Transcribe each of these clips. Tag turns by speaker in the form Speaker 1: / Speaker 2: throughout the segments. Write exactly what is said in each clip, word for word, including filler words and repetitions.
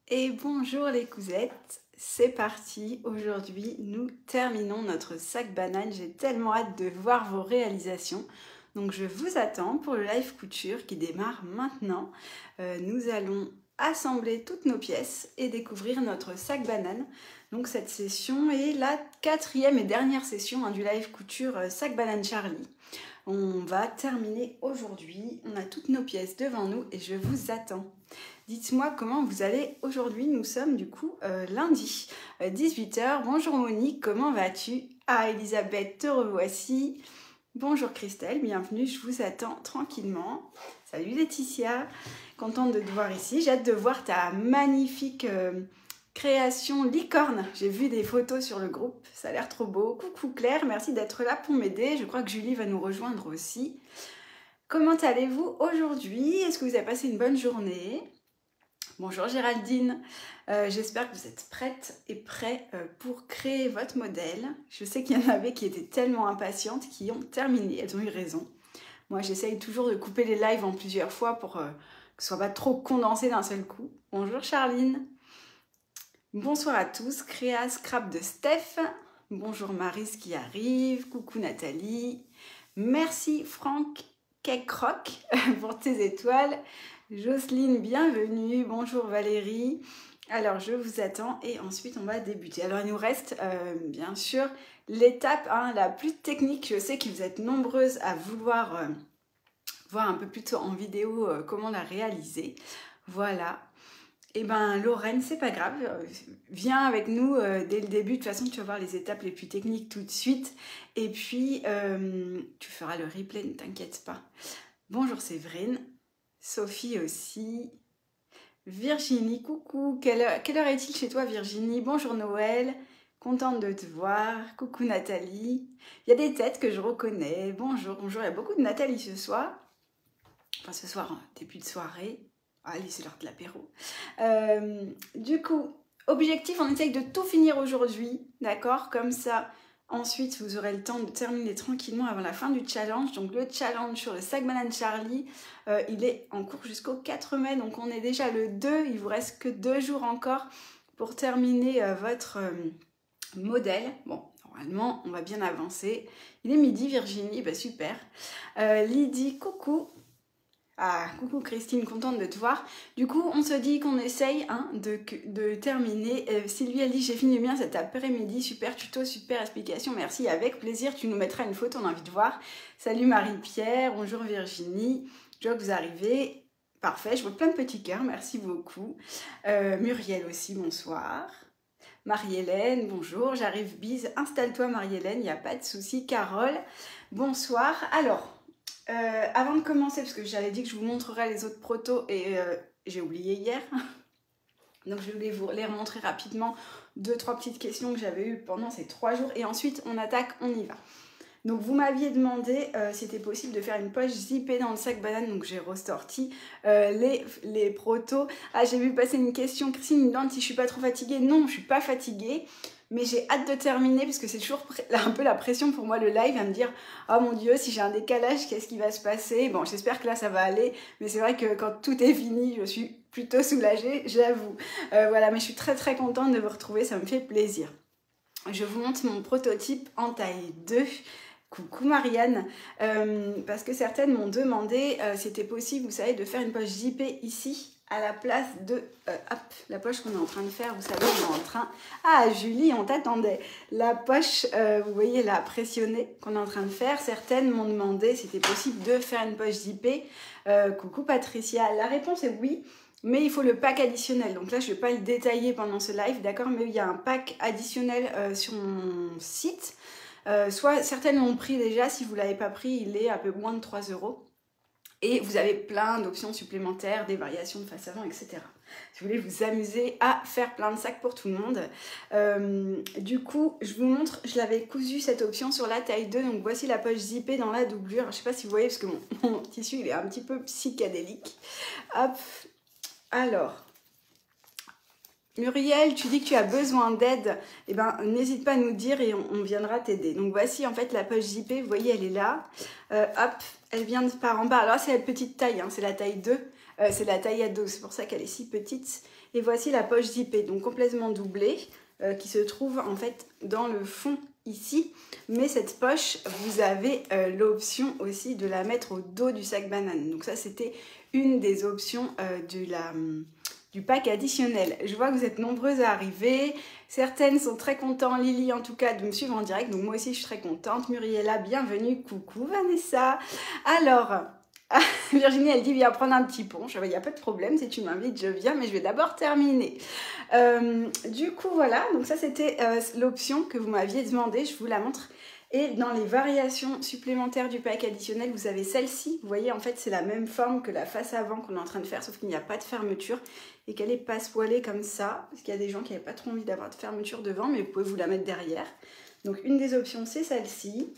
Speaker 1: Et bonjour les cousettes, c'est parti. Aujourd'hui, nous terminons notre sac banane. J'ai tellement hâte de voir vos réalisations. Donc je vous attends pour le live couture qui démarre maintenant. Euh, nous allons assembler toutes nos pièces et découvrir notre sac banane. Donc cette session est la quatrième et dernière session hein, du live couture euh, sac banane Charlie. On va terminer aujourd'hui. On a toutes nos pièces devant nous et je vous attends. Dites-moi comment vous allez aujourd'hui. Nous sommes du coup euh, lundi, euh, dix-huit heures. Bonjour Monique, comment vas-tu? Ah Elisabeth, te revoici. Bonjour Christelle, bienvenue, je vous attends tranquillement. Salut Laetitia, contente de te voir ici. J'ai hâte de voir ta magnifique euh, création licorne. J'ai vu des photos sur le groupe, ça a l'air trop beau. Coucou Claire, merci d'être là pour m'aider. Je crois que Julie va nous rejoindre aussi. Comment allez-vous aujourd'hui? Est-ce que vous avez passé une bonne journée? Bonjour Géraldine, euh, j'espère que vous êtes prête et prêts euh, pour créer votre modèle. Je sais qu'il y en avait qui étaient tellement impatientes, qui ont terminé, elles ont eu raison. Moi j'essaye toujours de couper les lives en plusieurs fois pour euh, que ce soit pas trop condensé d'un seul coup. Bonjour Charline. Bonsoir à tous, Créa Scrap de Steph. Bonjour Maryse qui arrive, coucou Nathalie. Merci Franck Kekrock pour tes étoiles. Jocelyne, bienvenue. Bonjour Valérie. Alors, je vous attends et ensuite, on va débuter. Alors, il nous reste, euh, bien sûr, l'étape hein, la plus technique. Je sais que vous êtes nombreuses à vouloir euh, voir un peu plus tôt en vidéo euh, comment la réaliser. Voilà. Eh ben, Lorraine, c'est pas grave. Viens avec nous euh, dès le début. De toute façon, tu vas voir les étapes les plus techniques tout de suite. Et puis, euh, tu feras le replay, ne t'inquiète pas. Bonjour Séverine. Sophie aussi. Virginie, coucou. Quelle heure, quelle heure est-il chez toi, Virginie? Bonjour Noël. Contente de te voir. Coucou Nathalie. Il y a des têtes que je reconnais. Bonjour, bonjour. Il y a beaucoup de Nathalie ce soir. Enfin, ce soir, début de soirée. Allez, c'est l'heure de l'apéro. Euh, du coup, objectif, on essaye de tout finir aujourd'hui. D'accord? Comme ça... Ensuite, vous aurez le temps de terminer tranquillement avant la fin du challenge. Donc le challenge sur le sac banane Charlie, euh, il est en cours jusqu'au quatre mai. Donc on est déjà le deux. Il vous reste que deux jours encore pour terminer euh, votre euh, modèle. Bon, normalement, on va bien avancer. Il est midi, Virginie. Bah, super. Euh, Lydie, coucou. Ah, coucou Christine, contente de te voir. Du coup, on se dit qu'on essaye hein, de, de terminer. Euh, Sylvie, elle dit, j'ai fini bien cet après-midi. Super tuto, super explication. Merci, avec plaisir. Tu nous mettras une photo, on a envie de voir. Salut Marie-Pierre, bonjour Virginie. Je vois que vous arrivez. Parfait, je vois plein de petits cœurs, merci beaucoup. Euh, Muriel aussi, bonsoir. Marie-Hélène, bonjour. J'arrive, bise. Installe-toi Marie-Hélène, il n'y a pas de souci. Carole, bonsoir. Alors... Euh, avant de commencer, parce que j'avais dit que je vous montrerai les autres protos et euh, j'ai oublié hier. Donc je voulais vous les remontrer rapidement. Deux, trois petites questions que j'avais eues pendant ces trois jours. Et ensuite, on attaque, on y va. Donc vous m'aviez demandé euh, si c'était possible de faire une poche zippée dans le sac banane. Donc j'ai ressorti euh, les, les protos. Ah, j'ai vu passer une question. Christine me demande si je suis pas trop fatiguée. Non, je suis pas fatiguée. Mais j'ai hâte de terminer parce que c'est toujours un peu la pression pour moi le live à me dire oh mon dieu si j'ai un décalage qu'est-ce qui va se passer. Bon j'espère que là ça va aller mais c'est vrai que quand tout est fini je suis plutôt soulagée j'avoue. Euh, voilà mais je suis très très contente de vous retrouver, ça me fait plaisir. Je vous montre mon prototype en taille deux. Coucou Marianne, euh, parce que certaines m'ont demandé euh, si c'était possible, vous savez, de faire une poche zippée ici à la place de euh, hop, la poche qu'on est en train de faire, vous savez, on est en train... Ah Julie, on t'attendait. La poche, euh, vous voyez, la pressionnée qu'on est en train de faire, certaines m'ont demandé si c'était possible de faire une poche zippée. Euh, coucou Patricia, la réponse est oui. Mais il faut le pack additionnel. Donc là, je ne vais pas le détailler pendant ce live, d'accord? Mais il y a un pack additionnel euh, sur mon site. Euh, soit certaines l'ont pris déjà. Si vous ne l'avez pas pris, il est à peu moins de trois euros. Et vous avez plein d'options supplémentaires, des variations de face avant, et cetera. Si vous voulez vous amuser à faire plein de sacs pour tout le monde. Euh, du coup, je vous montre, je l'avais cousu cette option sur la taille deux. Donc voici la poche zippée dans la doublure. Je ne sais pas si vous voyez, parce que mon, mon tissu il est un petit peu psychédélique. Hop. Alors, Muriel, tu dis que tu as besoin d'aide, eh ben, n'hésite pas à nous dire et on, on viendra t'aider. Donc voici en fait la poche zippée, vous voyez elle est là, euh, hop, elle vient de par en bas. Alors c'est la petite taille, hein, c'est la taille deux. Euh, c'est la taille ado, c'est pour ça qu'elle est si petite. Et voici la poche zippée, donc complètement doublée, euh, qui se trouve en fait dans le fond ici. Mais cette poche, vous avez euh, l'option aussi de la mettre au dos du sac banane. Donc ça, c'était une des options euh, de la... du pack additionnel. Je vois que vous êtes nombreuses à arriver. Certaines sont très contentes, Lily en tout cas, de me suivre en direct. Donc moi aussi, je suis très contente. Muriella, bienvenue. Coucou Vanessa. Alors, Virginie, elle dit, viens prendre un petit punch. Il n'y a pas de problème, si tu m'invites, je viens, mais je vais d'abord terminer. Euh, du coup, voilà. Donc ça, c'était euh, l'option que vous m'aviez demandé. Je vous la montre. Et dans les variations supplémentaires du pack additionnel, vous avez celle-ci. Vous voyez, en fait, c'est la même forme que la face avant qu'on est en train de faire, sauf qu'il n'y a pas de fermeture et qu'elle est passepoilée comme ça. Parce qu'il y a des gens qui n'avaient pas trop envie d'avoir de fermeture devant, mais vous pouvez vous la mettre derrière. Donc, une des options, c'est celle-ci.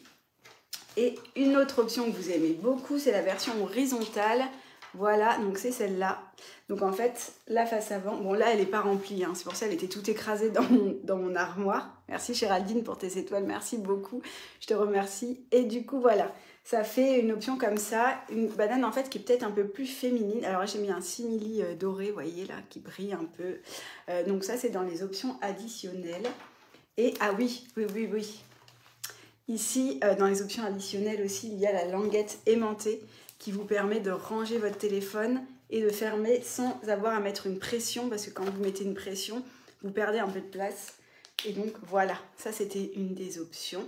Speaker 1: Et une autre option que vous aimez beaucoup, c'est la version horizontale. Voilà, donc c'est celle-là. Donc en fait, la face avant, bon là elle n'est pas remplie, hein, c'est pour ça qu'elle était toute écrasée dans mon, dans mon armoire. Merci Géraldine pour tes étoiles, merci beaucoup, je te remercie. Et du coup voilà, ça fait une option comme ça, une banane en fait qui est peut-être un peu plus féminine. Alors j'ai mis un simili euh, doré, vous voyez là, qui brille un peu. Euh, donc ça c'est dans les options additionnelles. Et ah oui, oui, oui, oui. Ici, euh, dans les options additionnelles aussi, il y a la languette aimantée qui vous permet de ranger votre téléphone et de fermer sans avoir à mettre une pression, parce que quand vous mettez une pression, vous perdez un peu de place. Et donc voilà, ça c'était une des options.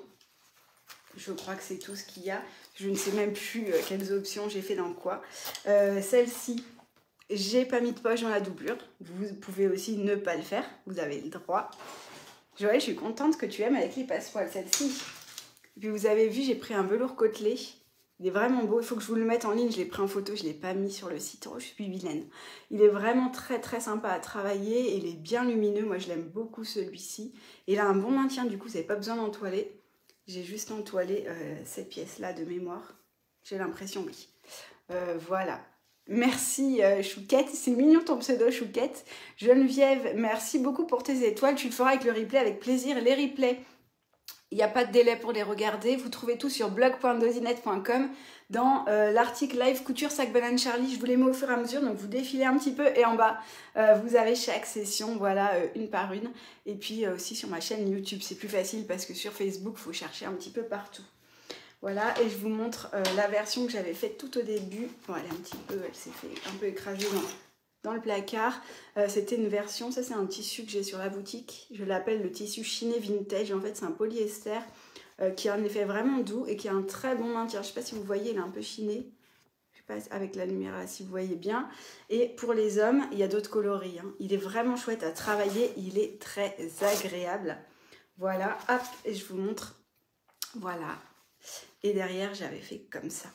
Speaker 1: Je crois que c'est tout ce qu'il y a. Je ne sais même plus euh, quelles options j'ai fait dans quoi. Euh, Celle-ci, j'ai pas mis de poche dans la doublure. Vous pouvez aussi ne pas le faire, vous avez le droit. Joël, je suis contente que tu aimes avec les passepoils, celle-ci. Puis vous avez vu, j'ai pris un velours côtelé. Il est vraiment beau. Il faut que je vous le mette en ligne. Je l'ai pris en photo. Je ne l'ai pas mis sur le site. Oh, je suis vilaine. Il est vraiment très très sympa à travailler. Et il est bien lumineux. Moi, je l'aime beaucoup celui-ci. Et il a un bon maintien. Du coup, vous n'avez pas besoin d'entoiler. J'ai juste entoilé euh, cette pièce-là de mémoire. J'ai l'impression, oui. Euh, voilà. Merci euh, Chouquette. C'est mignon ton pseudo Chouquette. Geneviève, merci beaucoup pour tes étoiles. Tu le feras avec le replay avec plaisir. Les replays, il n'y a pas de délai pour les regarder. Vous trouvez tout sur blog point dosinette point com dans euh, l'article Live Couture Sac Banane Charlie. Je vous les mets au fur et à mesure, donc vous défilez un petit peu. Et en bas, euh, vous avez chaque session, voilà, euh, une par une. Et puis euh, aussi sur ma chaîne YouTube, c'est plus facile parce que sur Facebook, il faut chercher un petit peu partout. Voilà, et je vous montre euh, la version que j'avais faite tout au début. Bon, elle est un petit peu, elle s'est fait un peu écraser dans... dans le placard. Euh, c'était une version, ça c'est un tissu que j'ai sur la boutique, je l'appelle le tissu chiné vintage. En fait c'est un polyester euh, qui a un effet vraiment doux et qui a un très bon maintien. Je ne sais pas si vous voyez, il est un peu chiné, je sais pas avec la lumière là si vous voyez bien. Et pour les hommes, il y a d'autres coloris, hein. Il est vraiment chouette à travailler, il est très agréable. Voilà, hop, et je vous montre, voilà. Et derrière j'avais fait comme ça.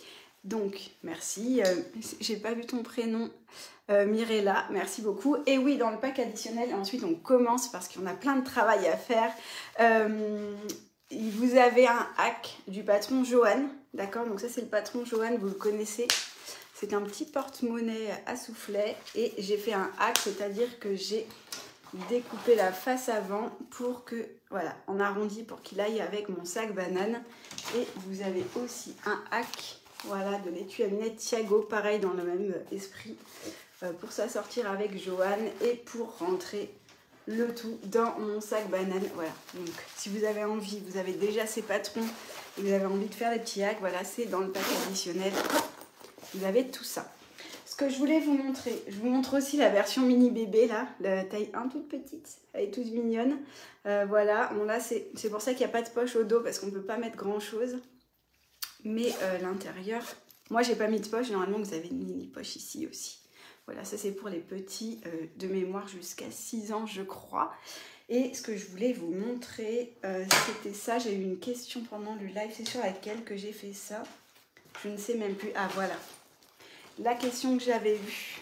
Speaker 1: Donc, merci. Euh, j'ai pas vu ton prénom, euh, Mirella. Merci beaucoup. Et oui, dans le pack additionnel, ensuite on commence parce qu'on a plein de travail à faire. Euh, vous avez un hack du patron Johan. D'accord? Donc ça, c'est le patron Johan, vous le connaissez. C'est un petit porte-monnaie à soufflet. Et j'ai fait un hack, c'est-à-dire que j'ai découpé la face avant pour que, voilà, en arrondi pour qu'il aille avec mon sac banane. Et vous avez aussi un hack, voilà, de l'étui à lunettes Thiago, pareil dans le même esprit, euh, pour s'assortir avec Johan et pour rentrer le tout dans mon sac banane. Voilà, donc si vous avez envie, vous avez déjà ces patrons et vous avez envie de faire des petits hacks, voilà, c'est dans le pack additionnel. Vous avez tout ça. Ce que je voulais vous montrer, je vous montre aussi la version mini bébé là, la taille un toute petite, elle est toute mignonne. Euh, voilà, bon là c'est pour ça qu'il n'y a pas de poche au dos parce qu'on ne peut pas mettre grand chose. Mais euh, l'intérieur, moi j'ai pas mis de poche, normalement vous avez une mini poche ici aussi. Voilà, ça c'est pour les petits euh, de mémoire jusqu'à six ans je crois. Et ce que je voulais vous montrer, euh, c'était ça, j'ai eu une question pendant le live, c'est sur laquelle que j'ai fait ça. Je ne sais même plus, ah voilà. La question que j'avais vue,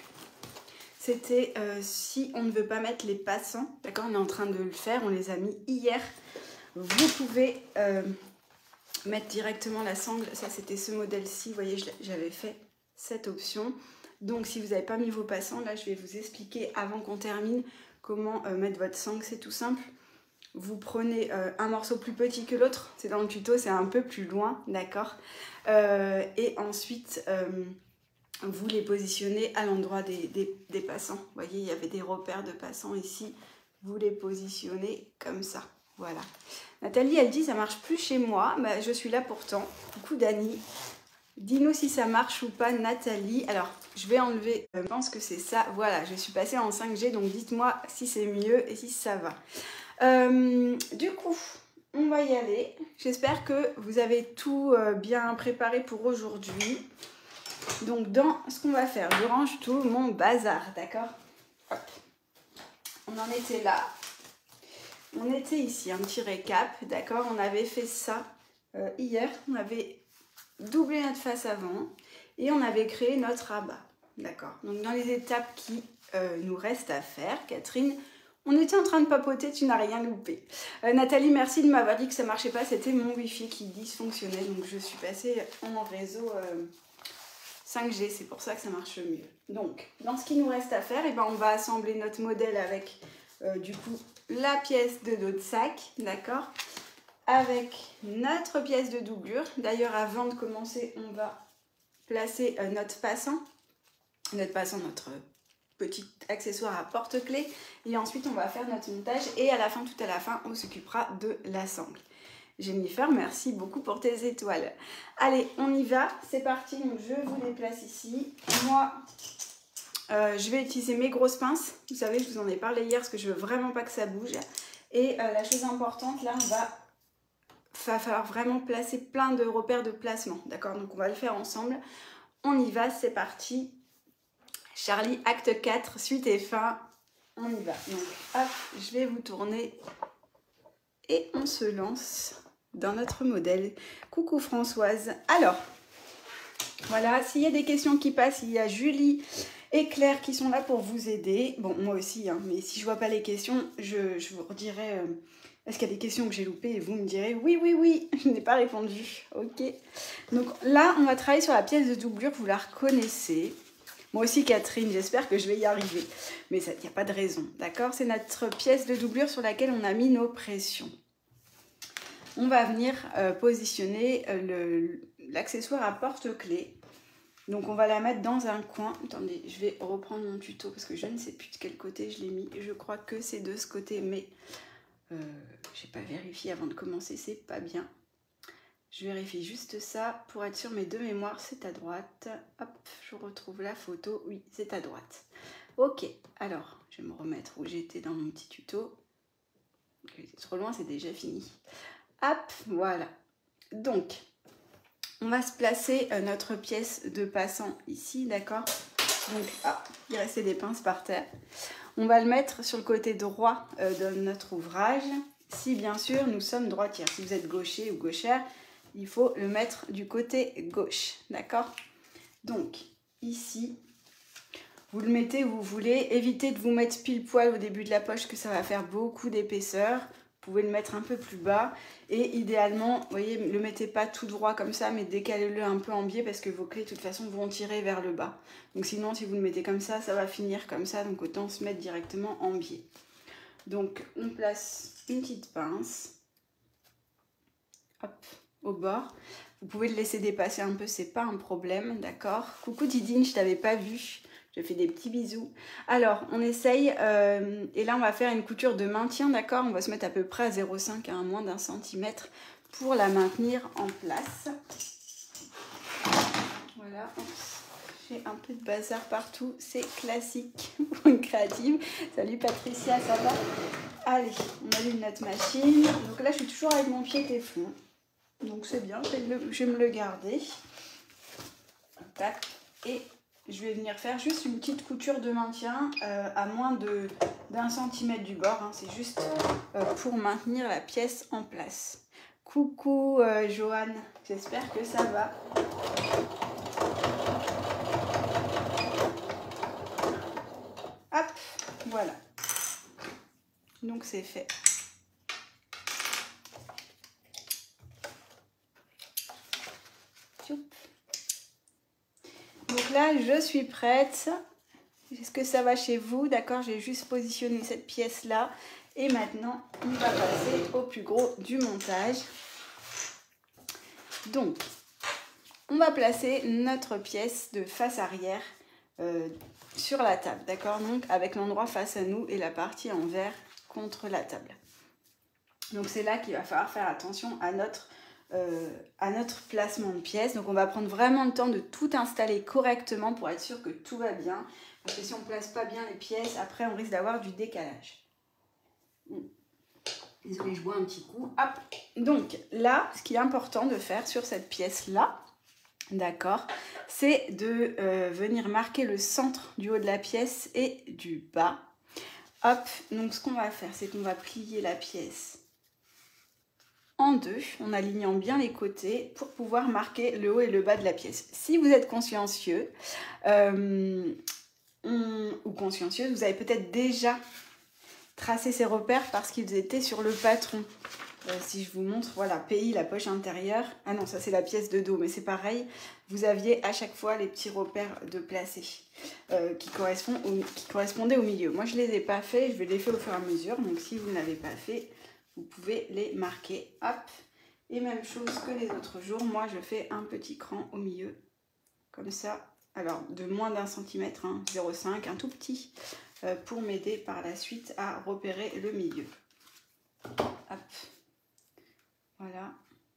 Speaker 1: c'était euh, si on ne veut pas mettre les passants, d'accord, on est en train de le faire, on les a mis hier. Vous pouvez euh, mettre directement la sangle, ça c'était ce modèle-ci, vous voyez, j'avais fait cette option. Donc si vous n'avez pas mis vos passants, là je vais vous expliquer avant qu'on termine comment euh, mettre votre sangle, c'est tout simple. Vous prenez euh, un morceau plus petit que l'autre, c'est dans le tuto, c'est un peu plus loin, d'accord, euh, et ensuite... Euh, vous les positionnez à l'endroit des, des, des passants. Vous voyez, il y avait des repères de passants ici. Vous les positionnez comme ça. Voilà. Nathalie, elle dit, ça marche plus chez moi. Bah, je suis là pourtant. Coucou Dani. Dis-nous si ça marche ou pas, Nathalie. Alors, je vais enlever, je pense que c'est ça. Voilà, je suis passée en cinq G, donc dites-moi si c'est mieux et si ça va. Euh, du coup, on va y aller. J'espère que vous avez tout bien préparé pour aujourd'hui. Donc, dans ce qu'on va faire, je range tout mon bazar, d'accord? On en était là. On était ici, un petit récap, d'accord? On avait fait ça euh, hier. On avait doublé notre face avant et on avait créé notre rabat, d'accord? Donc, dans les étapes qui euh, nous restent à faire, Catherine, on était en train de papoter, tu n'as rien loupé. Euh, Nathalie, merci de m'avoir dit que ça ne marchait pas. C'était mon Wi-Fi qui dysfonctionnait, donc je suis passée en réseau euh, cinq G, c'est pour ça que ça marche mieux. Donc, dans ce qui nous reste à faire, eh ben, on va assembler notre modèle avec, euh, du coup, la pièce de dos de sac, d'accord, avec notre pièce de doublure. D'ailleurs, avant de commencer, on va placer euh, notre passant, notre passant, notre petit accessoire à porte-clés, et ensuite on va faire notre montage, et à la fin, tout à la fin, on s'occupera de la sangle. Jennifer, merci beaucoup pour tes étoiles. Allez, on y va, c'est parti. Donc, je vous les place ici. Moi, euh, je vais utiliser mes grosses pinces. Vous savez, je vous en ai parlé hier parce que je veux vraiment pas que ça bouge. Et euh, la chose importante, là, on va, va falloir vraiment placer plein de repères de placement. D'accord? Donc, on va le faire ensemble. On y va, c'est parti. Charlie, acte quatre, suite et fin. On y va. Donc, hop, je vais vous tourner. Et on se lance dans notre modèle. Coucou Françoise. Alors, voilà, s'il y a des questions qui passent, il y a Julie et Claire qui sont là pour vous aider. Bon, moi aussi, hein, mais si je vois pas les questions, je, je vous redirai, euh, est-ce qu'il y a des questions que j'ai loupées? Et vous me direz, oui, oui, oui, je n'ai pas répondu. Ok. Donc là, on va travailler sur la pièce de doublure, vous la reconnaissez. Moi aussi, Catherine, j'espère que je vais y arriver. Mais il n'y a pas de raison, d'accord? C'est notre pièce de doublure sur laquelle on a mis nos pressions. On va venir euh, positionner euh, l'accessoire à porte-clés. Donc, on va la mettre dans un coin. Attendez, je vais reprendre mon tuto parce que je ne sais plus de quel côté je l'ai mis. Je crois que c'est de ce côté, mais euh, je n'ai pas vérifié avant de commencer, c'est pas bien. Je vérifie juste ça pour être sûr, mais de mémoire, c'est à droite. Hop, je retrouve la photo. Oui, c'est à droite. Ok, alors, je vais me remettre où j'étais dans mon petit tuto. J'étais trop loin, c'est déjà fini. Hop, voilà. Donc, on va se placer euh, notre pièce de passant ici, d'accord? Donc, ah, il restait des pinces par terre. On va le mettre sur le côté droit euh, de notre ouvrage, si bien sûr nous sommes droitières. Si vous êtes gaucher ou gauchère, il faut le mettre du côté gauche, d'accord? Donc, ici, vous le mettez où vous voulez. Évitez de vous mettre pile poil au début de la poche, que ça va faire beaucoup d'épaisseur. Vous pouvez le mettre un peu plus bas et idéalement, vous voyez, ne le mettez pas tout droit comme ça, mais décalez-le un peu en biais parce que vos clés de toute façon vont tirer vers le bas. Donc sinon, si vous le mettez comme ça, ça va finir comme ça, donc autant se mettre directement en biais. Donc on place une petite pince, hop, au bord. Vous pouvez le laisser dépasser un peu, c'est pas un problème, d'accord? Coucou Didine, je t'avais pas vu. Je fais des petits bisous. Alors, on essaye, euh, et là, on va faire une couture de maintien, d'accord? On va se mettre à peu près à zéro virgule cinq à un moins d'un centimètre pour la maintenir en place. Voilà, j'ai un peu de bazar partout, c'est classique pour une créative. Salut Patricia, ça va? Allez, on allume notre machine. Donc là, je suis toujours avec mon pied téflon. Donc c'est bien, je vais, le, je vais me le garder. Tac, et je vais venir faire juste une petite couture de maintien euh, à moins d'un centimètre du bord. Hein. C'est juste euh, pour maintenir la pièce en place. Coucou euh, Joanne, j'espère que ça va. Hop, voilà. Donc c'est fait. Donc là, je suis prête. Est-ce que ça va chez vous? D'accord, j'ai juste positionné cette pièce-là. Et maintenant, on va passer au plus gros du montage. Donc, on va placer notre pièce de face arrière euh, sur la table, d'accord? Donc avec l'endroit face à nous et la partie envers contre la table. Donc c'est là qu'il va falloir faire attention à notre, euh, à notre placement de pièces. Donc on va prendre vraiment le temps de tout installer correctement pour être sûr que tout va bien. Parce que si on ne place pas bien les pièces, après on risque d'avoir du décalage. Désolée, je bois un petit coup. Hop. Donc là, ce qui est important de faire sur cette pièce-là, d'accord, c'est de euh, venir marquer le centre du haut de la pièce et du bas. Hop, donc ce qu'on va faire, c'est qu'on va plier la pièce en deux, en alignant bien les côtés pour pouvoir marquer le haut et le bas de la pièce. Si vous êtes consciencieux euh, on, ou consciencieuse, vous avez peut-être déjà tracé ces repères parce qu'ils étaient sur le patron. Euh, si je vous montre, voilà, P I, la poche intérieure. Ah non, ça c'est la pièce de dos, mais c'est pareil. Vous aviez à chaque fois les petits repères de placé euh, qui, correspondent au, qui correspondaient au milieu. Moi, je ne les ai pas faits, je vais les faire au fur et à mesure. Donc, si vous ne l'avez pas fait, vous pouvez les marquer. Hop. Et même chose que les autres jours, moi, je fais un petit cran au milieu, comme ça. Alors, de moins d'un centimètre, hein, zéro virgule cinq, un tout petit, euh, pour m'aider par la suite à repérer le milieu. Hop. Voilà.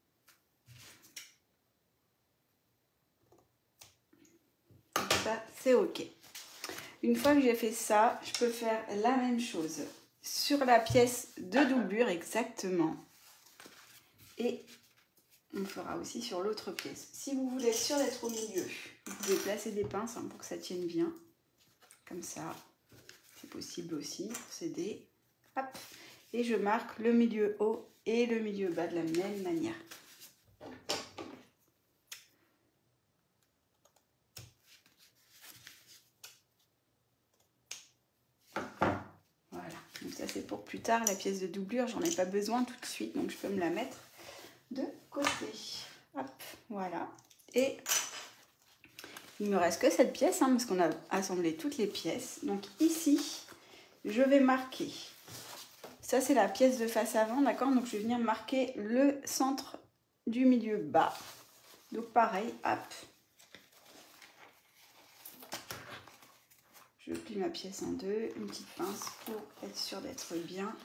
Speaker 1: Ça, c'est OK. Une fois que j'ai fait ça, je peux faire la même chose sur la pièce de doublure exactement. Et on fera aussi sur l'autre pièce. Si vous voulez être sûr d'être au milieu, vous pouvez placer des pinces hein, pour que ça tienne bien. Comme ça. C'est possible aussi pour s'aider. Hop. Et je marque le milieu haut et le milieu bas de la même manière. Voilà, donc ça c'est pour plus tard, la pièce de doublure, j'en ai pas besoin tout de suite, donc je peux me la mettre de côté. Hop, voilà. Et il me reste que cette pièce, hein, parce qu'on a assemblé toutes les pièces. Donc ici, je vais marquer. Ça, c'est la pièce de face avant, d'accord? Donc, je vais venir marquer le centre du milieu bas. Donc, pareil, hop. Je plie ma pièce en deux, une petite pince pour être sûr d'être bien.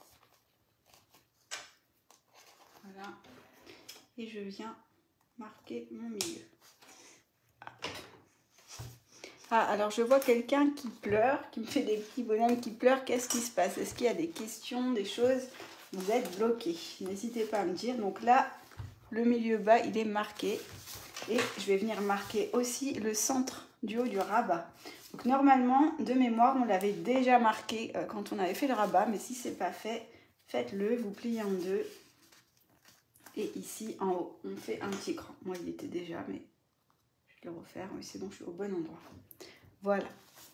Speaker 1: Voilà. Et je viens marquer mon milieu. Hop. Ah, alors je vois quelqu'un qui pleure, qui me fait des petits bonhommes qui pleurent. Qu'est-ce qui se passe? Est-ce qu'il y a des questions, des choses? Vous êtes bloqués. N'hésitez pas à me dire. Donc là, le milieu bas, il est marqué. Et je vais venir marquer aussi le centre du haut du rabat. Donc normalement, de mémoire, on l'avait déjà marqué euh, quand on avait fait le rabat. Mais si ce n'est pas fait, faites-le. Vous pliez en deux. Et ici, en haut, on fait un petit cran. Moi, il était déjà, mais je vais le refaire. Oui, c'est bon, je suis au bon endroit. Voilà.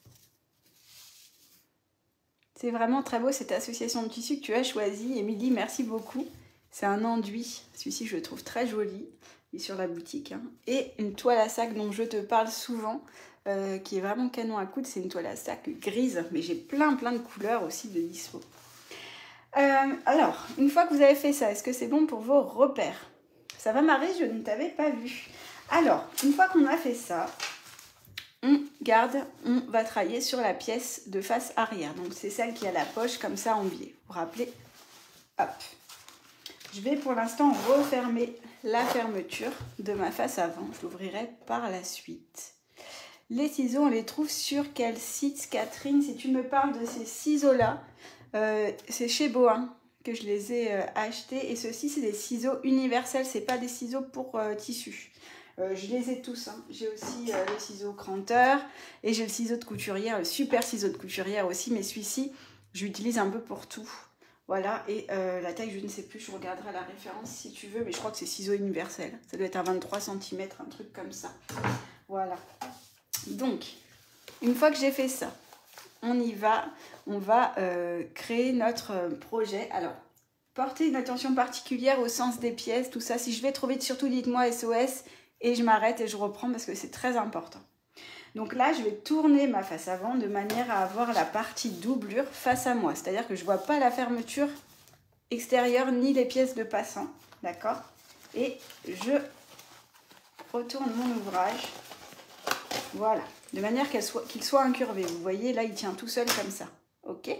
Speaker 1: C'est vraiment très beau cette association de tissus que tu as choisi. Émilie, merci beaucoup. C'est un enduit. Celui-ci, je le trouve très joli. Il est sur la boutique. Hein. Et une toile à sac dont je te parle souvent, euh, qui est vraiment canon à coudre. C'est une toile à sac grise. Mais j'ai plein, plein de couleurs aussi de dispo. Euh, alors, une fois que vous avez fait ça, est-ce que c'est bon pour vos repères? Ça va, Marie, je ne t'avais pas vu. Alors, une fois qu'on a fait ça, on garde, on va travailler sur la pièce de face arrière. Donc, c'est celle qui a la poche comme ça en biais. Vous vous rappelez? Hop. Je vais pour l'instant refermer la fermeture de ma face avant. Je l'ouvrirai par la suite. Les ciseaux, on les trouve sur quel site, Catherine? Si tu me parles de ces ciseaux-là, euh, c'est chez Bohin que je les ai euh, achetés. Et ceux-ci, c'est des ciseaux universels. Ce n'est pas des ciseaux pour euh, tissu. Euh, je les ai tous. Hein. J'ai aussi euh, le ciseau cranteur et j'ai le ciseau de couturière, le super ciseau de couturière aussi. Mais celui-ci, je l'utilise un peu pour tout. Voilà, et euh, la taille, je ne sais plus, je regarderai la référence si tu veux, mais je crois que c'est ciseaux universels. Ça doit être un vingt-trois centimètres, un truc comme ça. Voilà. Donc, une fois que j'ai fait ça, on y va. On va euh, créer notre projet. Alors, portez une attention particulière au sens des pièces, tout ça. Si je vais trop vite, surtout dites-moi S O S et je m'arrête et je reprends parce que c'est très important. Donc là, je vais tourner ma face avant de manière à avoir la partie doublure face à moi. C'est-à-dire que je ne vois pas la fermeture extérieure ni les pièces de passant. D'accord? Et je retourne mon ouvrage. Voilà, de manière qu'il soit, qu'il soit incurvé. Vous voyez, là, il tient tout seul comme ça. Ok?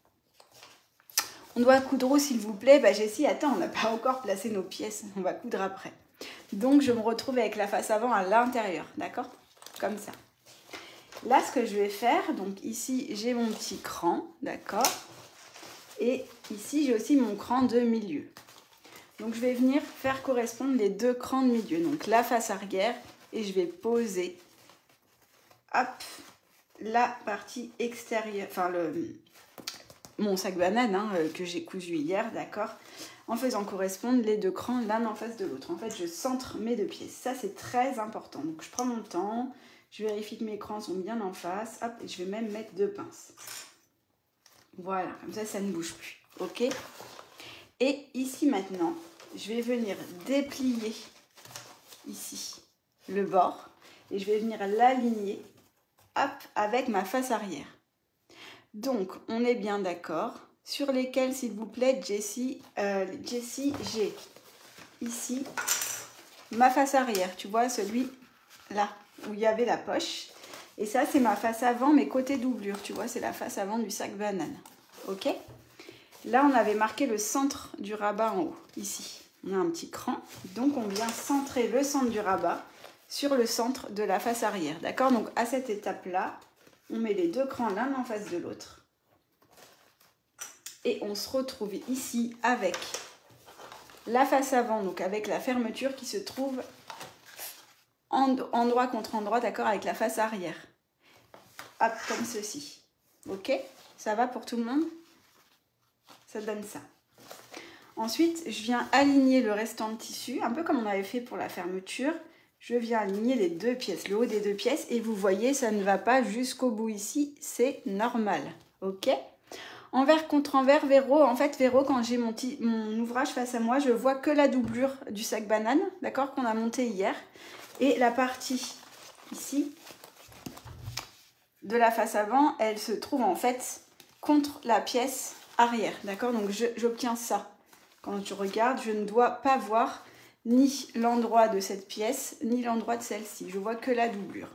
Speaker 1: On doit coudre où, s'il vous plaît? Bah, Jessie, attends, on n'a pas encore placé nos pièces. On va coudre après. Donc, je me retrouve avec la face avant à l'intérieur. D'accord? Comme ça. Là, ce que je vais faire, donc ici, j'ai mon petit cran. D'accord? Et ici, j'ai aussi mon cran de milieu. Donc, je vais venir faire correspondre les deux crans de milieu. Donc, la face arrière. Et je vais poser, hop, la partie extérieure, enfin, le... mon sac banane hein, que j'ai cousu hier, d'accord, en faisant correspondre les deux crans l'un en face de l'autre. En fait, je centre mes deux pièces. Ça, c'est très important. Donc, je prends mon temps, je vérifie que mes crans sont bien en face. Hop, et je vais même mettre deux pinces. Voilà, comme ça, ça ne bouge plus. OK? Et ici, maintenant, je vais venir déplier ici le bord. Et je vais venir l'aligner, hop, avec ma face arrière. Donc, on est bien d'accord. Sur lesquels, s'il vous plaît, Jessie, euh, Jessie, j'ai ici ma face arrière. Tu vois, celui-là, où il y avait la poche. Et ça, c'est ma face avant, mes côtés doublure. Tu vois, c'est la face avant du sac banane. OK? Là, on avait marqué le centre du rabat en haut, ici. On a un petit cran. Donc, on vient centrer le centre du rabat sur le centre de la face arrière. D'accord? Donc, à cette étape-là, on met les deux crans l'un en face de l'autre. Et on se retrouve ici avec la face avant, donc avec la fermeture qui se trouve en, endroit contre endroit, d'accord, avec la face arrière. Hop, comme ceci. Ok? Ça va pour tout le monde? Ça donne ça. Ensuite, je viens aligner le restant de tissu, un peu comme on avait fait pour la fermeture. Je viens aligner les deux pièces, le haut des deux pièces. Et vous voyez, ça ne va pas jusqu'au bout ici. C'est normal. Ok? Envers contre envers, Véro. En fait, Véro, quand j'ai mon, mon ouvrage face à moi, je vois que la doublure du sac banane, d'accord, qu'on a monté hier. Et la partie ici, de la face avant, elle se trouve en fait contre la pièce arrière, d'accord? Donc, j'obtiens ça. Quand je regarde, je ne dois pas voir ni l'endroit de cette pièce, ni l'endroit de celle-ci. Je vois que la doublure.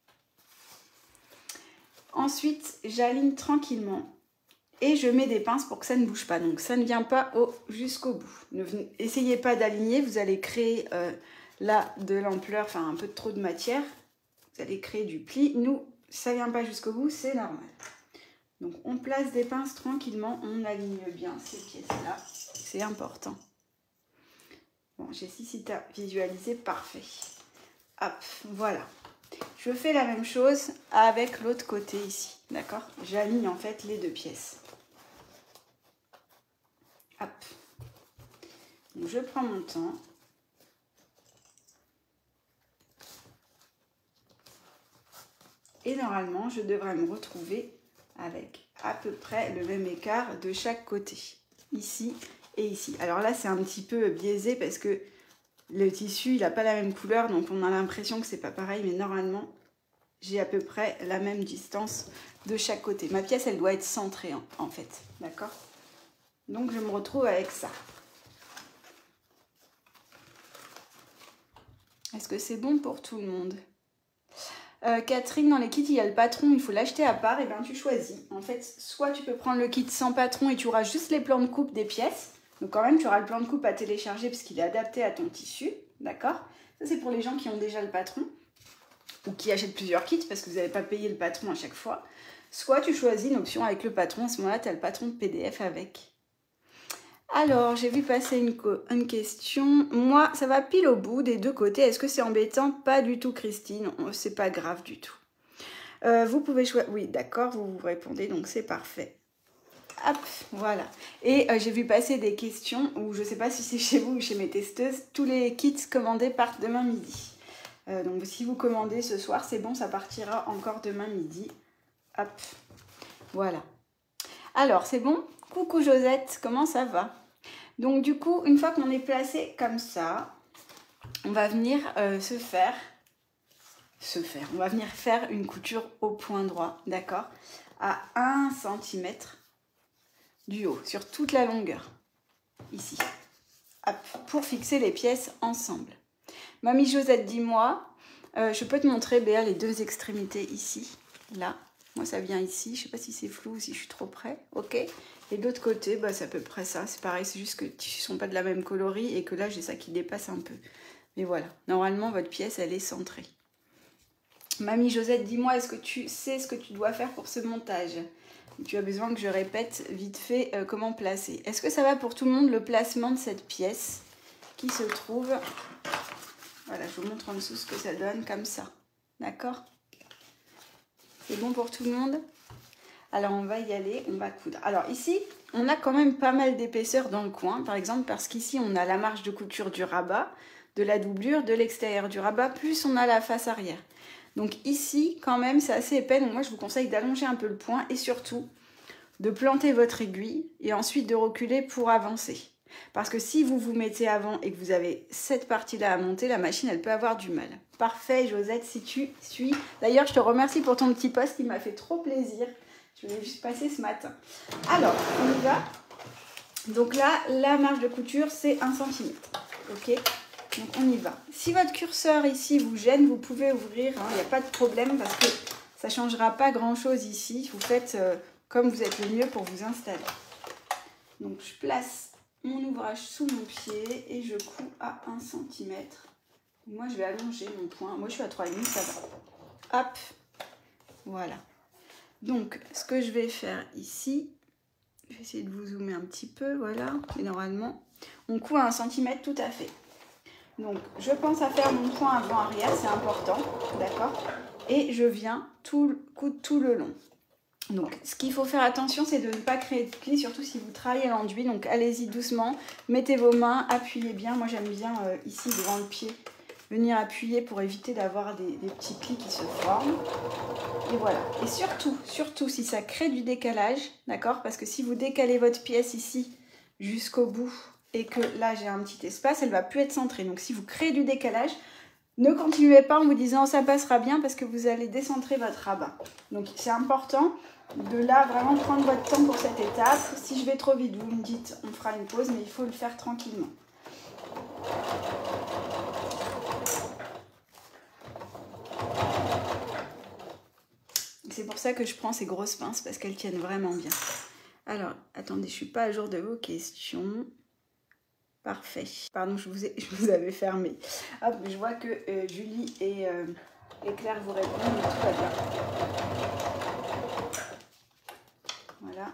Speaker 1: Ensuite, j'aligne tranquillement et je mets des pinces pour que ça ne bouge pas. Donc, ça ne vient pas jusqu'au bout. Ne essayez pas d'aligner, vous allez créer euh, là de l'ampleur, enfin un peu trop de matière. Vous allez créer du pli. Nous, ça ne vient pas jusqu'au bout, c'est normal. Donc, on place des pinces tranquillement, on aligne bien ces pièces-là. C'est important. Bon, Jessie, si tu as visualisé, parfait. Hop, voilà. Je fais la même chose avec l'autre côté ici, d'accord? J'aligne en fait les deux pièces. Hop. Donc, je prends mon temps. Et normalement, je devrais me retrouver avec à peu près le même écart de chaque côté. Ici et ici. Alors là, c'est un petit peu biaisé parce que le tissu, il n'a pas la même couleur. Donc, on a l'impression que c'est pas pareil. Mais normalement, j'ai à peu près la même distance de chaque côté. Ma pièce, elle doit être centrée en, en fait. D'accord? Donc, je me retrouve avec ça. Est-ce que c'est bon pour tout le monde? euh, Catherine, dans les kits, il y a le patron, il faut l'acheter à part. Et bien, tu choisis. En fait, soit tu peux prendre le kit sans patron et tu auras juste les plans de coupe des pièces. Donc, quand même, tu auras le plan de coupe à télécharger parce qu'il est adapté à ton tissu. D'accord? Ça, c'est pour les gens qui ont déjà le patron ou qui achètent plusieurs kits parce que vous n'avez pas payé le patron à chaque fois. Soit tu choisis une option avec le patron. À ce moment-là, tu as le patron de P D F avec. Alors, j'ai vu passer une, une question. Moi, ça va pile au bout des deux côtés. Est-ce que c'est embêtant? Pas du tout, Christine. C'est pas grave du tout. Euh, vous pouvez choisir... Oui, d'accord, vous vous répondez, donc c'est parfait. Hop, voilà. Et euh, j'ai vu passer des questions, ou je ne sais pas si c'est chez vous ou chez mes testeuses, tous les kits commandés partent demain midi. Euh, donc, si vous commandez ce soir, c'est bon, ça partira encore demain midi. Hop, voilà. Alors, c'est bon? Coucou Josette, comment ça va? Donc du coup, une fois qu'on est placé comme ça, on va venir euh, se faire, se faire, on va venir faire une couture au point droit, d'accord? À un centimètre du haut, sur toute la longueur, ici. Hop, pour fixer les pièces ensemble. Mamie Josette, dis-moi, euh, je peux te montrer, Béa, les deux extrémités ici, là. Moi, ça vient ici. Je sais pas si c'est flou ou si je suis trop près. Ok. Et de l'autre côté, bah, c'est à peu près ça. C'est pareil, c'est juste que les tissus sont pas de la même coloris et que là, j'ai ça qui dépasse un peu. Mais voilà. Normalement, votre pièce, elle est centrée. Mamie Josette, dis-moi, est-ce que tu sais ce que tu dois faire pour ce montage? Tu as besoin que je répète vite fait euh, comment placer. Est-ce que ça va pour tout le monde, le placement de cette pièce qui se trouve... Voilà, je vous montre en dessous ce que ça donne, comme ça. D'accord? C'est bon pour tout le monde? Alors, on va y aller, on va coudre. Alors, ici, on a quand même pas mal d'épaisseur dans le coin, par exemple, parce qu'ici, on a la marge de couture du rabat, de la doublure, de l'extérieur du rabat, plus on a la face arrière. Donc ici, quand même, c'est assez épais. Donc moi, je vous conseille d'allonger un peu le point et surtout de planter votre aiguille et ensuite de reculer pour avancer. Parce que si vous vous mettez avant et que vous avez cette partie-là à monter, la machine, elle peut avoir du mal. Parfait, Josette, si tu suis. D'ailleurs, je te remercie pour ton petit post, il m'a fait trop plaisir. Je l'ai juste passé ce matin. Alors, on y va. Donc là, la marge de couture, c'est un centimètre. Ok ? Donc on y va. Si votre curseur ici vous gêne, vous pouvez ouvrir, il hein, n'y a pas de problème parce que ça ne changera pas grand chose ici. Vous faites euh, comme vous êtes le mieux pour vous installer. Donc je place mon ouvrage sous mon pied et je couds à un centimètre. Moi je vais allonger mon point. Moi je suis à trois virgule cinq, ça va. Hop, voilà. Donc ce que je vais faire ici, je vais essayer de vous zoomer un petit peu, voilà. Et normalement, on coud à un centimètre tout à fait. Donc, je pense à faire mon point avant-arrière, c'est important, d'accord? Et je viens tout, coudre tout le long. Donc, ce qu'il faut faire attention, c'est de ne pas créer de plis, surtout si vous travaillez l'enduit. Donc, allez-y doucement, mettez vos mains, appuyez bien. Moi, j'aime bien euh, ici, devant le pied, venir appuyer pour éviter d'avoir des, des petits plis qui se forment. Et voilà. Et surtout, surtout, si ça crée du décalage, d'accord? Parce que si vous décalez votre pièce ici jusqu'au bout, et que là j'ai un petit espace, elle va plus être centrée. Donc si vous créez du décalage, ne continuez pas en vous disant ça passera bien parce que vous allez décentrer votre rabat. Donc c'est important de là vraiment prendre votre temps pour cette étape. Si je vais trop vite, vous me dites, on fera une pause, mais il faut le faire tranquillement. C'est pour ça que je prends ces grosses pinces parce qu'elles tiennent vraiment bien. Alors, attendez, je ne suis pas à jour de vos questions. Parfait. Pardon, je vous, ai, je vous avais fermé. Hop, je vois que euh, Julie et, euh, et Claire vous répondent, mais tout va bien. Voilà.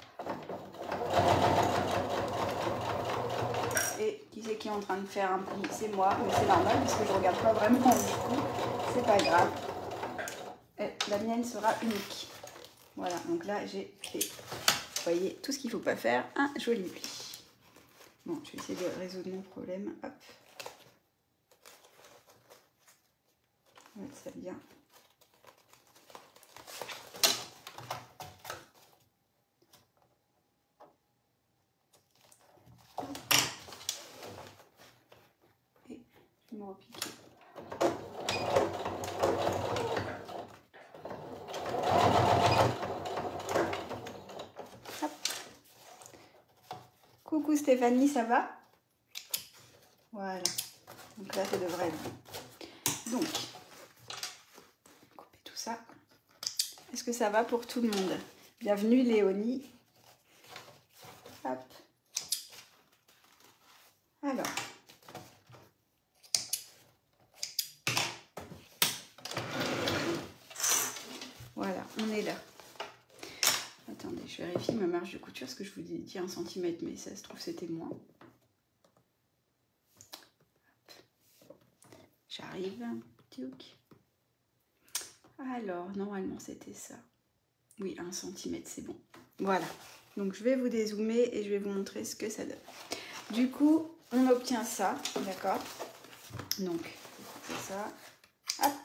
Speaker 1: Et qui c'est qui est en train de faire un pli? C'est moi, mais c'est normal parce que je ne regarde pas vraiment du coup. C'est pas grave. Et la mienne sera unique. Voilà, donc là j'ai fait, vous voyez, tout ce qu'il ne faut pas faire, un joli pli. Bon, je vais essayer de résoudre mon problème. Hop. On va mettre ça bien. Et je vais me repiquer. Hop. Coucou Stéphanie, ça va? Voilà. Donc là, ça devrait être bon. Donc, couper tout ça. Est-ce que ça va pour tout le monde? Bienvenue Léonie. Hop. Alors. Voilà, on est là. Attendez, je vérifie ma marge de couture, parce que je vous ai dit un centimètre, mais ça se trouve c'était moins. J'arrive. Alors, normalement c'était ça. Oui, un centimètre, c'est bon. Voilà. Donc je vais vous dézoomer et je vais vous montrer ce que ça donne. Du coup, on obtient ça, d'accord? Donc, c'est ça. Hop.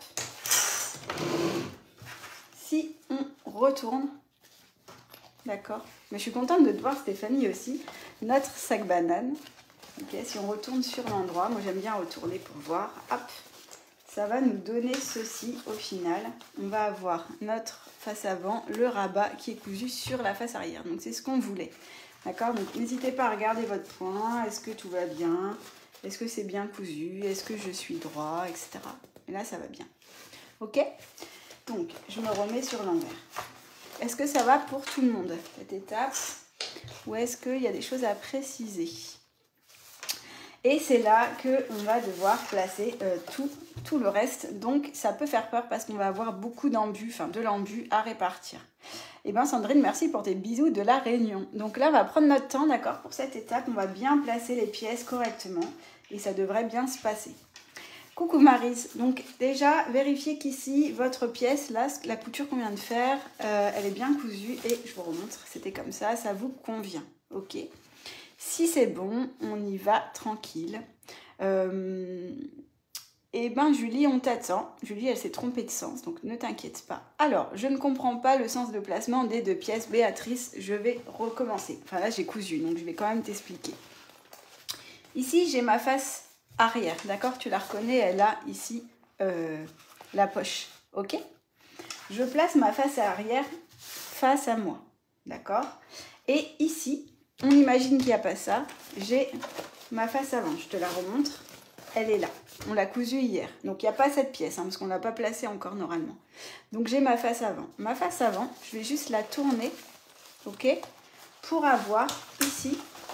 Speaker 1: Si on retourne, d'accord? Mais je suis contente de te voir Stéphanie aussi. Notre sac banane. Ok, si on retourne sur l'endroit, moi j'aime bien retourner pour voir. Hop. Ça va nous donner ceci au final. On va avoir notre face avant, le rabat qui est cousu sur la face arrière. Donc c'est ce qu'on voulait. D'accord? Donc n'hésitez pas à regarder votre point. Est-ce que tout va bien? Est-ce que c'est bien cousu? Est-ce que je suis droit, et cetera. Et là, ça va bien. Ok? Donc, je me remets sur l'envers. Est-ce que ça va pour tout le monde, cette étape? Ou est-ce qu'il y a des choses à préciser? Et c'est là qu'on va devoir placer euh, tout, tout le reste. Donc, ça peut faire peur parce qu'on va avoir beaucoup d'embus, enfin de l'embu à répartir. Eh bien, Sandrine, merci pour tes bisous de la Réunion. Donc là, on va prendre notre temps, d'accord? Pour cette étape, on va bien placer les pièces correctement et ça devrait bien se passer. Coucou Maryse, donc déjà vérifiez qu'ici votre pièce, là, la couture qu'on vient de faire, euh, elle est bien cousue et je vous remontre, c'était comme ça, ça vous convient, ok? Si c'est bon, on y va tranquille. Euh, et ben Julie, on t'attend. Julie, elle s'est trompée de sens, donc ne t'inquiète pas. Alors, je ne comprends pas le sens de placement des deux pièces. Béatrice, je vais recommencer. Enfin là, j'ai cousu, donc je vais quand même t'expliquer. Ici, j'ai ma face arrière, d'accord? Tu la reconnais, elle a ici euh, la poche, ok? Je place ma face arrière face à moi, d'accord? Et ici, on imagine qu'il n'y a pas ça, j'ai ma face avant, je te la remontre, elle est là, on l'a cousue hier, donc il n'y a pas cette pièce, hein, parce qu'on ne l'a pas placée encore normalement. Donc j'ai ma face avant, ma face avant, je vais juste la tourner, ok? Pour avoir ici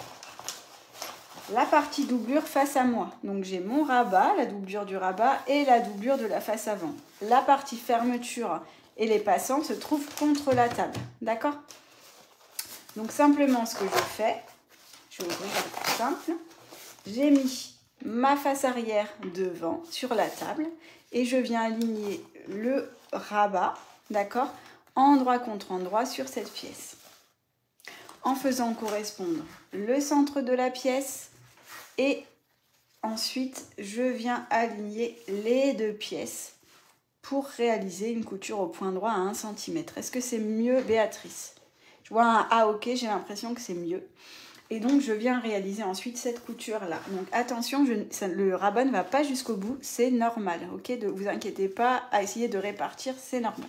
Speaker 1: la partie doublure face à moi. Donc j'ai mon rabat, la doublure du rabat et la doublure de la face avant. La partie fermeture et les passants se trouvent contre la table. D'accord? Donc simplement ce que je fais, je vais ouvrir le plus simple. J'ai mis ma face arrière devant sur la table et je viens aligner le rabat, d'accord, endroit contre endroit sur cette pièce. En faisant correspondre le centre de la pièce et ensuite je viens aligner les deux pièces pour réaliser une couture au point droit à un centimètre. Est-ce que c'est mieux, Béatrice? Je vois un A, ok, j'ai l'impression que c'est mieux. Et donc je viens réaliser ensuite cette couture là. Donc attention, je, ça, le rabat ne va pas jusqu'au bout, c'est normal, ok? Ne vous inquiétez pas à essayer de répartir, c'est normal.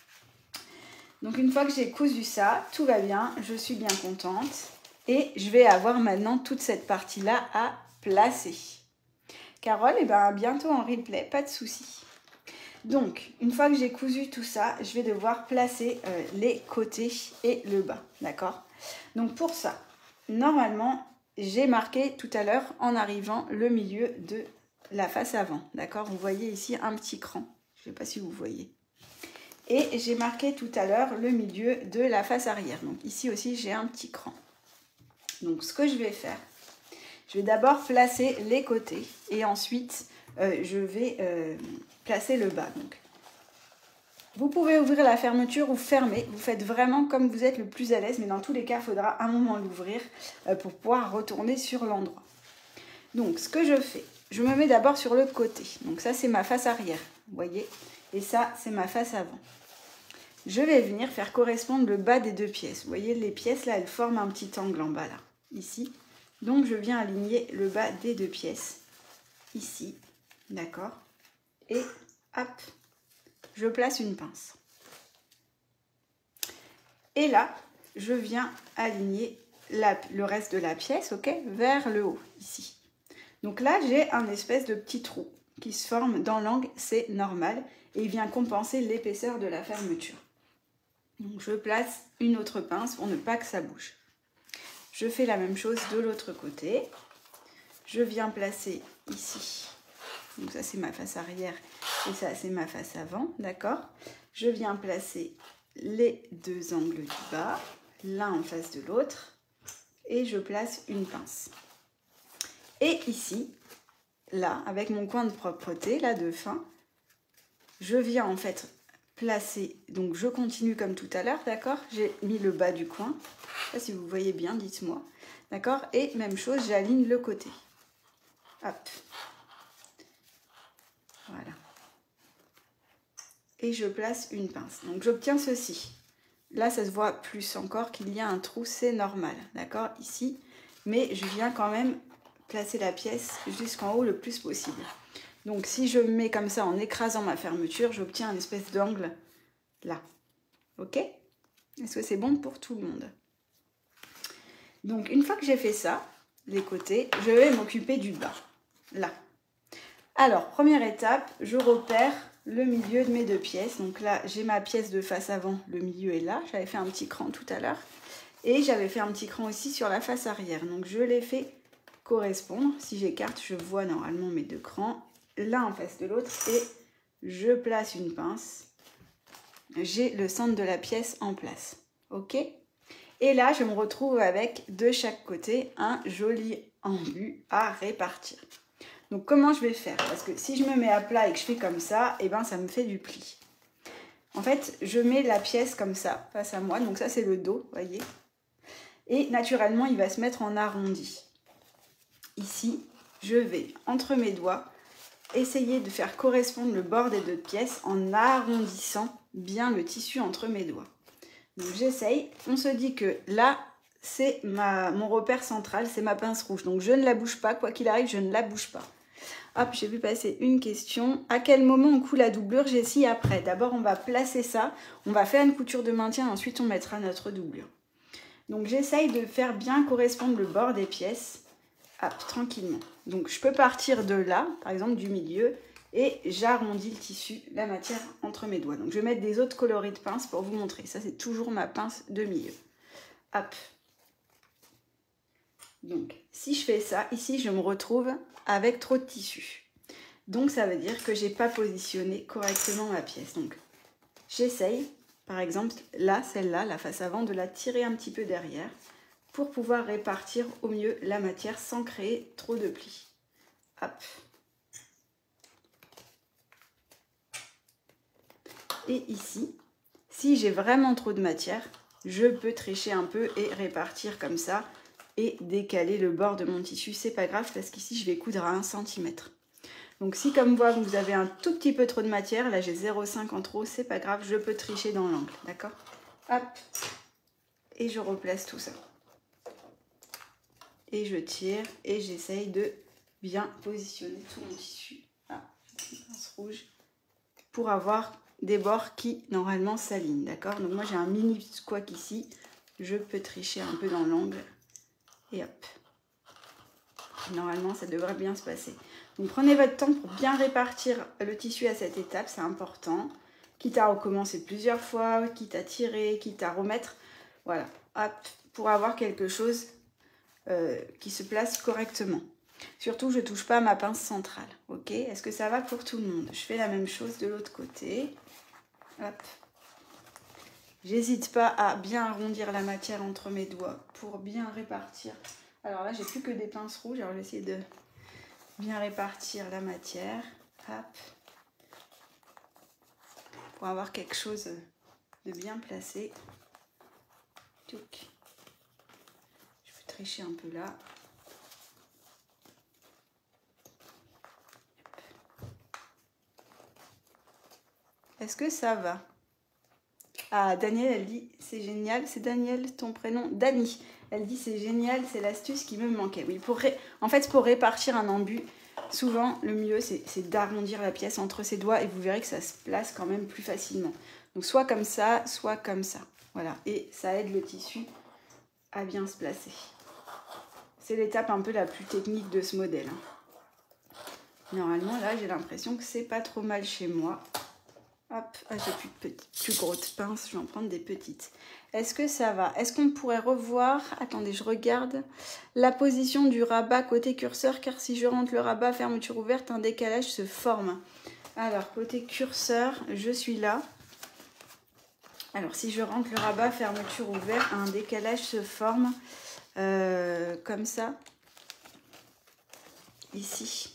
Speaker 1: Donc une fois que j'ai cousu ça, tout va bien, je suis bien contente. Et je vais avoir maintenant toute cette partie-là à placer. Carole, eh ben, bientôt en replay, pas de souci. Donc, une fois que j'ai cousu tout ça, je vais devoir placer euh, les côtés et le bas, d'accord? Donc pour ça, normalement, j'ai marqué tout à l'heure en arrivant le milieu de la face avant, d'accord? Vous voyez ici un petit cran, je ne sais pas si vous voyez. Et j'ai marqué tout à l'heure le milieu de la face arrière. Donc ici aussi, j'ai un petit cran. Donc ce que je vais faire, je vais d'abord placer les côtés et ensuite euh, je vais euh, placer le bas. Donc, vous pouvez ouvrir la fermeture ou fermer, vous faites vraiment comme vous êtes le plus à l'aise, mais dans tous les cas, il faudra un moment l'ouvrir euh, pour pouvoir retourner sur l'endroit. Donc ce que je fais, je me mets d'abord sur le côté. Donc ça c'est ma face arrière, vous voyez, et ça c'est ma face avant. Je vais venir faire correspondre le bas des deux pièces. Vous voyez, les pièces là, elles forment un petit angle en bas là. Ici, donc je viens aligner le bas des deux pièces ici, d'accord, et hop, je place une pince et là je viens aligner la, le reste de la pièce, ok, vers le haut ici. Donc là j'ai un espèce de petit trou qui se forme dans l'angle, c'est normal, et il vient compenser l'épaisseur de la fermeture. Donc je place une autre pince pour ne pas que ça bouge. Je fais la même chose de l'autre côté. Je viens placer ici. Donc ça c'est ma face arrière et ça c'est ma face avant, d'accord? Je viens placer les deux angles du bas, l'un en face de l'autre, et je place une pince. Et ici, là, avec mon coin de propreté, là de fin, je viens en fait placer, donc je continue comme tout à l'heure, d'accord? J'ai mis le bas du coin, je sais pas si vous voyez bien, dites-moi, d'accord? Et même chose, j'aligne le côté. Hop. Voilà. Et je place une pince. Donc j'obtiens ceci. Là, ça se voit plus encore qu'il y a un trou, c'est normal, d'accord? Ici, mais je viens quand même placer la pièce jusqu'en haut le plus possible. Donc si je mets comme ça en écrasant ma fermeture, j'obtiens une espèce d'angle là. Ok? Est-ce que c'est bon pour tout le monde? Donc une fois que j'ai fait ça, les côtés, je vais m'occuper du bas. là. Alors, première étape, je repère le milieu de mes deux pièces. Donc là, j'ai ma pièce de face avant, le milieu est là. J'avais fait un petit cran tout à l'heure. Et j'avais fait un petit cran aussi sur la face arrière. Donc je l'ai fait correspondre. Si j'écarte, je vois normalement mes deux crans, l'un en face de l'autre. Et je place une pince. J'ai le centre de la pièce en place. Ok? Et là, je me retrouve avec de chaque côté un joli embu à répartir. Donc comment je vais faire? Parce que si je me mets à plat et que je fais comme ça, et eh ben ça me fait du pli. En fait, je mets la pièce comme ça, face à moi. Donc ça, c'est le dos, vous voyez. Et naturellement, il va se mettre en arrondi. Ici, je vais, entre mes doigts, essayer de faire correspondre le bord des deux pièces en arrondissant bien le tissu entre mes doigts. Donc j'essaye. On se dit que là, c'est mon repère central, c'est ma pince rouge. Donc je ne la bouge pas, quoi qu'il arrive, je ne la bouge pas. Hop, j'ai vu passer une question. À quel moment on coud la doublure, Jessie, après? D'abord, on va placer ça. On va faire une couture de maintien, ensuite on mettra notre doublure. Donc j'essaye de faire bien correspondre le bord des pièces, hop, tranquillement. Donc je peux partir de là, par exemple du milieu, et j'arrondis le tissu, la matière entre mes doigts. Donc je vais mettre des autres coloris de pince pour vous montrer. Ça, c'est toujours ma pince de milieu. Hop. Donc si je fais ça, ici je me retrouve avec trop de tissu. Donc ça veut dire que j'ai pas positionné correctement ma pièce. Donc j'essaye. Par exemple, là, celle-là, la face avant, de la tirer un petit peu derrière pour pouvoir répartir au mieux la matière sans créer trop de plis. Hop. Et ici, si j'ai vraiment trop de matière, je peux tricher un peu et répartir comme ça et décaler le bord de mon tissu. C'est pas grave parce qu'ici, je vais coudre à un centimètre. Donc si comme moi vous avez un tout petit peu trop de matière, là j'ai zéro virgule cinq en trop, c'est pas grave, je peux tricher dans l'angle, d'accord? Hop, et je replace tout ça. Et je tire et j'essaye de bien positionner tout mon tissu. Ah, une pince rouge pour avoir des bords qui normalement s'alignent, d'accord? Donc moi j'ai un mini squack ici, je peux tricher un peu dans l'angle et hop. Normalement ça devrait bien se passer. Donc prenez votre temps pour bien répartir le tissu à cette étape, c'est important. Quitte à recommencer plusieurs fois, quitte à tirer, quitte à remettre. Voilà, hop, pour avoir quelque chose euh, qui se place correctement. Surtout, je ne touche pas à ma pince centrale, ok? Est-ce que ça va pour tout le monde? Je fais la même chose de l'autre côté. Hop. J'hésite pas à bien arrondir la matière entre mes doigts pour bien répartir. Alors là, j'ai plus que des pinces rouges, alors je vais essayer de bien répartir la matière, hop, pour avoir quelque chose de bien placé. Touc. Je peux tricher un peu là. Est-ce que ça va? Ah, Daniel, elle dit, c'est génial. C'est Daniel, ton prénom? Dani. Elle dit, c'est génial, c'est l'astuce qui me manquait. Oui, pour ré... en fait, pour répartir un embu, souvent, le mieux, c'est d'arrondir la pièce entre ses doigts et vous verrez que ça se place quand même plus facilement. Donc, soit comme ça, soit comme ça. Voilà, et ça aide le tissu à bien se placer. C'est l'étape un peu la plus technique de ce modèle. Normalement, là, j'ai l'impression que c'est pas trop mal chez moi. Hop, ah, j'ai plus de petites, plus grosses pinces, je vais en prendre des petites. Est-ce que ça va? Est-ce qu'on pourrait revoir, attendez, je regarde, la position du rabat côté curseur, car si je rentre le rabat, fermeture ouverte, un décalage se forme. Alors, côté curseur, je suis là. Alors, si je rentre le rabat, fermeture ouverte, un décalage se forme, euh, comme ça, ici.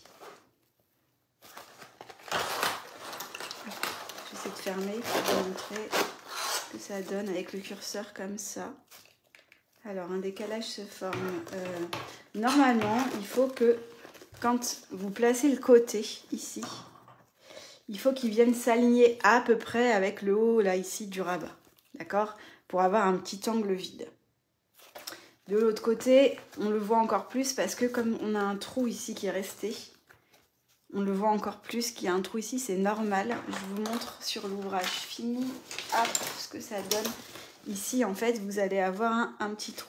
Speaker 1: J'essaie de fermer pour vous montrer ce que ça donne avec le curseur comme ça. Alors, un décalage se forme. Euh, normalement, il faut que, quand vous placez le côté, ici, il faut qu'il vienne s'aligner à peu près avec le haut, là, ici, du rabat. D'accord? Pour avoir un petit angle vide. De l'autre côté, on le voit encore plus parce que comme on a un trou ici qui est resté, on le voit encore plus qu'il y a un trou ici, c'est normal. Je vous montre sur l'ouvrage fini hop, ce que ça donne. Ici, en fait, vous allez avoir un, un petit trou là.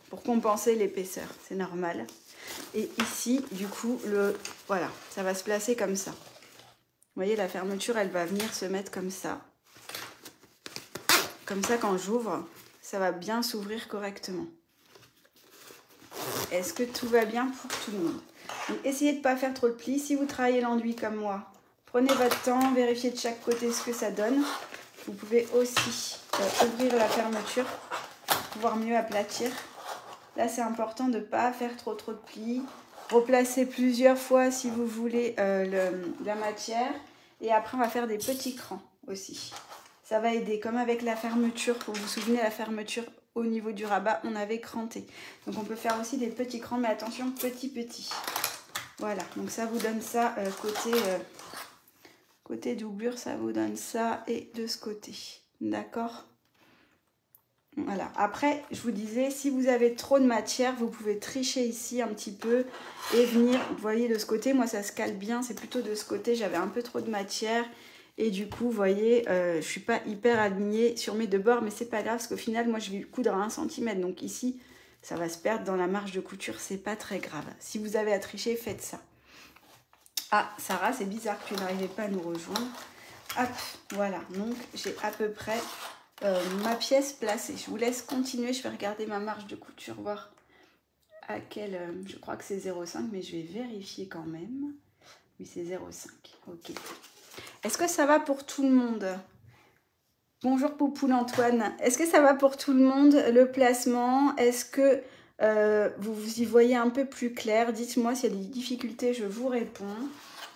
Speaker 1: pour compenser l'épaisseur, c'est normal. Et ici, du coup, le voilà, ça va se placer comme ça. Vous voyez, la fermeture, elle va venir se mettre comme ça. Comme ça, quand j'ouvre, ça va bien s'ouvrir correctement. Est-ce que tout va bien pour tout le monde? Donc, essayez de ne pas faire trop de plis. Si vous travaillez l'enduit comme moi, prenez votre temps, vérifiez de chaque côté ce que ça donne. Vous pouvez aussi euh, ouvrir la fermeture pour pouvoir mieux aplatir. Là, c'est important de ne pas faire trop trop de plis. Replacer plusieurs fois si vous voulez euh, le, la matière. Et après, on va faire des petits crans aussi. Ça va aider, comme avec la fermeture. Vous vous souvenez, la fermeture au niveau du rabat, on avait cranté. Donc, on peut faire aussi des petits crans, mais attention, petit petit. Voilà, donc ça vous donne ça euh, côté, euh, côté doublure, ça vous donne ça et de ce côté. D'accord? Voilà. Après, je vous disais, si vous avez trop de matière, vous pouvez tricher ici un petit peu et venir, vous voyez, de ce côté, moi ça se cale bien, c'est plutôt de ce côté, j'avais un peu trop de matière. Et du coup, vous voyez, euh, je ne suis pas hyper alignée sur mes deux bords, mais c'est pas grave, parce qu'au final, moi je vais coudre à un centimètre. Donc ici, ça va se perdre dans la marge de couture, c'est pas très grave. Si vous avez à tricher, faites ça. Ah, Sarah, c'est bizarre que tu n'arrivais pas à nous rejoindre. Hop, voilà, donc j'ai à peu près euh, ma pièce placée. Je vous laisse continuer, je vais regarder ma marge de couture, voir à quelle... Euh, je crois que c'est zéro virgule cinq, mais je vais vérifier quand même. Oui, c'est zéro virgule cinq, ok. Est-ce que ça va pour tout le monde? Bonjour Poupoule Antoine. Est-ce que ça va pour tout le monde, le placement? Est-ce que euh, vous, vous y voyez un peu plus clair? Dites-moi s'il y a des difficultés, je vous réponds.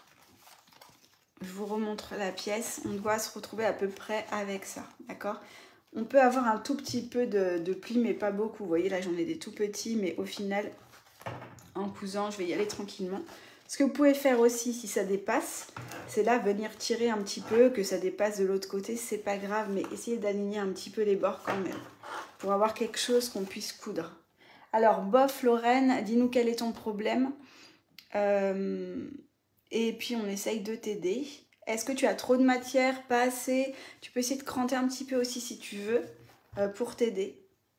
Speaker 1: Je vous remontre la pièce. On doit se retrouver à peu près avec ça, d'accord? On peut avoir un tout petit peu de, de plis, mais pas beaucoup. Vous voyez, là, j'en ai des tout petits, mais au final, en cousant, je vais y aller tranquillement. Ce que vous pouvez faire aussi, si ça dépasse, c'est là venir tirer un petit peu, que ça dépasse de l'autre côté, c'est pas grave, mais essayez d'aligner un petit peu les bords quand même, pour avoir quelque chose qu'on puisse coudre. Alors, bof, Lorraine, dis-nous quel est ton problème. Euh, et puis, on essaye de t'aider. Est-ce que tu as trop de matière, pas assez? Tu peux essayer de cranter un petit peu aussi si tu veux, euh, pour t'aider.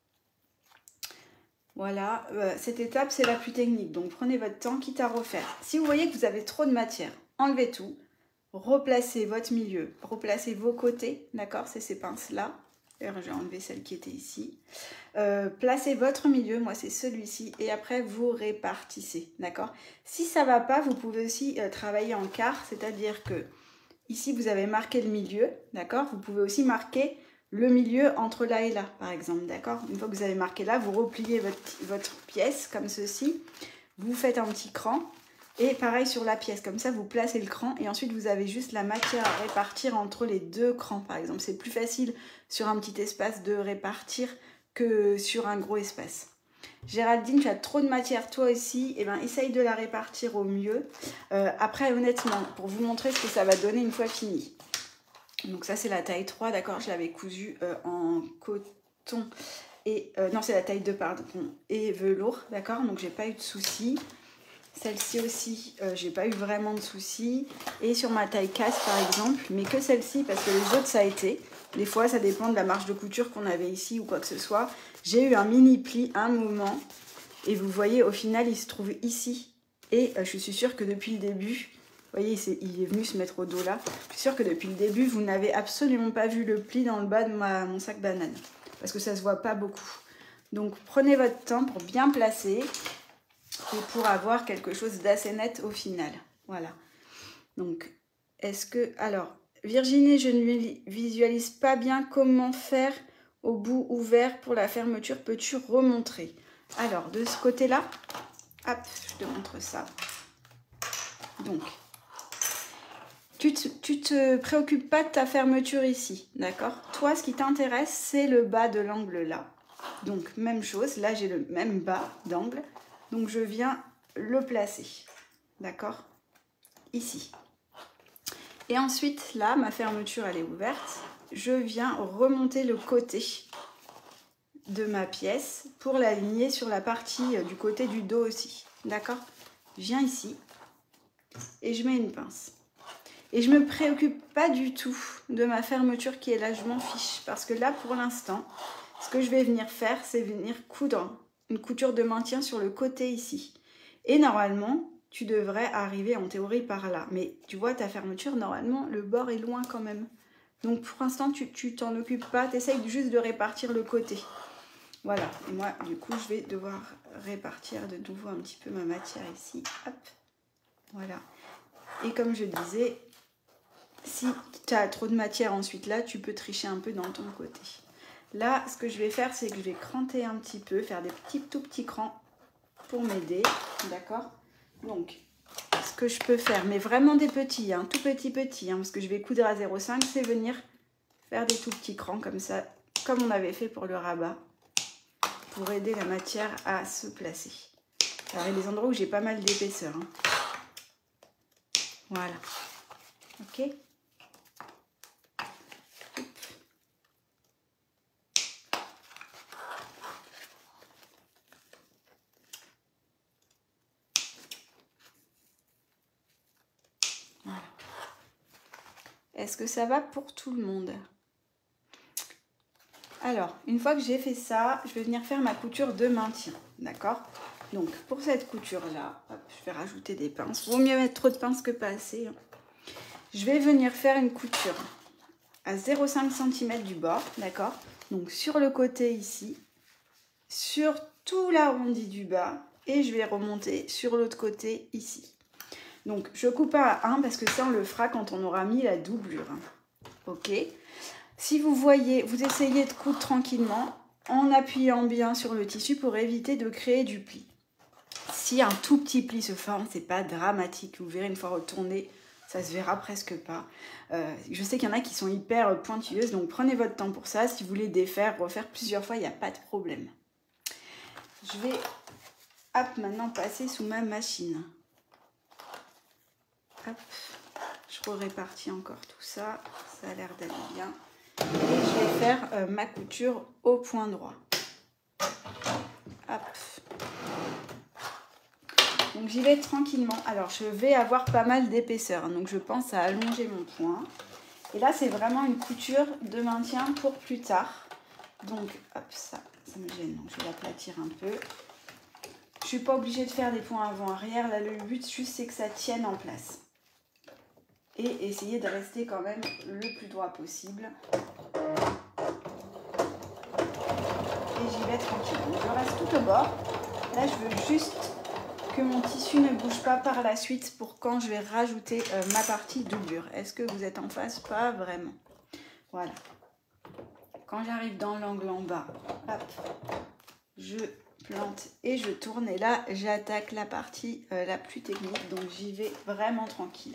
Speaker 1: Voilà, euh, cette étape, c'est la plus technique. Donc, prenez votre temps, quitte à refaire. Si vous voyez que vous avez trop de matière, enlevez tout. Replacez votre milieu. Replacez vos côtés. D'accord? C'est ces pinces-là. D'ailleurs, j'ai enlevé celle qui était ici. Euh, placez votre milieu. Moi, c'est celui-ci. Et après, vous répartissez. D'accord? Si ça ne va pas, vous pouvez aussi euh, travailler en quart. C'est-à-dire que ici, vous avez marqué le milieu. D'accord? Vous pouvez aussi marquer le milieu entre là et là, par exemple, d'accord? Une fois que vous avez marqué là, vous repliez votre, votre pièce comme ceci, vous faites un petit cran, et pareil sur la pièce, comme ça vous placez le cran, et ensuite vous avez juste la matière à répartir entre les deux crans, par exemple. C'est plus facile sur un petit espace de répartir que sur un gros espace. Géraldine, tu as trop de matière toi aussi, et ben essaye de la répartir au mieux. Euh, après, honnêtement, pour vous montrer ce que ça va donner une fois fini. Donc ça c'est la taille trois, d'accord, je l'avais cousu euh, en coton et euh, non c'est la taille deux pardon et velours, d'accord, donc j'ai pas eu de soucis. Celle-ci aussi euh, j'ai pas eu vraiment de soucis, et sur ma taille quatre par exemple, mais que celle-ci parce que les autres ça a été, des fois ça dépend de la marge de couture qu'on avait ici ou quoi que ce soit, j'ai eu un mini pli à un moment et vous voyez au final il se trouve ici, et euh, je suis sûre que depuis le début, vous voyez, il est venu se mettre au dos là. Je suis sûre que depuis le début, vous n'avez absolument pas vu le pli dans le bas de ma, mon sac banane. Parce que ça ne se voit pas beaucoup. Donc, prenez votre temps pour bien placer et pour avoir quelque chose d'assez net au final. Voilà. Donc, est-ce que... Alors, Virginie, je ne visualise pas bien comment faire au bout ouvert pour la fermeture. Peux-tu remontrer? Alors, de ce côté-là, hop, je te montre ça. Donc... Tu te, tu te préoccupes pas de ta fermeture ici, d'accord? Toi, ce qui t'intéresse, c'est le bas de l'angle là. Donc, même chose, là, j'ai le même bas d'angle. Donc, je viens le placer, d'accord? Ici. Et ensuite, là, ma fermeture, elle est ouverte. Je viens remonter le côté de ma pièce pour l'aligner sur la partie du côté du dos aussi, d'accord? Je viens ici et je mets une pince. Et je ne me préoccupe pas du tout de ma fermeture qui est là, je m'en fiche. Parce que là, pour l'instant, ce que je vais venir faire, c'est venir coudre une couture de maintien sur le côté ici. Et normalement, tu devrais arriver en théorie par là. Mais tu vois, ta fermeture, normalement, le bord est loin quand même. Donc pour l'instant, tu t'en occupes pas, tu essayes juste de répartir le côté. Voilà, et moi, du coup, je vais devoir répartir de nouveau un petit peu ma matière ici. Hop, voilà. Et comme je disais, si tu as trop de matière ensuite là, tu peux tricher un peu dans ton côté. Là, ce que je vais faire, c'est que je vais cranter un petit peu, faire des petits, tout petits crans pour m'aider, d'accord? Donc, ce que je peux faire, mais vraiment des petits, hein, tout petits petits, hein, parce que je vais coudre à zéro virgule cinq, c'est venir faire des tout petits crans comme ça, comme on avait fait pour le rabat, pour aider la matière à se placer. Alors, il y a des endroits où j'ai pas mal d'épaisseur. Hein. Voilà. Ok. Voilà. Est-ce que ça va pour tout le monde? Alors, une fois que j'ai fait ça, je vais venir faire ma couture de maintien, d'accord? Donc, pour cette couture-là, je vais rajouter des pinces. Vaut mieux mettre trop de pinces que pas assez. Hein. Je vais venir faire une couture à zéro virgule cinq centimètres du bord, d'accord? Donc, sur le côté ici, sur tout l'arrondi du bas, et je vais remonter sur l'autre côté ici. Donc, je coupe à un parce que ça, on le fera quand on aura mis la doublure. Ok? Si vous voyez, vous essayez de coudre tranquillement en appuyant bien sur le tissu pour éviter de créer du pli. Si un tout petit pli se forme, c'est pas dramatique. Vous verrez une fois retourné, ça se verra presque pas. Euh, je sais qu'il y en a qui sont hyper pointilleuses, donc prenez votre temps pour ça. Si vous voulez défaire, refaire plusieurs fois, il n'y a pas de problème. Je vais hop, maintenant passer sous ma machine. Hop, je répartis encore tout ça. Ça a l'air d'aller bien. Et je vais faire euh, ma couture au point droit. Hop. Donc j'y vais tranquillement. Alors je vais avoir pas mal d'épaisseur. Donc je pense à allonger mon point. Et là c'est vraiment une couture de maintien pour plus tard. Donc hop, ça, ça me gêne. Donc je vais l'aplatir un peu. Je suis pas obligée de faire des points avant-arrière. Là le but juste c'est que ça tienne en place. Et essayer de rester quand même le plus droit possible. Et j'y vais tranquille. Donc je reste tout au bord. Là, je veux juste que mon tissu ne bouge pas par la suite pour quand je vais rajouter euh, ma partie doublure. Est-ce que vous êtes en face? Pas vraiment. Voilà. Quand j'arrive dans l'angle en bas, hop, je plante et je tourne. Et là, j'attaque la partie euh, la plus technique. Donc j'y vais vraiment tranquille.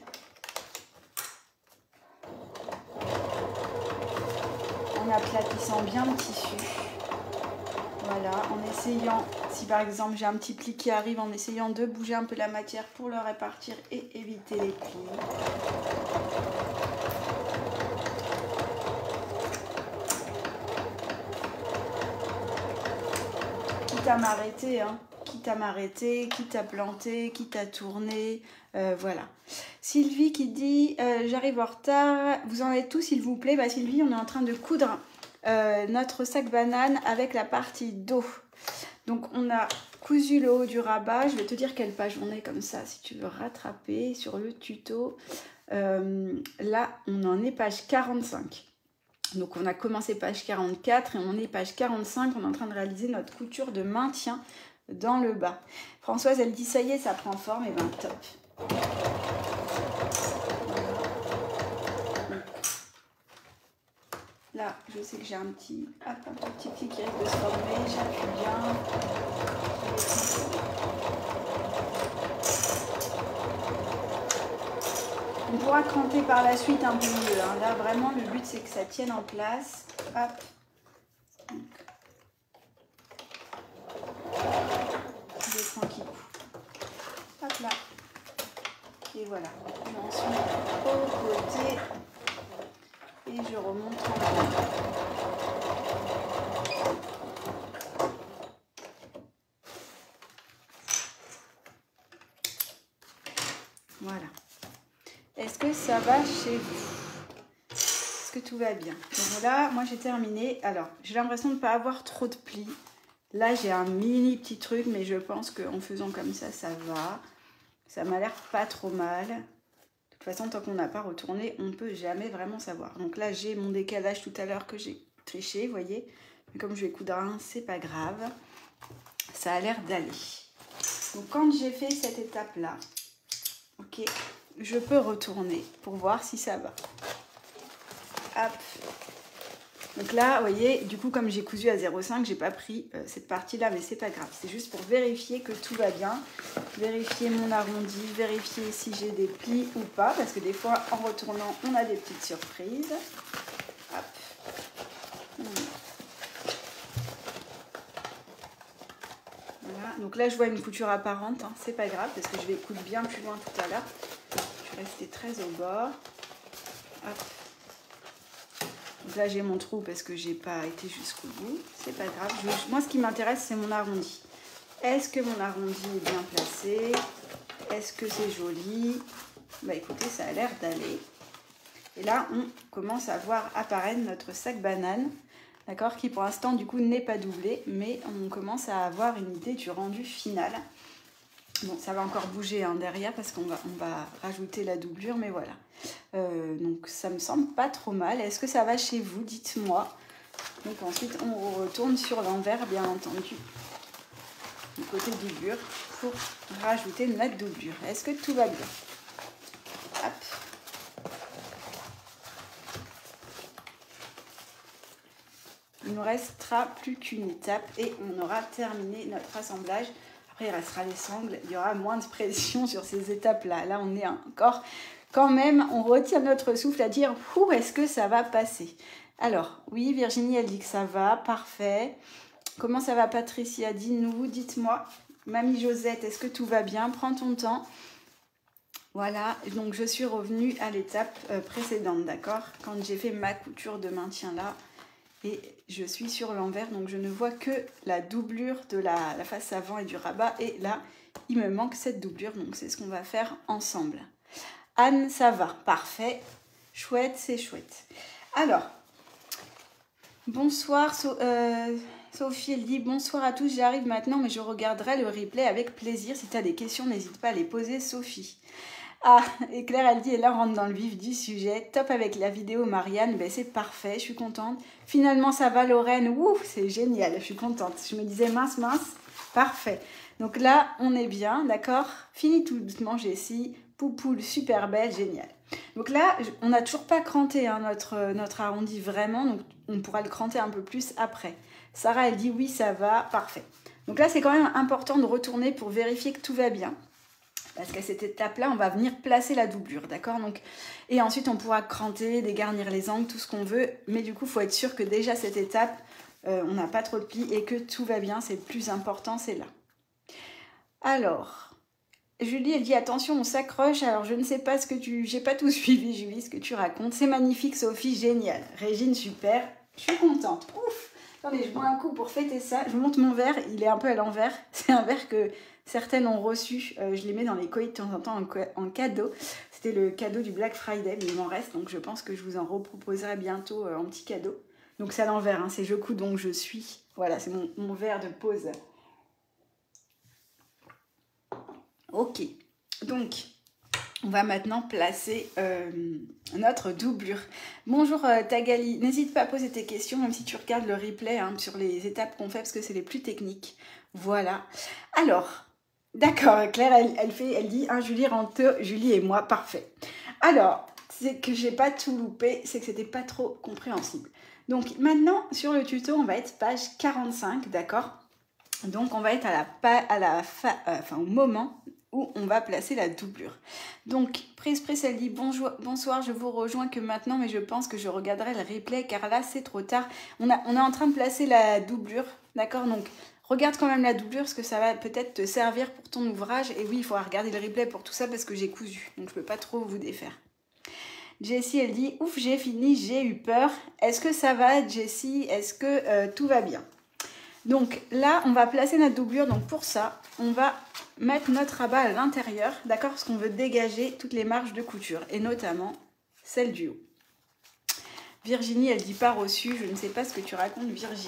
Speaker 1: En aplatissant bien le tissu. Voilà, en essayant, si par exemple j'ai un petit pli qui arrive, en essayant de bouger un peu la matière pour le répartir et éviter les plis. Quitte à m'arrêter, hein. Quitte à m'arrêter, quitte à planter, quitte à tourner, euh, voilà. Sylvie qui dit euh, j'arrive en retard, vous en êtes tous s'il vous plaît? Bah Sylvie, on est en train de coudre euh, notre sac banane avec la partie dos. Donc on a cousu le haut du rabat, je vais te dire quelle page on est comme ça si tu veux rattraper sur le tuto. Euh, là on en est page quarante-cinq. Donc on a commencé page quarante-quatre et on est page quarante-cinq, on est en train de réaliser notre couture de maintien dans le bas. Françoise elle dit ça y est ça prend forme, et ben top. Là, je sais que j'ai un petit, hop, un tout petit pli qui risque de se former, j'appuie bien. On pourra cranter par la suite un peu mieux. Hein. Là, vraiment, le but, c'est que ça tienne en place. Hop. Donc, je vais tranquille. Hop là. Et voilà. J'en suis au côté. Et je remonte tranquillement. Voilà. Est-ce que ça va chez vous? Est-ce que tout va bien? Donc là, moi j'ai terminé. Alors, j'ai l'impression de ne pas avoir trop de plis. Là, j'ai un mini petit truc, mais je pense qu'en faisant comme ça, ça va. Ça m'a l'air pas trop mal. De toute façon, tant qu'on n'a pas retourné, on ne peut jamais vraiment savoir. Donc là, j'ai mon décalage tout à l'heure que j'ai triché, vous voyez. Mais comme je vais coudre un, c'est pas grave. Ça a l'air d'aller. Donc quand j'ai fait cette étape-là, ok, je peux retourner pour voir si ça va. Hop. Donc là, vous voyez, du coup, comme j'ai cousu à zéro virgule cinq, j'ai pas pris euh, cette partie-là, mais c'est pas grave. C'est juste pour vérifier que tout va bien, vérifier mon arrondi, vérifier si j'ai des plis ou pas, parce que des fois, en retournant, on a des petites surprises. Hop. Voilà. Donc là, je vois une couture apparente, hein. C'est pas grave, parce que je vais coudre bien plus loin tout à l'heure. Je vais rester très au bord. Hop. Donc là, j'ai mon trou parce que j'ai pas été jusqu'au bout. C'est pas grave. Je, moi, ce qui m'intéresse, c'est mon arrondi. Est-ce que mon arrondi est bien placé? Est-ce que c'est joli? Bah écoutez, ça a l'air d'aller. Et là, on commence à voir apparaître notre sac banane. D'accord? Qui pour l'instant, du coup, n'est pas doublé. Mais on commence à avoir une idée du rendu final. Bon, ça va encore bouger hein, derrière parce qu'on va, on va rajouter la doublure, mais voilà. Euh, donc ça me semble pas trop mal. Est-ce que ça va chez vous? Dites-moi. Donc ensuite, on retourne sur l'envers, bien entendu, du côté doublure, pour rajouter notre doublure. Est-ce que tout va bien? Hop. Il ne nous restera plus qu'une étape et on aura terminé notre assemblage. Après, il restera les sangles, il y aura moins de pression sur ces étapes-là. Là, on est encore, quand même, on retient notre souffle à dire « Ouh, est-ce que ça va passer ?» Alors, oui, Virginie, elle dit que ça va, parfait. Comment ça va, Patricia? Dis-nous, dites-moi. Mamie Josette, est-ce que tout va bien? Prends ton temps. Voilà, donc je suis revenue à l'étape précédente, d'accord? Quand j'ai fait ma couture de maintien là, et je suis sur l'envers, donc je ne vois que la doublure de la, la face avant et du rabat. Et là, il me manque cette doublure, donc c'est ce qu'on va faire ensemble. Anne, ça va, parfait. Chouette, c'est chouette. Alors, bonsoir, so euh, Sophie, elle dit bonsoir à tous, j'arrive maintenant, mais je regarderai le replay avec plaisir. Si tu as des questions, n'hésite pas à les poser, Sophie. Ah, et Claire, elle dit, et là, on rentre dans le vif du sujet. Top avec la vidéo, Marianne. Ben, c'est parfait, je suis contente. Finalement, ça va, Lorraine. Ouh, c'est génial, je suis contente. Je me disais, mince, mince, parfait. Donc là, on est bien, d'accord? Fini tout doucement, Jessie. Poupoule, super belle, génial. Donc là, on n'a toujours pas cranté hein, notre, notre arrondi vraiment. Donc, on pourra le cranter un peu plus après. Sarah, elle dit, oui, ça va, parfait. Donc là, c'est quand même important de retourner pour vérifier que tout va bien. Parce qu'à cette étape-là, on va venir placer la doublure, d'accord? Donc, et ensuite, on pourra cranter, dégarnir les angles, tout ce qu'on veut. Mais du coup, il faut être sûr que déjà, cette étape, euh, on n'a pas trop de plis et que tout va bien. C'est le plus important, c'est là. Alors, Julie, elle dit, attention, on s'accroche. Alors, je ne sais pas ce que tu... J'ai pas tout suivi, Julie, ce que tu racontes. C'est magnifique, Sophie, génial. Régine, super. Je suis contente. Ouf! Attendez, je bois un coup pour fêter ça. Je monte mon verre, il est un peu à l'envers. C'est un verre que... certaines ont reçu, euh, je les mets dans les colis de temps en temps en, en cadeau. C'était le cadeau du Black Friday, mais il m'en reste, donc je pense que je vous en reproposerai bientôt euh, en petit cadeau. Donc c'est à l'envers, hein, c'est je couds donc je suis. Voilà, c'est mon, mon verre de pause. Ok, donc on va maintenant placer euh, notre doublure. Bonjour euh, Tagali, n'hésite pas à poser tes questions, même si tu regardes le replay hein, sur les étapes qu'on fait, parce que c'est les plus techniques. Voilà, alors... D'accord, Claire, elle, elle, fait, elle dit, hein, Julie rentre, Julie et moi, parfait. Alors, c'est que j'ai pas tout loupé, c'est que c'était pas trop compréhensible. Donc maintenant, sur le tuto, on va être page quarante-cinq, d'accord? Donc on va être à la, à la fa, euh, enfin, au moment où on va placer la doublure. Donc, Prise Prise, elle dit, bonjour, bonsoir, je vous rejoins que maintenant, mais je pense que je regarderai le replay, car là, c'est trop tard. On, a, on est en train de placer la doublure, d'accord? Donc, regarde quand même la doublure parce que ça va peut-être te servir pour ton ouvrage. Et oui, il faudra regarder le replay pour tout ça parce que j'ai cousu. Donc, je ne peux pas trop vous défaire. Jessie, elle dit, ouf, j'ai fini, j'ai eu peur. Est-ce que ça va, Jessie? Est-ce que euh, tout va bien? Donc là, on va placer notre doublure. Donc pour ça, on va mettre notre rabat à l'intérieur, d'accord? Parce qu'on veut dégager toutes les marges de couture et notamment celle du haut. Virginie, elle dit pas reçu. Je ne sais pas ce que tu racontes, Virginie.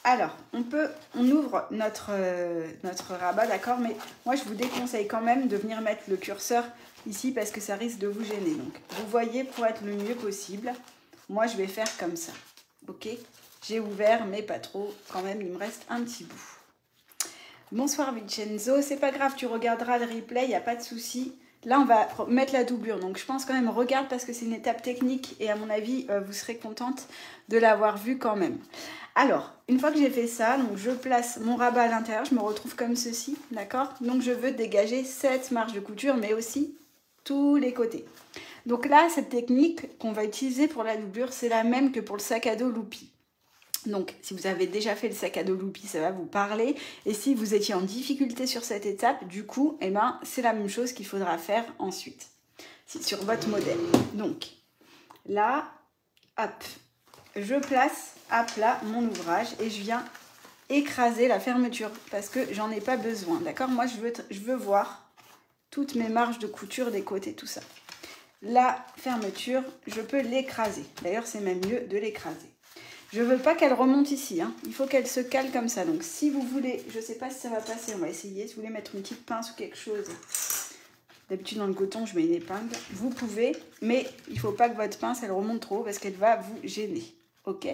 Speaker 1: Alors, on peut, on ouvre notre, euh, notre rabat, d'accord? Mais moi, je vous déconseille quand même de venir mettre le curseur ici parce que ça risque de vous gêner. Donc, vous voyez, pour être le mieux possible, moi, je vais faire comme ça, ok? J'ai ouvert, mais pas trop. Quand même, il me reste un petit bout. Bonsoir Vincenzo, c'est pas grave, tu regarderas le replay, il n'y a pas de souci. Là, on va mettre la doublure, donc je pense quand même, regarde parce que c'est une étape technique et à mon avis, euh, vous serez contente de l'avoir vu quand même. Alors, une fois que j'ai fait ça, donc je place mon rabat à l'intérieur, je me retrouve comme ceci, d'accord? Donc je veux dégager cette marge de couture, mais aussi tous les côtés. Donc là, cette technique qu'on va utiliser pour la doublure, c'est la même que pour le sac à dos Loopy. Donc, si vous avez déjà fait le sac à dos Loopy, ça va vous parler. Et si vous étiez en difficulté sur cette étape, du coup, eh ben, c'est la même chose qu'il faudra faire ensuite sur votre modèle. Donc, là, hop, je place à plat mon ouvrage et je viens écraser la fermeture parce que j'en ai pas besoin. D'accord? Moi, je veux, je veux voir toutes mes marges de couture des côtés, tout ça. La fermeture, je peux l'écraser. D'ailleurs, c'est même mieux de l'écraser. Je ne veux pas qu'elle remonte ici, hein. Il faut qu'elle se cale comme ça. Donc si vous voulez, je ne sais pas si ça va passer, on va essayer. Si vous voulez mettre une petite pince ou quelque chose, d'habitude dans le coton, je mets une épingle. Vous pouvez, mais il ne faut pas que votre pince, elle remonte trop haut parce qu'elle va vous gêner. Ok?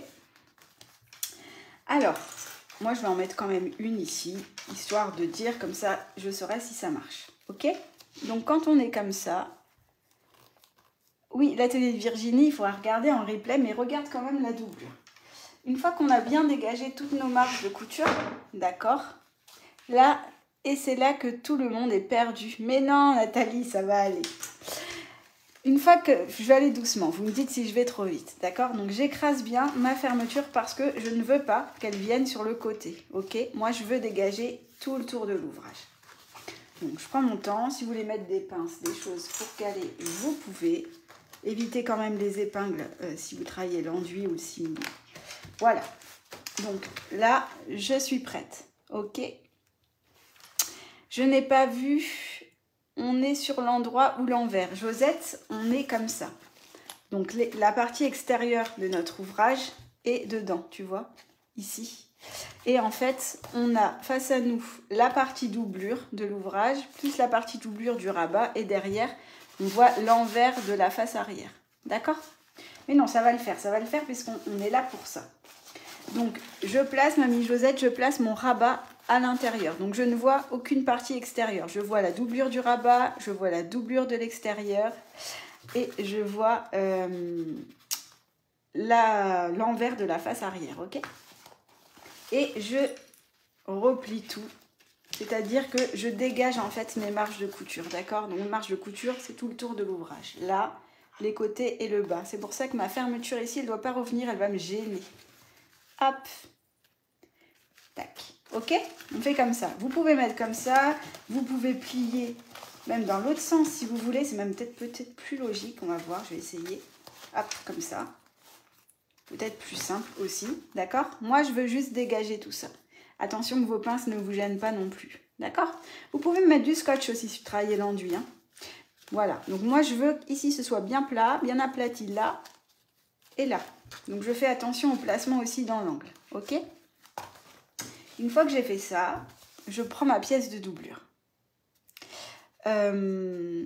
Speaker 1: Alors, moi je vais en mettre quand même une ici, histoire de dire comme ça, je saurai si ça marche. Ok? Donc quand on est comme ça, oui, l'atelier de Virginie, il faudra regarder en replay, mais regarde quand même la doublure. Une fois qu'on a bien dégagé toutes nos marges de couture, d'accord, là, et c'est là que tout le monde est perdu. Mais non, Nathalie, ça va aller. Une fois que je vais aller doucement, vous me dites si je vais trop vite, d'accord? Donc j'écrase bien ma fermeture parce que je ne veux pas qu'elle vienne sur le côté, ok? Moi, je veux dégager tout le tour de l'ouvrage. Donc je prends mon temps. Si vous voulez mettre des pinces, des choses pour caler, vous pouvez. Évitez quand même les épingles euh, si vous travaillez l'enduit ou le simili. Voilà, donc là, je suis prête, ok? Je n'ai pas vu, on est sur l'endroit où l'envers. Josette, on est comme ça. Donc les, la partie extérieure de notre ouvrage est dedans, tu vois, ici. Et en fait, on a face à nous la partie doublure de l'ouvrage, plus la partie doublure du rabat, et derrière, on voit l'envers de la face arrière, d'accord? Mais non, ça va le faire, ça va le faire puisqu'on est là pour ça. Donc, je place, mamie Josette, je place mon rabat à l'intérieur. Donc, je ne vois aucune partie extérieure. Je vois la doublure du rabat, je vois la doublure de l'extérieur et je vois euh, l'envers de la face arrière, ok? Et je replie tout. C'est-à-dire que je dégage en fait mes marges de couture, d'accord? Donc, mes marges de couture, c'est tout le tour de l'ouvrage. Là, les côtés et le bas. C'est pour ça que ma fermeture ici, elle ne doit pas revenir, elle va me gêner. Hop, tac, ok? On fait comme ça. Vous pouvez mettre comme ça, vous pouvez plier même dans l'autre sens si vous voulez. C'est même peut-être peut-être plus logique, on va voir, je vais essayer. Hop, comme ça. Peut-être plus simple aussi, d'accord? Moi, je veux juste dégager tout ça. Attention que vos pinces ne vous gênent pas non plus, d'accord? Vous pouvez me mettre du scotch aussi si vous travaillez l'enduit, hein. Voilà, donc moi, je veux qu'ici, ce soit bien plat, bien aplati là et là. Donc, je fais attention au placement aussi dans l'angle, ok? Une fois que j'ai fait ça, je prends ma pièce de doublure. Euh...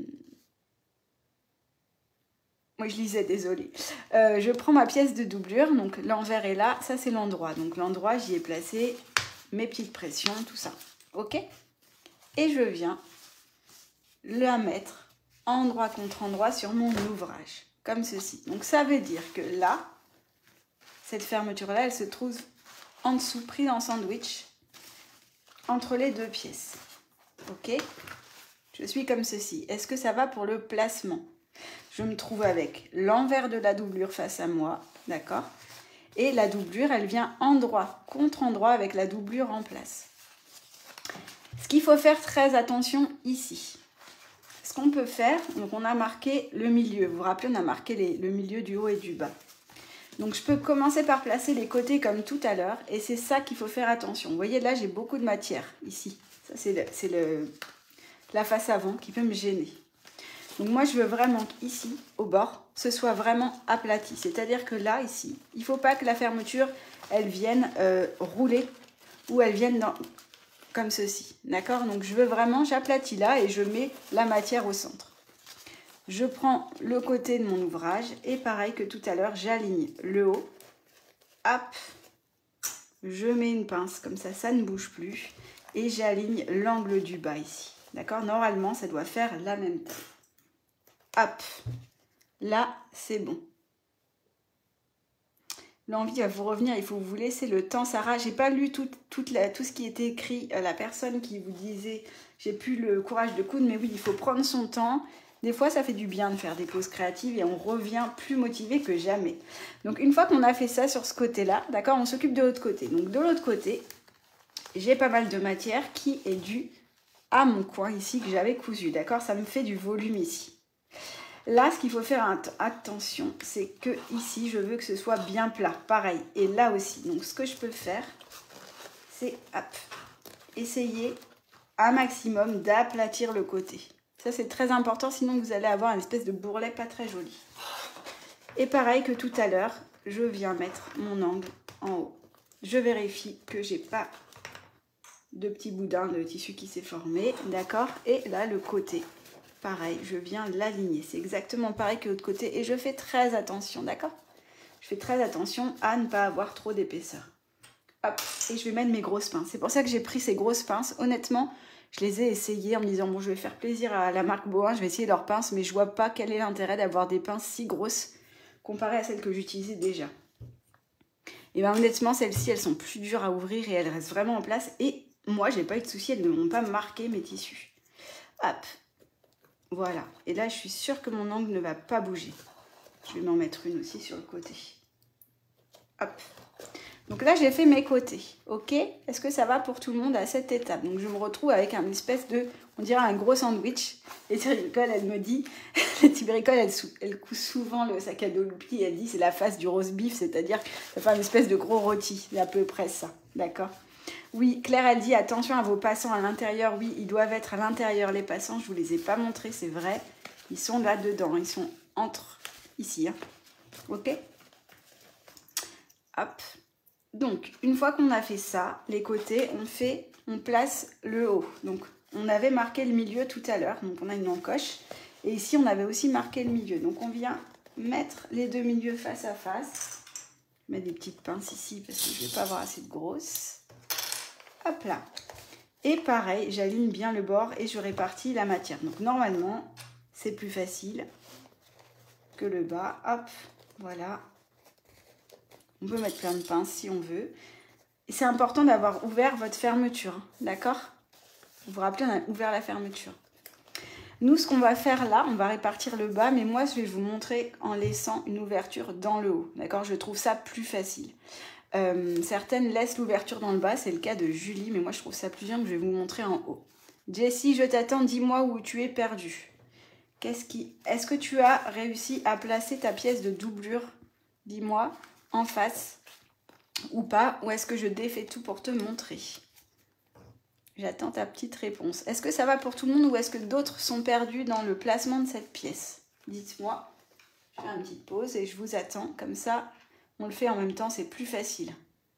Speaker 1: Moi, je lisais, désolée. Euh, je prends ma pièce de doublure, donc l'envers est là, ça c'est l'endroit. Donc, l'endroit, j'y ai placé mes petites pressions, tout ça, ok? Et je viens la mettre endroit contre endroit sur mon ouvrage, comme ceci. Donc, ça veut dire que là, cette fermeture-là, elle se trouve en dessous, prise en sandwich, entre les deux pièces. Ok? Je suis comme ceci. Est-ce que ça va pour le placement? Je me trouve avec l'envers de la doublure face à moi, d'accord? Et la doublure, elle vient endroit, contre endroit avec la doublure en place. Ce qu'il faut faire très attention ici. Ce qu'on peut faire, donc on a marqué le milieu. Vous vous rappelez, on a marqué les, le milieu du haut et du bas. Donc, je peux commencer par placer les côtés comme tout à l'heure. Et c'est ça qu'il faut faire attention. Vous voyez, là, j'ai beaucoup de matière ici. Ça, c'est le, c'est le, la face avant qui peut me gêner. Donc, moi, je veux vraiment qu'ici, au bord, ce soit vraiment aplati. C'est-à-dire que là, ici, il ne faut pas que la fermeture elles viennent euh, rouler ou elles viennent dans, comme ceci. D'accord? Donc je veux vraiment, j'aplatis là et je mets la matière au centre. Je prends le côté de mon ouvrage et pareil que tout à l'heure, j'aligne le haut. Hop, je mets une pince, comme ça, ça ne bouge plus. Et j'aligne l'angle du bas ici. D'accord? Normalement, ça doit faire la même taille. Hop, là, c'est bon. L'envie va vous revenir, il faut vous laisser le temps. Sarah, j'ai pas lu tout, toute la, tout ce qui était écrit. La personne qui vous disait, j'ai plus le courage de coudre, mais oui, il faut prendre son temps. Des fois, ça fait du bien de faire des pauses créatives et on revient plus motivé que jamais. Donc, une fois qu'on a fait ça sur ce côté-là, d'accord, on s'occupe de l'autre côté. Donc, de l'autre côté, j'ai pas mal de matière qui est due à mon coin ici que j'avais cousu, d'accord? Ça me fait du volume ici. Là, ce qu'il faut faire attention, c'est que ici, je veux que ce soit bien plat. Pareil, et là aussi. Donc, ce que je peux faire, c'est essayer un maximum d'aplatir le côté. Ça, c'est très important, sinon vous allez avoir une espèce de bourrelet pas très joli. Et pareil que tout à l'heure, je viens mettre mon angle en haut. Je vérifie que j'ai pas de petits boudins de tissu qui s'est formé, d'accord? Et là, le côté, pareil, je viens l'aligner. C'est exactement pareil que l'autre côté. Et je fais très attention, d'accord? Je fais très attention à ne pas avoir trop d'épaisseur. Hop, et je vais mettre mes grosses pinces. C'est pour ça que j'ai pris ces grosses pinces. Honnêtement, je les ai essayées en me disant, bon, je vais faire plaisir à la marque Bohin, je vais essayer leurs pinces, mais je vois pas quel est l'intérêt d'avoir des pinces si grosses comparées à celles que j'utilisais déjà. Et bien honnêtement, celles-ci, elles sont plus dures à ouvrir et elles restent vraiment en place. Et moi, j'ai pas eu de souci, elles ne m'ont pas marqué mes tissus. Hop, voilà. Et là, je suis sûre que mon angle ne va pas bouger. Je vais m'en mettre une aussi sur le côté. Hop. Donc là, j'ai fait mes côtés, ok? Est-ce que ça va pour tout le monde à cette étape? Donc je me retrouve avec un espèce de, on dirait un gros sandwich. Et Tibéricole, elle me dit, Tibéricole, elle, elle coud souvent le sac à dos Loupi, elle dit c'est la face du roast beef, c'est-à-dire ça fait une espèce de gros rôti, c'est à peu près ça, d'accord? Oui, Claire, elle dit attention à vos passants à l'intérieur. Oui, ils doivent être à l'intérieur, les passants, je ne vous les ai pas montrés, c'est vrai. Ils sont là-dedans, ils sont entre, ici, hein. Ok? Hop. Donc, une fois qu'on a fait ça, les côtés, on fait, on place le haut. Donc, on avait marqué le milieu tout à l'heure. Donc, on a une encoche. Et ici, on avait aussi marqué le milieu. Donc, on vient mettre les deux milieux face à face. Je mets des petites pinces ici parce que je ne vais pas avoir assez de grosses. Hop là. Et pareil, j'aligne bien le bord et je répartis la matière. Donc, normalement, c'est plus facile que le bas. Hop, voilà. On peut mettre plein de pinces si on veut. Et c'est important d'avoir ouvert votre fermeture, d'accord? Vous vous rappelez, on a ouvert la fermeture. Nous, ce qu'on va faire là, on va répartir le bas, mais moi, je vais vous montrer en laissant une ouverture dans le haut, d'accord? Je trouve ça plus facile. Euh, certaines laissent l'ouverture dans le bas, c'est le cas de Julie, mais moi, je trouve ça plus bien que je vais vous montrer en haut. Jessie, je t'attends, dis-moi où tu es perdue. Qu'est-ce qui... Est-ce que tu as réussi à placer ta pièce de doublure? Dis-moi. En face ou pas, ou est-ce que je défais tout pour te montrer? J'attends ta petite réponse. Est-ce que ça va pour tout le monde ou est-ce que d'autres sont perdus dans le placement de cette pièce? Dites-moi. Je fais une petite pause et je vous attends. Comme ça, on le fait en même temps, c'est plus facile.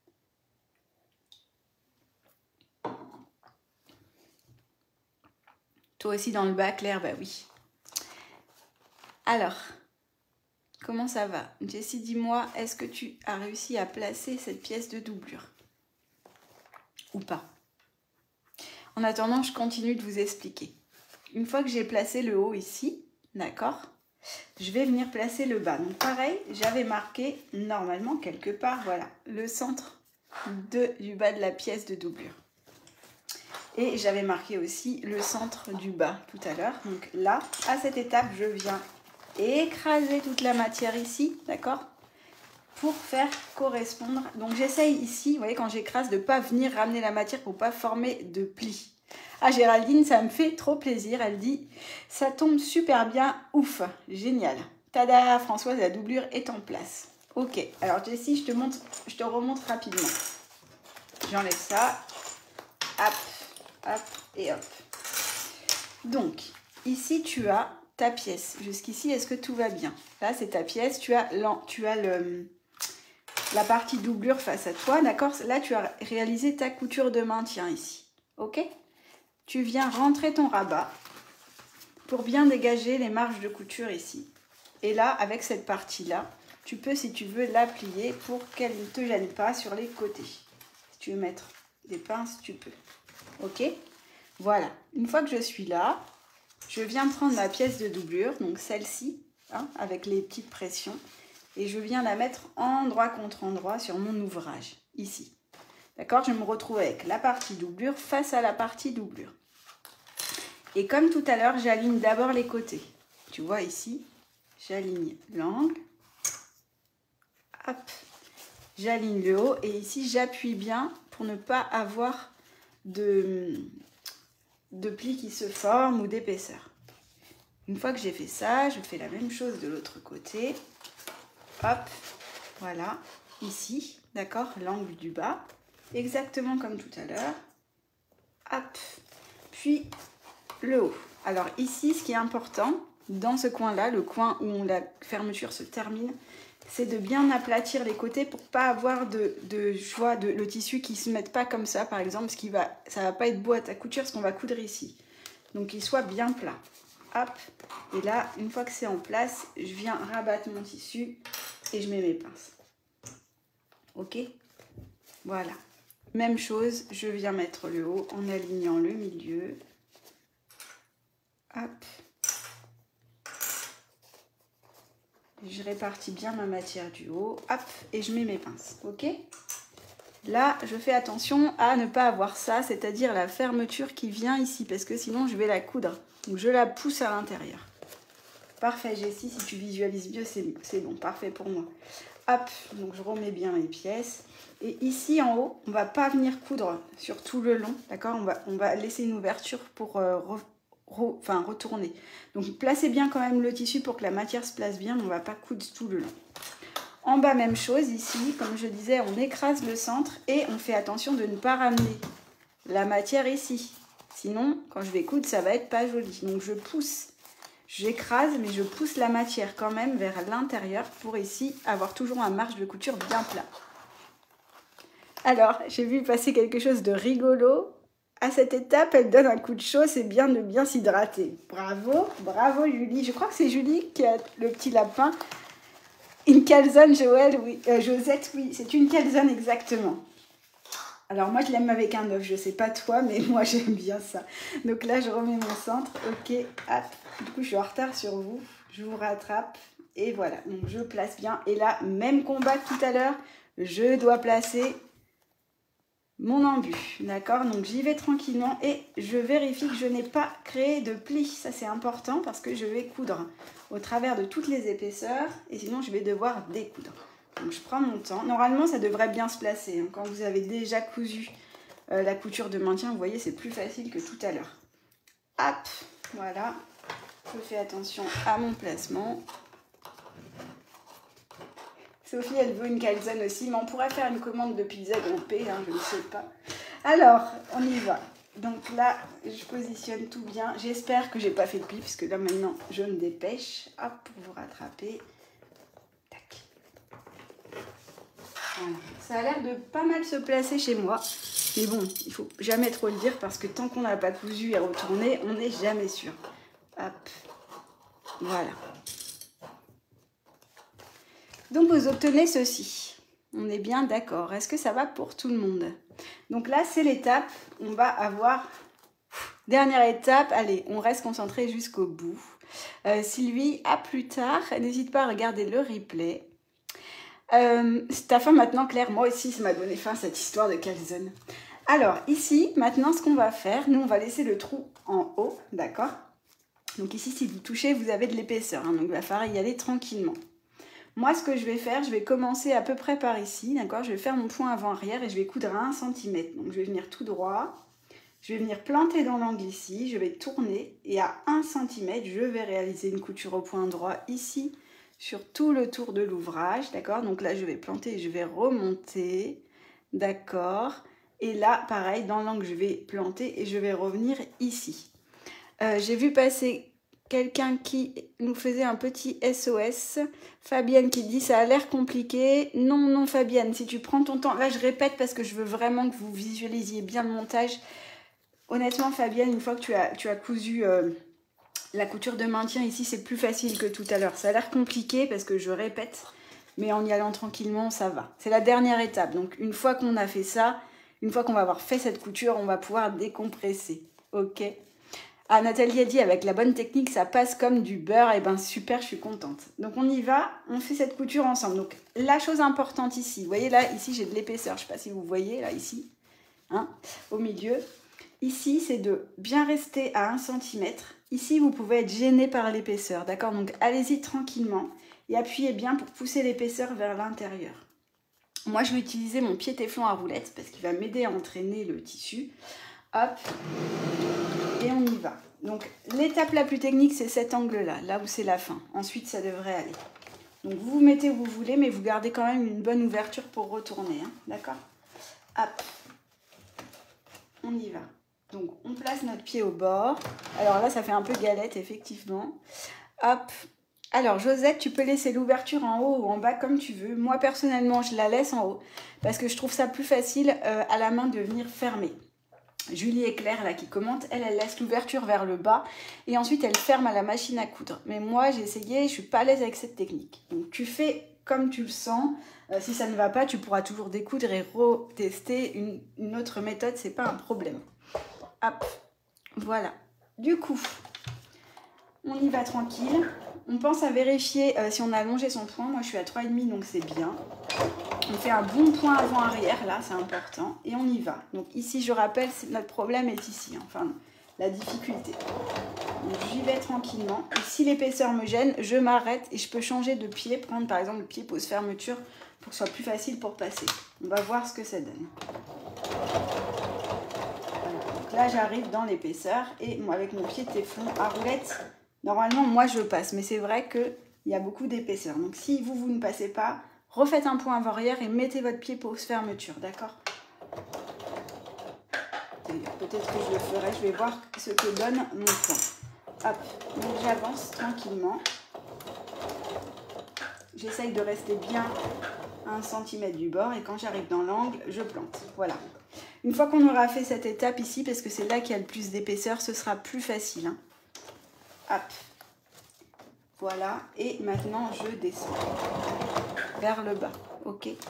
Speaker 1: Toi aussi dans le bas, Claire? Bah oui. Alors... Comment ça va? Jessie, dis-moi, est-ce que tu as réussi à placer cette pièce de doublure? Ou pas? En attendant, je continue de vous expliquer. Une fois que j'ai placé le haut ici, d'accord, je vais venir placer le bas. Donc pareil, j'avais marqué normalement quelque part, voilà, le centre de, du bas de la pièce de doublure. Et j'avais marqué aussi le centre du bas tout à l'heure. Donc là, à cette étape, je viens écraser toute la matière ici, d'accord, pour faire correspondre. Donc j'essaye ici, vous voyez, quand j'écrase, de ne pas venir ramener la matière pour ne pas former de plis. Ah, Géraldine, ça me fait trop plaisir, elle dit, ça tombe super bien, ouf, génial. Tada, Françoise, la doublure est en place. Ok, alors Jessie, je te montre, je te remonte rapidement. J'enlève ça, hop, hop et hop. Donc, ici tu as ta pièce. Jusqu'ici, est-ce que tout va bien? Là, c'est ta pièce. Tu as, tu as le, la partie doublure face à toi, d'accord? Là, tu as réalisé ta couture de maintien ici, ok? Tu viens rentrer ton rabat pour bien dégager les marges de couture ici. Et là, avec cette partie-là, tu peux, si tu veux, la plier pour qu'elle ne te gêne pas sur les côtés. Si tu veux mettre des pinces, tu peux. Ok? Voilà. Une fois que je suis là, je viens prendre ma pièce de doublure, donc celle-ci, hein, avec les petites pressions, et je viens la mettre endroit contre endroit sur mon ouvrage, ici. D'accord? Je me retrouve avec la partie doublure face à la partie doublure. Et comme tout à l'heure, j'aligne d'abord les côtés. Tu vois ici, j'aligne l'angle. Hop, j'aligne le haut et ici j'appuie bien pour ne pas avoir de, de plis qui se forment ou d'épaisseur. Une fois que j'ai fait ça, je fais la même chose de l'autre côté. Hop, voilà, ici, d'accord, l'angle du bas, exactement comme tout à l'heure. Hop, puis le haut. Alors ici, ce qui est important, dans ce coin-là, le coin où la fermeture se termine, c'est de bien aplatir les côtés pour pas avoir de, de joie, de le tissu qui se mette pas comme ça, par exemple, parce qu'il va, ça va pas être beau à ta couture, parce qu'on va coudre ici. Donc qu'il soit bien plat. Hop, et là, une fois que c'est en place, je viens rabattre mon tissu et je mets mes pinces. Ok, voilà. Même chose, je viens mettre le haut en alignant le milieu. Hop. Je répartis bien ma matière du haut, hop, et je mets mes pinces, ok? Là, je fais attention à ne pas avoir ça, c'est-à-dire la fermeture qui vient ici, parce que sinon je vais la coudre. Donc je la pousse à l'intérieur. Parfait, Jessie, si tu visualises mieux, c'est bon, parfait pour moi. Hop, donc je remets bien mes pièces. Et ici en haut, on ne va pas venir coudre sur tout le long, d'accord? on va, on va laisser une ouverture pour euh, re, enfin, retourner. Donc placez bien quand même le tissu pour que la matière se place bien, mais on ne va pas coudre tout le long. En bas, même chose, ici, comme je disais, on écrase le centre et on fait attention de ne pas ramener la matière ici. Sinon, quand je vais coudre, ça va être pas joli. Donc je pousse, j'écrase, mais je pousse la matière quand même vers l'intérieur pour ici avoir toujours un marge de couture bien plat. Alors, j'ai vu passer quelque chose de rigolo. À cette étape, elle donne un coup de chaud, c'est bien de bien s'hydrater. Bravo, bravo Julie. Je crois que c'est Julie qui a le petit lapin. Une calzone, Joël, oui. Euh, Josette, oui, c'est une calzone exactement. Alors moi, je l'aime avec un œuf, je sais pas toi, mais moi, j'aime bien ça. Donc là, je remets mon centre, ok, hop. Du coup, je suis en retard sur vous, je vous rattrape, et voilà. Donc, je place bien, et là, même combat que tout à l'heure, je dois placer mon embu, d'accord? Donc, j'y vais tranquillement, et je vérifie que je n'ai pas créé de plis. Ça, c'est important, parce que je vais coudre au travers de toutes les épaisseurs, et sinon, je vais devoir découdre. Donc je prends mon temps. Normalement, ça devrait bien se placer. Hein. Quand vous avez déjà cousu euh, la couture de maintien, vous voyez, c'est plus facile que tout à l'heure. Hop, voilà. Je fais attention à mon placement. Sophie, elle veut une calzone aussi, mais on pourrait faire une commande de pizza groupée, hein, je ne sais pas. Alors, on y va. Donc là, je positionne tout bien. J'espère que j'ai pas fait de pli, puisque là, maintenant, je me dépêche. Hop, pour vous rattraper. Voilà. Ça a l'air de pas mal se placer chez moi. Mais bon, il faut jamais trop le dire parce que tant qu'on n'a pas cousu et retourné, on n'est jamais sûr. Hop. Voilà. Donc vous obtenez ceci. On est bien d'accord. Est-ce que ça va pour tout le monde? Donc là, c'est l'étape. On va avoir... Dernière étape. Allez, on reste concentré jusqu'au bout. Euh, Sylvie, à plus tard. N'hésite pas à regarder le replay. Euh, ta fin maintenant, Claire, moi aussi ça m'a donné faim cette histoire de calzone. Alors ici, maintenant ce qu'on va faire, nous on va laisser le trou en haut, d'accord? Donc ici si vous touchez, vous avez de l'épaisseur, hein, donc il va falloir y aller tranquillement. Moi ce que je vais faire, je vais commencer à peu près par ici, d'accord? Je vais faire mon point avant-arrière et je vais coudre à un centimètre. Donc je vais venir tout droit, je vais venir planter dans l'angle ici, je vais tourner et à un centimètre, je vais réaliser une couture au point droit ici, sur tout le tour de l'ouvrage, d'accord? Donc là, je vais planter et je vais remonter, d'accord? Et là, pareil, dans l'angle, je vais planter et je vais revenir ici. Euh, j'ai vu passer quelqu'un qui nous faisait un petit S O S. Fabienne qui dit ça a l'air compliqué. Non, non Fabienne, si tu prends ton temps. Là, je répète parce que je veux vraiment que vous visualisiez bien le montage. Honnêtement, Fabienne, une fois que tu as, tu as cousu euh, la couture de maintien ici, c'est plus facile que tout à l'heure. Ça a l'air compliqué parce que je répète, mais en y allant tranquillement, ça va. C'est la dernière étape. Donc, une fois qu'on a fait ça, une fois qu'on va avoir fait cette couture, on va pouvoir décompresser. Ok. Ah, Nathalie a dit, avec la bonne technique, ça passe comme du beurre. Eh ben super, je suis contente. Donc, on y va, on fait cette couture ensemble. Donc, la chose importante ici, vous voyez là, ici, j'ai de l'épaisseur. Je ne sais pas si vous voyez, là, ici, hein, au milieu. Ici, c'est de bien rester à un centimètre. Ici, vous pouvez être gêné par l'épaisseur, d'accord? Donc, allez-y tranquillement et appuyez bien pour pousser l'épaisseur vers l'intérieur. Moi, je vais utiliser mon pied téflon à roulette parce qu'il va m'aider à entraîner le tissu. Hop, et on y va. Donc, l'étape la plus technique, c'est cet angle-là, là où c'est la fin. Ensuite, ça devrait aller. Donc, vous vous mettez où vous voulez, mais vous gardez quand même une bonne ouverture pour retourner, hein, d'accord? Hop, on y va. Donc, on place notre pied au bord. Alors là, ça fait un peu galette, effectivement. Hop. Alors, Josette, tu peux laisser l'ouverture en haut ou en bas, comme tu veux. Moi, personnellement, je la laisse en haut parce que je trouve ça plus facile euh, à la main de venir fermer. Julie et Claire, là, qui commentent, elle, elle laisse l'ouverture vers le bas et ensuite, elle ferme à la machine à coudre. Mais moi, j'ai essayé, je ne suis pas à l'aise avec cette technique. Donc, tu fais comme tu le sens. Euh, si ça ne va pas, tu pourras toujours découdre et retester une, une autre méthode. Ce n'est pas un problème. Hop, voilà. Du coup, on y va tranquille. On pense à vérifier euh, si on a allongé son point. Moi, je suis à trois virgule cinq, donc c'est bien. On fait un bon point avant-arrière, là, c'est important. Et on y va. Donc ici, je rappelle, notre problème est ici. Enfin, la difficulté. Donc j'y vais tranquillement. Et si l'épaisseur me gêne, je m'arrête et je peux changer de pied. Prendre, par exemple, le pied pose fermeture pour que ce soit plus facile pour passer. On va voir ce que ça donne. Là, j'arrive dans l'épaisseur et moi, avec mon pied de téflon à roulette, normalement, moi, je passe. Mais c'est vrai qu'il y a beaucoup d'épaisseur. Donc, si vous, vous ne passez pas, refaites un point avant-arrière et mettez votre pied pose fermeture, d'accord? Peut-être que je le ferai. Je vais voir ce que donne mon point. Hop, donc j'avance tranquillement. J'essaye de rester bien à un centimètre du bord et quand j'arrive dans l'angle, je plante. Voilà. Une fois qu'on aura fait cette étape ici, parce que c'est là qu'il y a le plus d'épaisseur, ce sera plus facile. Hein. Hop. Voilà. Et maintenant, je descends vers le bas. Ok. De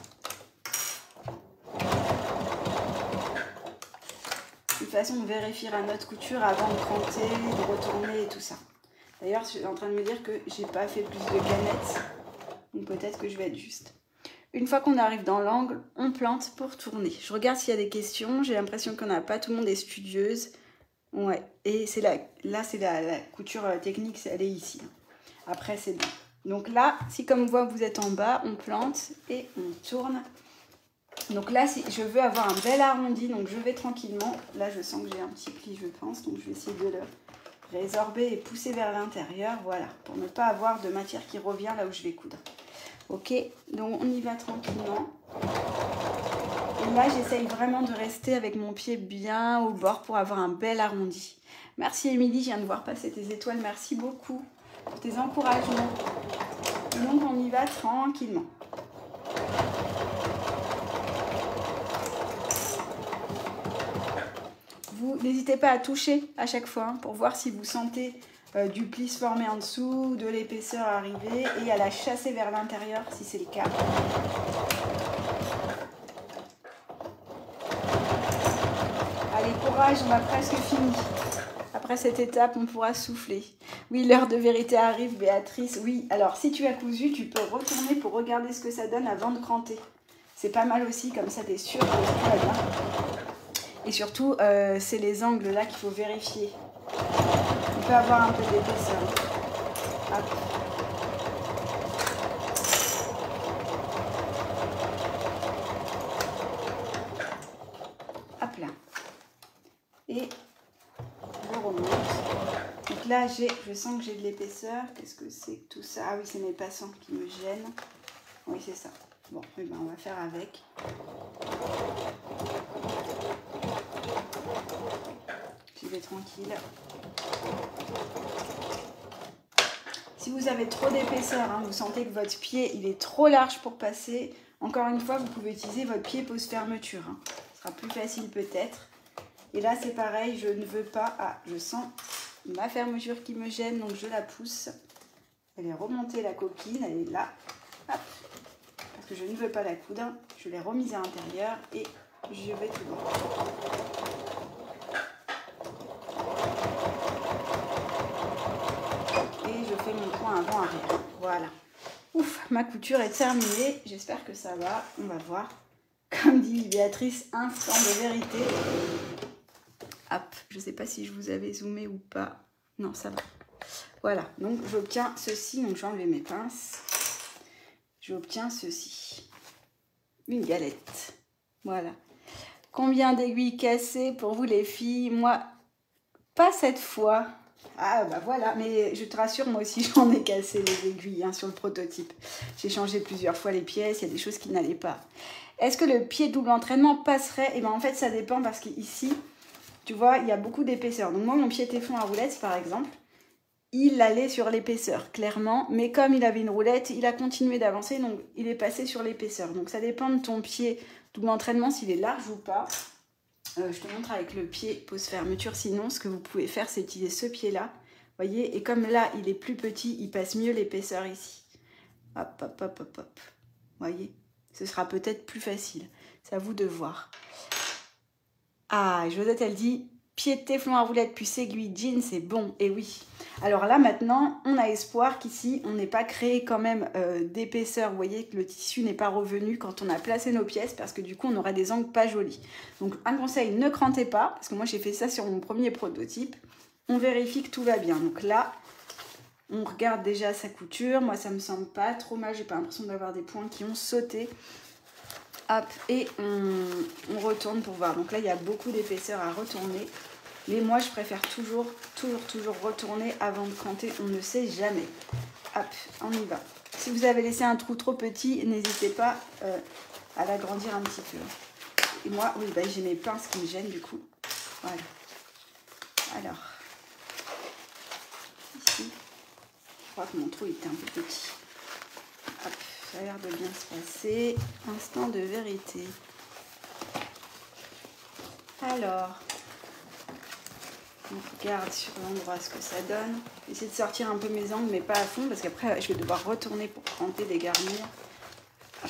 Speaker 1: toute façon, on vérifiera notre couture avant de cranter, de retourner et tout ça. D'ailleurs, je suis en train de me dire que j'ai pas fait plus de canettes. Donc peut-être que je vais être juste. Une fois qu'on arrive dans l'angle, on plante pour tourner. Je regarde s'il y a des questions. J'ai l'impression qu'on n'a pas, tout le monde est studieuse. Ouais, et c'est là, là c'est la, la couture technique, elle est ici. Après, c'est bon. Donc là, si comme vous vous êtes en bas, on plante et on tourne. Donc là, si je veux avoir un bel arrondi, donc je vais tranquillement. Là, je sens que j'ai un petit pli, je pense. Donc je vais essayer de le résorber et pousser vers l'intérieur. Voilà, pour ne pas avoir de matière qui revient là où je vais coudre. Ok, donc on y va tranquillement. Et là, j'essaye vraiment de rester avec mon pied bien au bord pour avoir un bel arrondi. Merci Émilie, je viens de voir passer tes étoiles. Merci beaucoup pour tes encouragements. Et donc, on y va tranquillement. Vous n'hésitez pas à toucher à chaque fois hein, pour voir si vous sentez Euh, du pli se former en dessous, de l'épaisseur arriver et à la chasser vers l'intérieur si c'est le cas. Allez, courage, on a presque fini. Après cette étape, on pourra souffler. Oui, l'heure de vérité arrive, Béatrice. Oui, alors si tu as cousu, tu peux retourner pour regarder ce que ça donne avant de cranter. C'est pas mal aussi, comme ça tu es sûr que tout va bien. Et surtout, euh, c'est les angles là qu'il faut vérifier. On peut avoir un peu d'épaisseur. Hop. Hop là. Et je remonte. Donc là, j'ai, je sens que j'ai de l'épaisseur. Qu'est-ce que c'est que tout ça? Ah oui, c'est mes passants qui me gênent. Oui, c'est ça. Bon, eh ben, on va faire avec. J'y vais tranquille. Si vous avez trop d'épaisseur, hein, vous sentez que votre pied il est trop large pour passer, encore une fois, vous pouvez utiliser votre pied pose fermeture. Hein. Ce sera plus facile peut-être. Et là, c'est pareil, je ne veux pas... Ah, je sens ma fermeture qui me gêne, donc je la pousse. Elle est remontée, la coquine, elle est là. Hop. Parce que je ne veux pas la coudre. Je l'ai remise à l'intérieur et je vais tout droit. Et je fais mon point avant-arrière. Voilà. Ouf, ma couture est terminée. J'espère que ça va. On va voir. Comme dit Béatrice, instant de vérité. Hop, je ne sais pas si je vous avais zoomé ou pas. Non, ça va. Voilà, donc j'obtiens ceci. Donc je vais enlever mes pinces. J'obtiens ceci. Une galette. Voilà. Combien d'aiguilles cassées pour vous les filles? Moi, pas cette fois. Ah bah voilà, mais je te rassure, moi aussi j'en ai cassé les aiguilles hein, sur le prototype. J'ai changé plusieurs fois les pièces, il y a des choses qui n'allaient pas. Est-ce que le pied double entraînement passerait? Et bien en fait ça dépend parce qu'ici, tu vois, il y a beaucoup d'épaisseur. Donc moi mon pied téflon à roulettes par exemple, il allait sur l'épaisseur, clairement. Mais comme il avait une roulette, il a continué d'avancer, donc il est passé sur l'épaisseur. Donc ça dépend de ton pied double entraînement, s'il est large ou pas. Euh, je te montre avec le pied pose fermeture. Sinon, ce que vous pouvez faire, c'est utiliser ce pied-là. Voyez, et comme là, il est plus petit, il passe mieux l'épaisseur ici. Hop, hop, hop, hop, hop. Voyez, ce sera peut-être plus facile. C'est à vous de voir. Ah, Josette, elle dit, pied de téflon à roulette plus aiguille jean, c'est bon. Et oui. Alors là, maintenant, on a espoir qu'ici, on n'ait pas créé quand même euh, d'épaisseur. Vous voyez que le tissu n'est pas revenu quand on a placé nos pièces parce que du coup, on aura des angles pas jolis. Donc, un conseil, ne crantez pas parce que moi, j'ai fait ça sur mon premier prototype. On vérifie que tout va bien. Donc là, on regarde déjà sa couture. Moi, ça me semble pas trop mal. J'ai pas l'impression d'avoir des points qui ont sauté. Hop, et on, on retourne pour voir. Donc là, il y a beaucoup d'épaisseur à retourner. Mais moi, je préfère toujours, toujours, toujours retourner avant de cranter. On ne sait jamais. Hop, on y va. Si vous avez laissé un trou trop petit, n'hésitez pas euh, à l'agrandir un petit peu. Et moi, oui, bah, j'ai mes pinces qui me gênent du coup. Voilà. Alors, ici, je crois que mon trou était un peu petit. Hop, ça a l'air de bien se passer. Instant de vérité. Alors... on regarde sur l'endroit ce que ça donne. J'essaie de sortir un peu mes angles, mais pas à fond, parce qu'après, je vais devoir retourner pour cranter, dégarnir. Hop.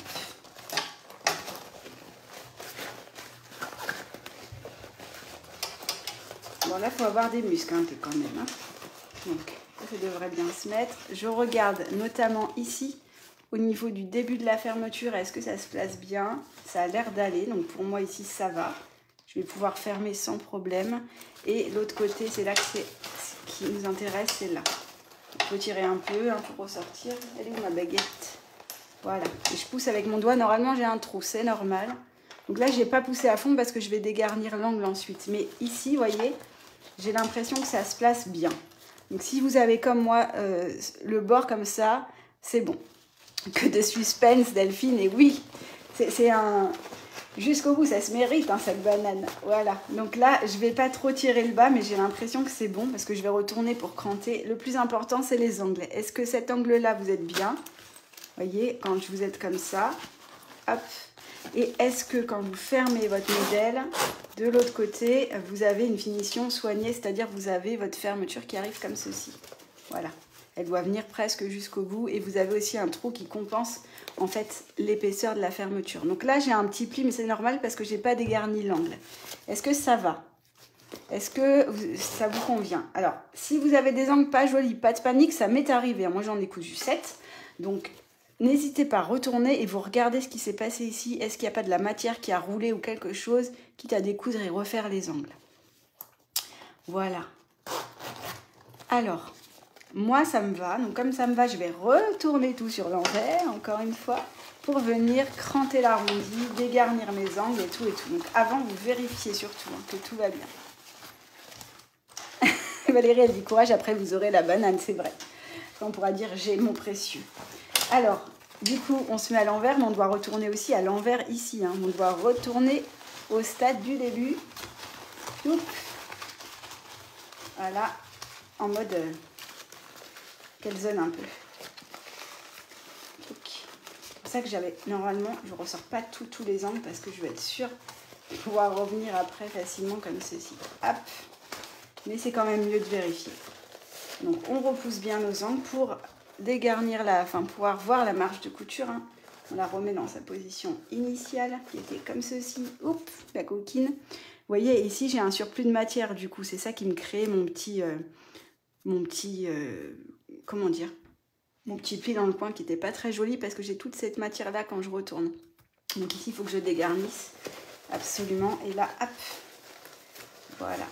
Speaker 1: Bon, là, il faut avoir des muscles, hein, quand même. Hein. Donc, ça devrait bien se mettre. Je regarde notamment ici, au niveau du début de la fermeture, est-ce que ça se place bien? Ça a l'air d'aller, donc pour moi, ici, ça va. Je vais pouvoir fermer sans problème. Et l'autre côté, c'est là que c'est ce qui nous intéresse, c'est là. Il faut tirer un peu hein, pour ressortir. Elle est où ma baguette? Voilà. Et je pousse avec mon doigt. Normalement, j'ai un trou, c'est normal. Donc là, je n'ai pas poussé à fond parce que je vais dégarnir l'angle ensuite. Mais ici, vous voyez, j'ai l'impression que ça se place bien. Donc si vous avez comme moi euh, le bord comme ça, c'est bon. Que de suspense, Delphine. Et oui, c'est un... jusqu'au bout, ça se mérite, un sac banane. Voilà. Donc là, je ne vais pas trop tirer le bas, mais j'ai l'impression que c'est bon parce que je vais retourner pour cranter. Le plus important, c'est les angles. Est-ce que cet angle-là, vous êtes bien? Vous voyez, quand vous êtes comme ça. Hop. Et est-ce que quand vous fermez votre modèle, de l'autre côté, vous avez une finition soignée, c'est-à-dire vous avez votre fermeture qui arrive comme ceci. Voilà. Elle doit venir presque jusqu'au bout et vous avez aussi un trou qui compense en fait l'épaisseur de la fermeture. Donc là j'ai un petit pli mais c'est normal parce que j'ai pas dégarni l'angle. Est-ce que ça va? Est-ce que ça vous convient? Alors si vous avez des angles pas jolis, pas de panique, ça m'est arrivé. Moi j'en ai cousu sept. Donc n'hésitez pas à retourner et vous regardez ce qui s'est passé ici. Est-ce qu'il n'y a pas de la matière qui a roulé ou quelque chose, quitte à découdre et refaire les angles. Voilà. Alors... moi, ça me va. Donc, comme ça me va, je vais retourner tout sur l'envers, encore une fois, pour venir cranter l'arrondi, dégarnir mes angles et tout et tout. Donc, avant, vous vérifiez surtout hein, que tout va bien. Valérie, elle dit courage, après, vous aurez la banane, c'est vrai. On pourra dire j'ai mon précieux. Alors, du coup, on se met à l'envers, mais on doit retourner aussi à l'envers ici. Hein. On doit retourner au stade du début. Oups. Voilà, en mode... Euh, qu'elle zone un peu. Okay. C'est pour ça que j'avais, normalement, je ne ressors pas tous tous les angles parce que je veux être sûre de pouvoir revenir après facilement comme ceci. Hop. Mais c'est quand même mieux de vérifier. Donc on repousse bien nos angles pour dégarnir la, enfin pouvoir voir la marge de couture. Hein. On la remet dans sa position initiale qui était comme ceci. Oups, la coquine. Vous voyez, ici j'ai un surplus de matière du coup. C'est ça qui me crée mon petit, euh, mon petit, euh, comment dire, mon petit pli dans le coin qui n'était pas très joli parce que j'ai toute cette matière là quand je retourne. Donc ici il faut que je dégarnisse absolument. Et là, hop, voilà.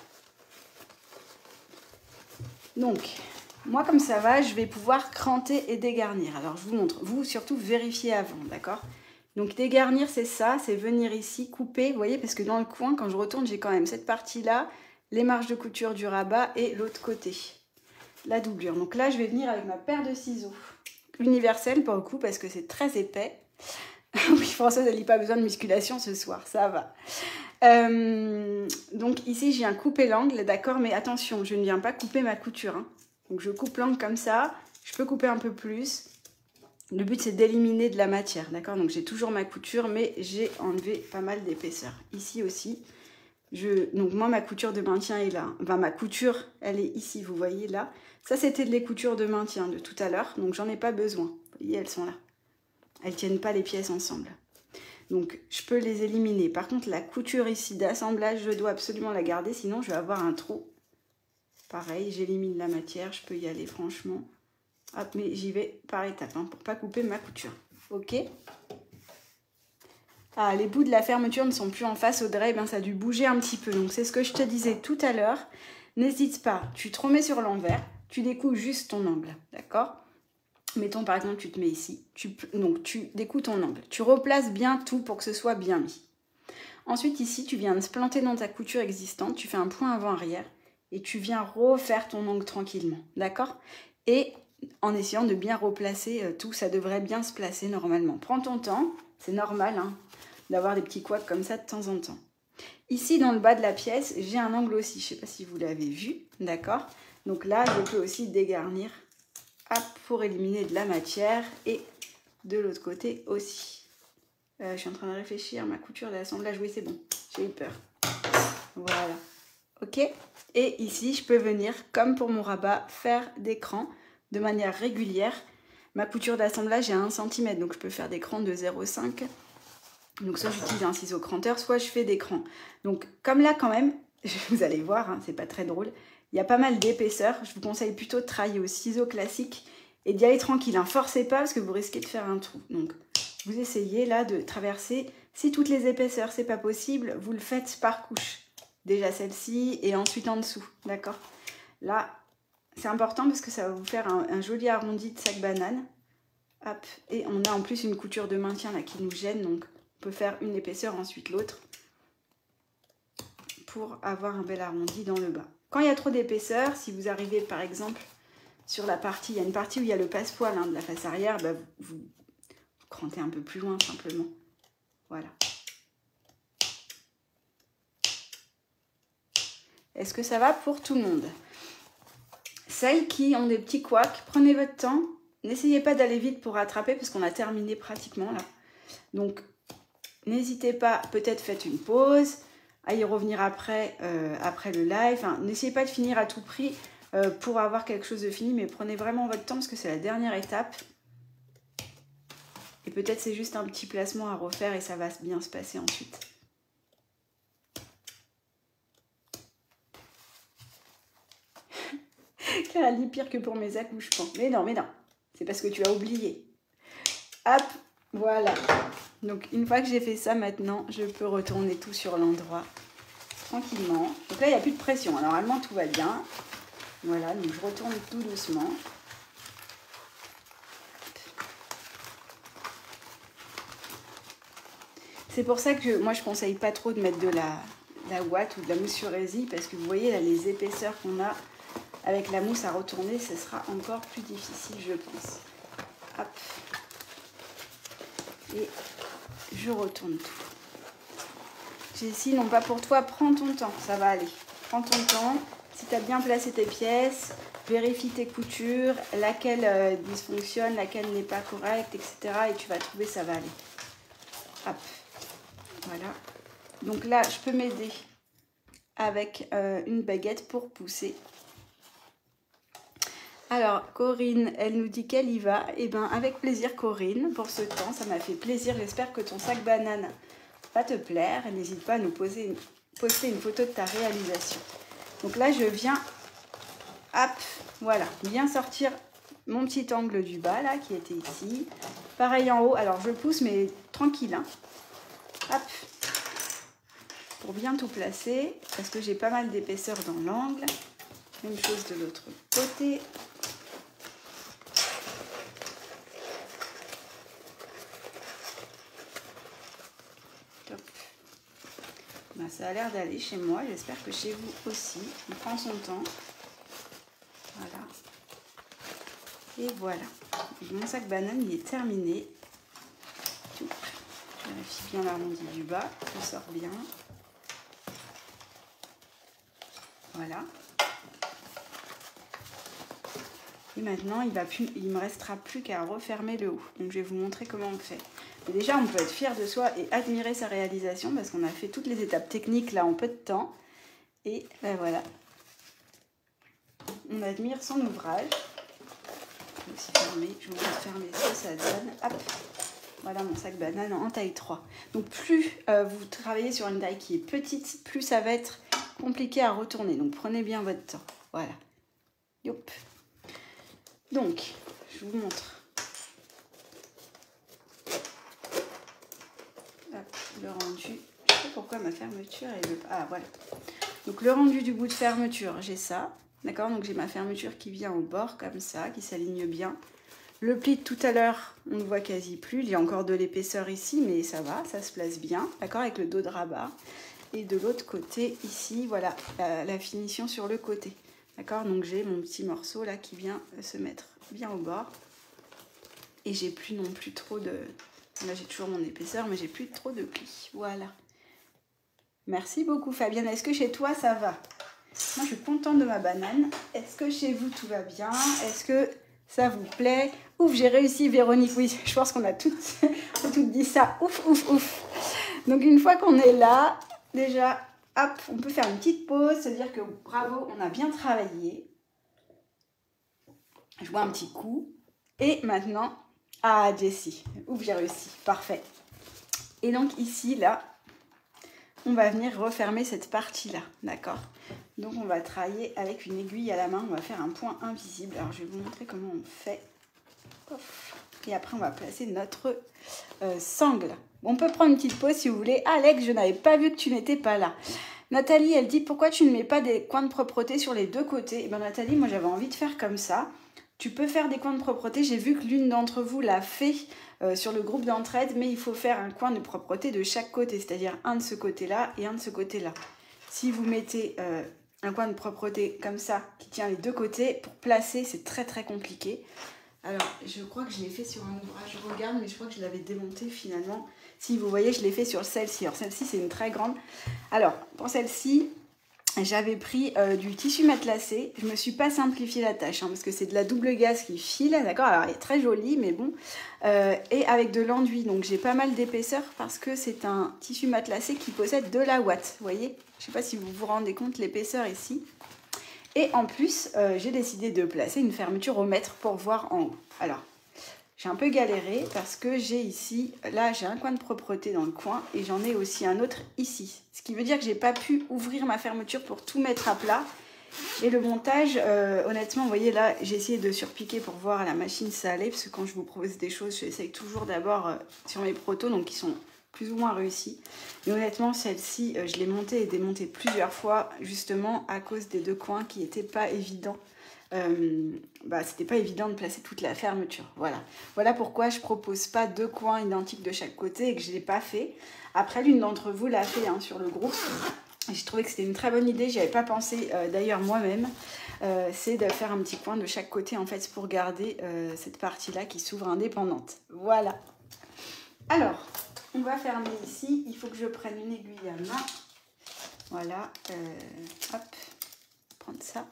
Speaker 1: Donc, moi comme ça va, je vais pouvoir cranter et dégarnir. Alors je vous montre, vous surtout vérifiez avant, d'accord? Donc dégarnir c'est ça, c'est venir ici, couper, vous voyez, parce que dans le coin, quand je retourne, j'ai quand même cette partie-là, les marges de couture du rabat et l'autre côté, la doublure. Donc là, je vais venir avec ma paire de ciseaux universelle pour le coup, parce que c'est très épais. Oui, Françoise, elle n'a pas besoin de musculation ce soir, ça va. Euh, donc ici j'ai un coupé l'angle, d'accord, mais attention, je ne viens pas couper ma couture. Hein. Donc je coupe l'angle comme ça, je peux couper un peu plus. Le but c'est d'éliminer de la matière, d'accord. Donc j'ai toujours ma couture, mais j'ai enlevé pas mal d'épaisseur. Ici aussi, je, donc moi ma couture de maintien est là. Enfin ma couture, elle est ici, vous voyez là. Ça c'était de les coutures de maintien de tout à l'heure, donc j'en ai pas besoin. Vous voyez, elles sont là. Elles tiennent pas les pièces ensemble. Donc, je peux les éliminer. Par contre, la couture ici d'assemblage, je dois absolument la garder, sinon je vais avoir un trou. Pareil, j'élimine la matière, je peux y aller franchement. Hop, mais j'y vais par étapes, hein, pour ne pas couper ma couture. Ok. Ah, les bouts de la fermeture ne sont plus en face, Audrey, ben, ça a dû bouger un petit peu. Donc, c'est ce que je te disais tout à l'heure. N'hésite pas, tu te remets sur l'envers, tu découpes juste ton angle, d'accord ? Mettons par exemple, tu te mets ici, tu, donc tu découpes ton angle. Tu replaces bien tout pour que ce soit bien mis. Ensuite ici, tu viens de se planter dans ta couture existante, tu fais un point avant-arrière et tu viens refaire ton angle tranquillement, d'accord? Et en essayant de bien replacer tout, ça devrait bien se placer normalement. Prends ton temps, c'est normal hein, d'avoir des petits couacs comme ça de temps en temps. Ici, dans le bas de la pièce, j'ai un angle aussi, je ne sais pas si vous l'avez vu, d'accord? Donc là, je peux aussi dégarnir. Hop, pour éliminer de la matière et de l'autre côté aussi. Euh, je suis en train de réfléchir, ma couture d'assemblage, oui c'est bon, j'ai eu peur. Voilà, ok. Et ici, je peux venir, comme pour mon rabat, faire des crans de manière régulière. Ma couture d'assemblage est à un centimètre, donc je peux faire des crans de zéro virgule cinq. Donc soit j'utilise un ciseau cranteur, soit je fais des crans. Donc comme là quand même, vous allez voir, hein, c'est pas très drôle. Il y a pas mal d'épaisseur, je vous conseille plutôt de travailler au ciseau classique et d'y aller tranquille. Hein. Forcez pas parce que vous risquez de faire un trou. Donc vous essayez là de traverser. Si toutes les épaisseurs c'est pas possible, vous le faites par couche. Déjà celle-ci et ensuite en dessous, d'accord? Là, c'est important parce que ça va vous faire un, un joli arrondi de sac banane. Hop, et on a en plus une couture de maintien là qui nous gêne, donc on peut faire une épaisseur ensuite l'autre pour avoir un bel arrondi dans le bas. Quand il y a trop d'épaisseur, si vous arrivez par exemple sur la partie, il y a une partie où il y a le passepoil hein, de la face arrière, bah, vous, vous, vous crantez un peu plus loin simplement. Voilà. Est-ce que ça va pour tout le monde? Celles qui ont des petits couacs, prenez votre temps. N'essayez pas d'aller vite pour rattraper parce qu'on a terminé pratiquement là. Donc, n'hésitez pas, peut-être faites une pause. À y revenir après, euh, après le live. Enfin, n'essayez pas de finir à tout prix euh, pour avoir quelque chose de fini, mais prenez vraiment votre temps parce que c'est la dernière étape. Et peut-être c'est juste un petit placement à refaire et ça va bien se passer ensuite. Claire a dit pire que pour mes accouchements. Mais non, mais non, c'est parce que tu as oublié. Hop, voilà. Donc une fois que j'ai fait ça maintenant, je peux retourner tout sur l'endroit tranquillement. Donc là, il n'y a plus de pression. Normalement, tout va bien. Voilà, donc je retourne tout doucement. C'est pour ça que moi, je ne conseille pas trop de mettre de la, la ouate ou de la mousse sur résille parce que vous voyez là, les épaisseurs qu'on a avec la mousse à retourner, ce sera encore plus difficile, je pense. Hop. Et je retourne tout. Jessie, non pas pour toi, prends ton temps, ça va aller. Prends ton temps, si tu as bien placé tes pièces, vérifie tes coutures, laquelle euh, dysfonctionne, laquelle n'est pas correcte, et cetera. Et tu vas trouver, ça va aller. Hop, voilà. Donc là, je peux m'aider avec euh, une baguette pour pousser. Alors, Corinne, elle nous dit qu'elle y va. Eh bien, avec plaisir, Corinne, pour ce temps, ça m'a fait plaisir. J'espère que ton sac banane va te plaire. N'hésite pas à nous poser une, poster une photo de ta réalisation. Donc là, je viens, hop, voilà, bien sortir mon petit angle du bas, là, qui était ici. Pareil en haut. Alors, je pousse, mais tranquille, hein. Hop, pour bien tout placer, parce que j'ai pas mal d'épaisseur dans l'angle. Même chose de l'autre côté. Top. Ben, ça a l'air d'aller chez moi, j'espère que chez vous aussi. On prend son temps. Voilà. Et voilà. Mon sac banane, il est terminé. Je vérifie bien l'arrondi du bas, je sors bien. Voilà. Et maintenant, il va plus, il me restera plus qu'à refermer le haut. Donc, je vais vous montrer comment on fait. Mais déjà, on peut être fier de soi et admirer sa réalisation parce qu'on a fait toutes les étapes techniques là en peu de temps. Et ben voilà. On admire son ouvrage. Je vais aussi fermer. Je vais vous fermer ce que ça donne. Hop. Voilà mon sac banane en taille trois. Donc, plus euh, vous travaillez sur une taille qui est petite, plus ça va être compliqué à retourner. Donc, prenez bien votre temps. Voilà. Yop. Donc, je vous montre. Hop, le rendu. Je ne sais pas pourquoi ma fermeture est le... Ah, voilà. Donc, le rendu du bout de fermeture, j'ai ça. D'accord? Donc, j'ai ma fermeture qui vient au bord, comme ça, qui s'aligne bien. Le pli de tout à l'heure, on ne voit quasi plus. Il y a encore de l'épaisseur ici, mais ça va, ça se place bien. D'accord? Avec le dos de rabat. Et de l'autre côté, ici, voilà, la, la finition sur le côté. D'accord? Donc, j'ai mon petit morceau là qui vient se mettre bien au bord. Et j'ai plus non plus trop de... Là, j'ai toujours mon épaisseur, mais j'ai plus trop de plis. Voilà. Merci beaucoup, Fabienne. Est-ce que chez toi, ça va? Moi, je suis contente de ma banane. Est-ce que chez vous, tout va bien? Est-ce que ça vous plaît? Ouf, j'ai réussi, Véronique. Oui, je pense qu'on a toutes, toutes dit ça. Ouf, ouf, ouf. Donc, une fois qu'on est là, déjà, hop, on peut faire une petite pause. C'est-à-dire que bravo, on a bien travaillé. Je vois un petit coup. Et maintenant, ah, Jessie. Ouf, j'ai réussi. Parfait. Et donc, ici, là, on va venir refermer cette partie-là. D'accord? Donc, on va travailler avec une aiguille à la main. On va faire un point invisible. Alors, je vais vous montrer comment on fait. Ouf. Et après, on va placer notre euh, sangle. On peut prendre une petite pause si vous voulez. Alex, je n'avais pas vu que tu n'étais pas là. Nathalie, elle dit, pourquoi tu ne mets pas des coins de propreté sur les deux côtés? Et bien, Nathalie, moi, j'avais envie de faire comme ça. Tu peux faire des coins de propreté. J'ai vu que l'une d'entre vous l'a fait euh, sur le groupe d'entraide, mais il faut faire un coin de propreté de chaque côté, c'est-à-dire un de ce côté-là et un de ce côté-là. Si vous mettez euh, un coin de propreté comme ça, qui tient les deux côtés, pour placer, c'est très très compliqué. Alors, je crois que je l'ai fait sur un ouvrage, je regarde, mais je crois que je l'avais démonté finalement. Si vous voyez, je l'ai fait sur celle-ci. Alors, celle-ci, c'est une très grande. Alors, pour celle-ci, j'avais pris euh, du tissu matelassé. Je ne me suis pas simplifié la tâche, hein, parce que c'est de la double gaze qui file, d'accord? Alors, elle est très jolie, mais bon. Euh, et avec de l'enduit, donc j'ai pas mal d'épaisseur parce que c'est un tissu matelassé qui possède de la ouate, vous voyez? Je ne sais pas si vous vous rendez compte l'épaisseur ici. Et en plus, euh, j'ai décidé de placer une fermeture au mètre pour voir en haut. Alors, j'ai un peu galéré parce que j'ai ici, là j'ai un coin de propreté dans le coin et j'en ai aussi un autre ici. Ce qui veut dire que j'ai pas pu ouvrir ma fermeture pour tout mettre à plat. Et le montage, euh, honnêtement, vous voyez là, j'ai essayé de surpiquer pour voir à la machine ça allait. Parce que quand je vous propose des choses, j'essaye toujours d'abord euh, sur mes protos, donc qui sont plus ou moins réussis. Mais honnêtement, celle-ci, euh, je l'ai montée et démontée plusieurs fois, justement à cause des deux coins qui n'étaient pas évidents. Euh, bah, c'était pas évident de placer toute la fermeture. Voilà. Voilà pourquoi je propose pas deux coins identiques de chaque côté et que je l'ai pas fait. Après, l'une d'entre vous l'a fait hein, sur le groupe. J'ai trouvé que c'était une très bonne idée. J'y avais pas pensé euh, d'ailleurs moi-même. Euh, c'est de faire un petit coin de chaque côté en fait pour garder euh, cette partie-là qui s'ouvre indépendante. Voilà. Alors, on va fermer ici. Il faut que je prenne une aiguille à main. Voilà. Euh, hop. prendre ça.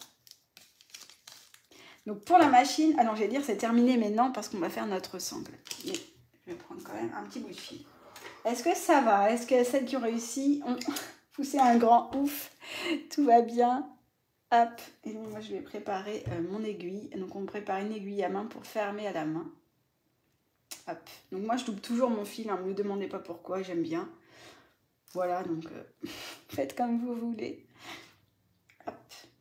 Speaker 1: Donc pour la machine, ah non, j'allais dire c'est terminé, mais non, parce qu'on va faire notre sangle. Mais je vais prendre quand même un petit bout de fil. Est-ce que ça va? Est-ce que celles qui ont réussi ont poussé un grand ouf? Tout va bien? Hop, et donc moi je vais préparer euh, mon aiguille. Donc on prépare une aiguille à main pour fermer à la main. Hop, donc moi je double toujours mon fil, hein, ne me demandez pas pourquoi, j'aime bien. Voilà, donc euh, faites comme vous voulez. Hop.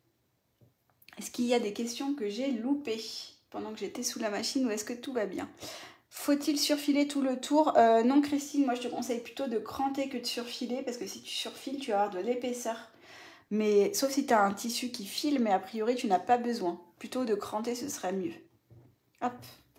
Speaker 1: Est-ce qu'il y a des questions que j'ai loupées pendant que j'étais sous la machine ou est-ce que tout va bien? Faut-il surfiler tout le tour? euh, Non Christine, moi je te conseille plutôt de cranter que de surfiler parce que si tu surfiles, tu vas avoir de l'épaisseur. Mais sauf si tu as un tissu qui file, mais a priori tu n'as pas besoin. Plutôt de cranter, ce serait mieux. Hop.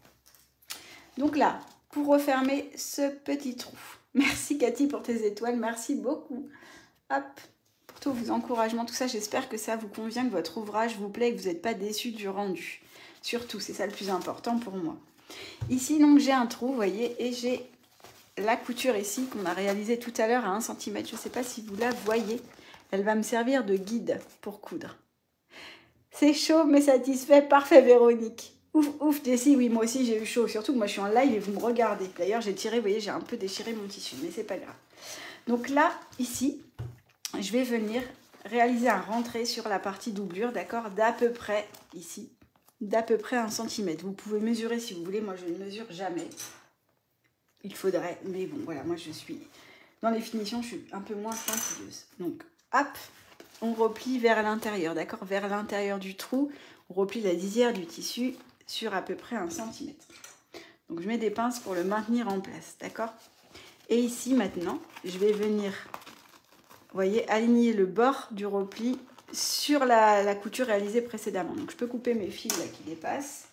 Speaker 1: Donc là, pour refermer ce petit trou. Merci Cathy pour tes étoiles, merci beaucoup. Hop. Pour tous vos encouragements, tout ça, j'espère que ça vous convient, que votre ouvrage vous plaît, que vous n'êtes pas déçus du rendu. Surtout, c'est ça le plus important pour moi. Ici, donc, j'ai un trou, vous voyez, et j'ai la couture ici qu'on a réalisée tout à l'heure à un centimètre. Je ne sais pas si vous la voyez. Elle va me servir de guide pour coudre. C'est chaud, mais satisfait. Parfait, Véronique. Ouf, ouf, Jessie, oui, moi aussi, j'ai eu chaud. Surtout que moi, je suis en live et vous me regardez. D'ailleurs, j'ai tiré, vous voyez, j'ai un peu déchiré mon tissu, mais c'est pas grave. Donc là, ici, je vais venir réaliser un rentré sur la partie doublure, d'accord, d'à peu près, ici, d'à peu près un centimètre. Vous pouvez mesurer si vous voulez, moi je ne mesure jamais. Il faudrait, mais bon, voilà, moi je suis, dans les finitions, je suis un peu moins pointilleuse. Donc, hop, on replie vers l'intérieur, d'accord, vers l'intérieur du trou, on replie la lisière du tissu sur à peu près un centimètre. Donc je mets des pinces pour le maintenir en place, d'accord. Et ici, maintenant, je vais venir... Vous voyez, aligner le bord du repli sur la, la couture réalisée précédemment. Donc, je peux couper mes fils là qui dépassent.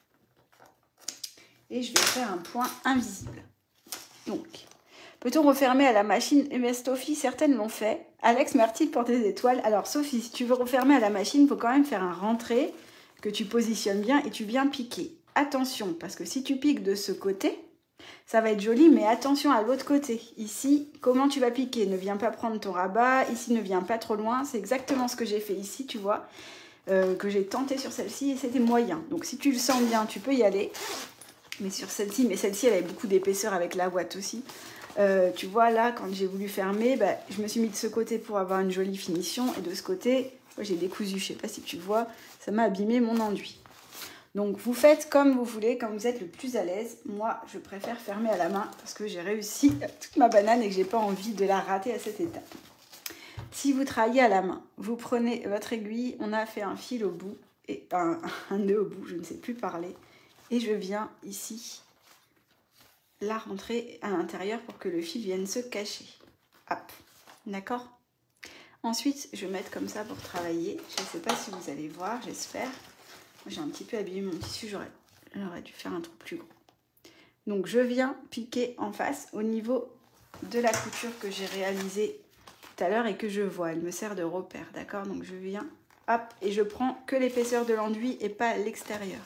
Speaker 1: Et je vais faire un point invisible. Donc, peut-on refermer à la machine? Eh bien, Sophie, certaines l'ont fait. Alex, merci pour tes étoiles. Alors, Sophie, si tu veux refermer à la machine, il faut quand même faire un rentré que tu positionnes bien et tu viens piquer. Attention, parce que si tu piques de ce côté... ça va être joli, mais attention à l'autre côté. Ici, comment tu vas piquer? Ne viens pas prendre ton rabat. Ici, ne viens pas trop loin. C'est exactement ce que j'ai fait ici, tu vois. Euh, que j'ai tenté sur celle-ci et c'était moyen. Donc, si tu le sens bien, tu peux y aller. Mais sur celle-ci, mais celle-ci, elle avait beaucoup d'épaisseur avec la ouate aussi. Euh, tu vois, là, quand j'ai voulu fermer, bah, je me suis mis de ce côté pour avoir une jolie finition. Et de ce côté, j'ai décousu. Je sais pas si tu vois, ça m'a abîmé mon enduit. Donc, vous faites comme vous voulez, comme vous êtes le plus à l'aise. Moi, je préfère fermer à la main parce que j'ai réussi toute ma banane et que j'ai pas envie de la rater à cette étape. Si vous travaillez à la main, vous prenez votre aiguille, on a fait un fil au bout, et un, un nœud au bout, je ne sais plus parler. Et je viens ici la rentrer à l'intérieur pour que le fil vienne se cacher. Hop, d'accord? Ensuite, je vais mettre comme ça pour travailler. Je ne sais pas si vous allez voir, j'espère. J'ai un petit peu abîmé mon tissu, j'aurais dû faire un trou plus gros. Donc je viens piquer en face au niveau de la couture que j'ai réalisée tout à l'heure et que je vois. Elle me sert de repère, d'accord? Donc je viens, hop, et je prends que l'épaisseur de l'enduit et pas l'extérieur.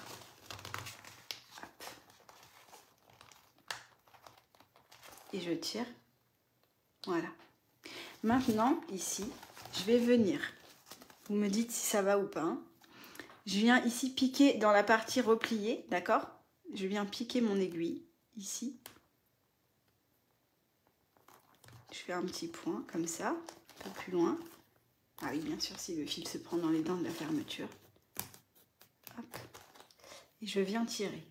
Speaker 1: Et je tire. Voilà. Maintenant, ici, je vais venir. Vous me dites si ça va ou pas, hein. Je viens ici piquer dans la partie repliée, d'accord? Je viens piquer mon aiguille, ici. Je fais un petit point, comme ça, un peu plus loin. Ah oui, bien sûr, si le fil se prend dans les dents de la fermeture. Hop. Et je viens tirer.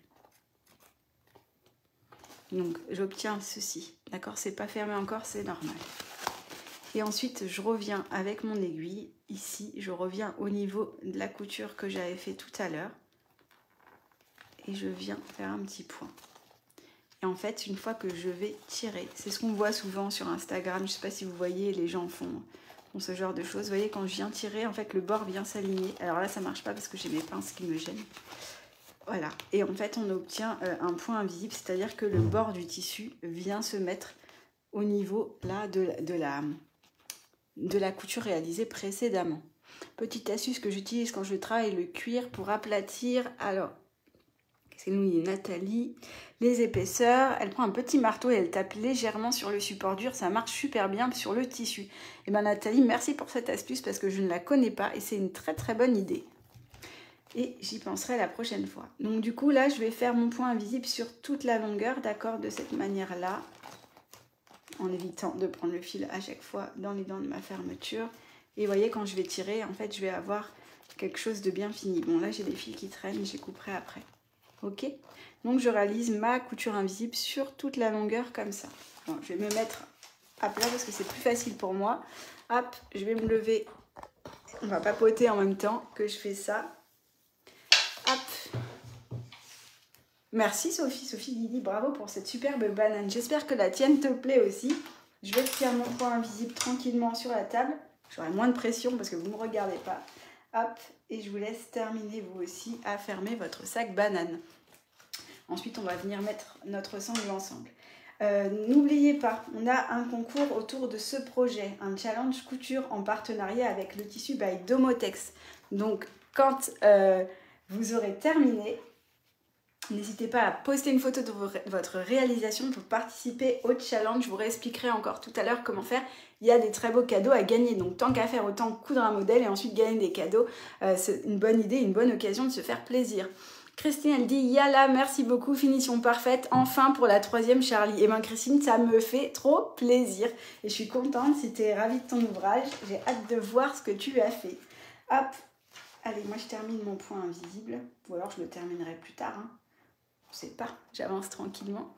Speaker 1: Donc, j'obtiens ceci, d'accord? C'est pas fermé encore, c'est normal. Et ensuite, je reviens avec mon aiguille. Ici, je reviens au niveau de la couture que j'avais fait tout à l'heure. Et je viens faire un petit point. Et en fait, une fois que je vais tirer, c'est ce qu'on voit souvent sur Instagram. Je ne sais pas si vous voyez, les gens font, font ce genre de choses. Vous voyez, quand je viens tirer, en fait, le bord vient s'aligner. Alors là, ça ne marche pas parce que j'ai mes pinces qui me gênent. Voilà. Et en fait, on obtient euh, un point invisible, c'est-à-dire que le bord du tissu vient se mettre au niveau là de, de la... de la couture réalisée précédemment. Petite astuce que j'utilise quand je travaille le cuir pour aplatir. Alors, C'est nous, Nathalie. Les épaisseurs, elle prend un petit marteau et elle tape légèrement sur le support dur. Ça marche super bien sur le tissu. Et bien Nathalie, merci pour cette astuce parce que je ne la connais pas et c'est une très très bonne idée. Et j'y penserai la prochaine fois. Donc du coup, là, je vais faire mon point invisible sur toute la longueur, d'accord, de cette manière-là. En évitant de prendre le fil à chaque fois dans les dents de ma fermeture. Et vous voyez, quand je vais tirer, en fait, je vais avoir quelque chose de bien fini. Bon, là, j'ai des fils qui traînent, je les couperai après. Ok? Donc, je réalise ma couture invisible sur toute la longueur comme ça. Bon, je vais me mettre à plat parce que c'est plus facile pour moi. Hop, je vais me lever. On va papoter en même temps que je fais ça. Hop. Merci Sophie, Sophie Lily, bravo pour cette superbe banane. J'espère que la tienne te plaît aussi. Je vais faire mon point invisible tranquillement sur la table. J'aurai moins de pression parce que vous ne me regardez pas. Hop, et je vous laisse terminer vous aussi à fermer votre sac banane. Ensuite, on va venir mettre notre sangle ensemble. Euh, N'oubliez pas, on a un concours autour de ce projet, un challenge couture en partenariat avec le tissu by Domotex. Donc, quand euh, vous aurez terminé, n'hésitez pas à poster une photo de votre réalisation pour participer au challenge. Je vous réexpliquerai encore tout à l'heure comment faire. Il y a des très beaux cadeaux à gagner. Donc tant qu'à faire, autant coudre un modèle et ensuite gagner des cadeaux. Euh, c'est une bonne idée, une bonne occasion de se faire plaisir. Christine, elle dit « Yala, merci beaucoup, finition parfaite. Enfin pour la troisième Charlie. » Et bien Christine, ça me fait trop plaisir. Et je suis contente si tu es ravie de ton ouvrage. J'ai hâte de voir ce que tu as fait. Hop. Allez, moi je termine mon point invisible. Ou alors je le terminerai plus tard. Hein. Je sais pas, j'avance tranquillement.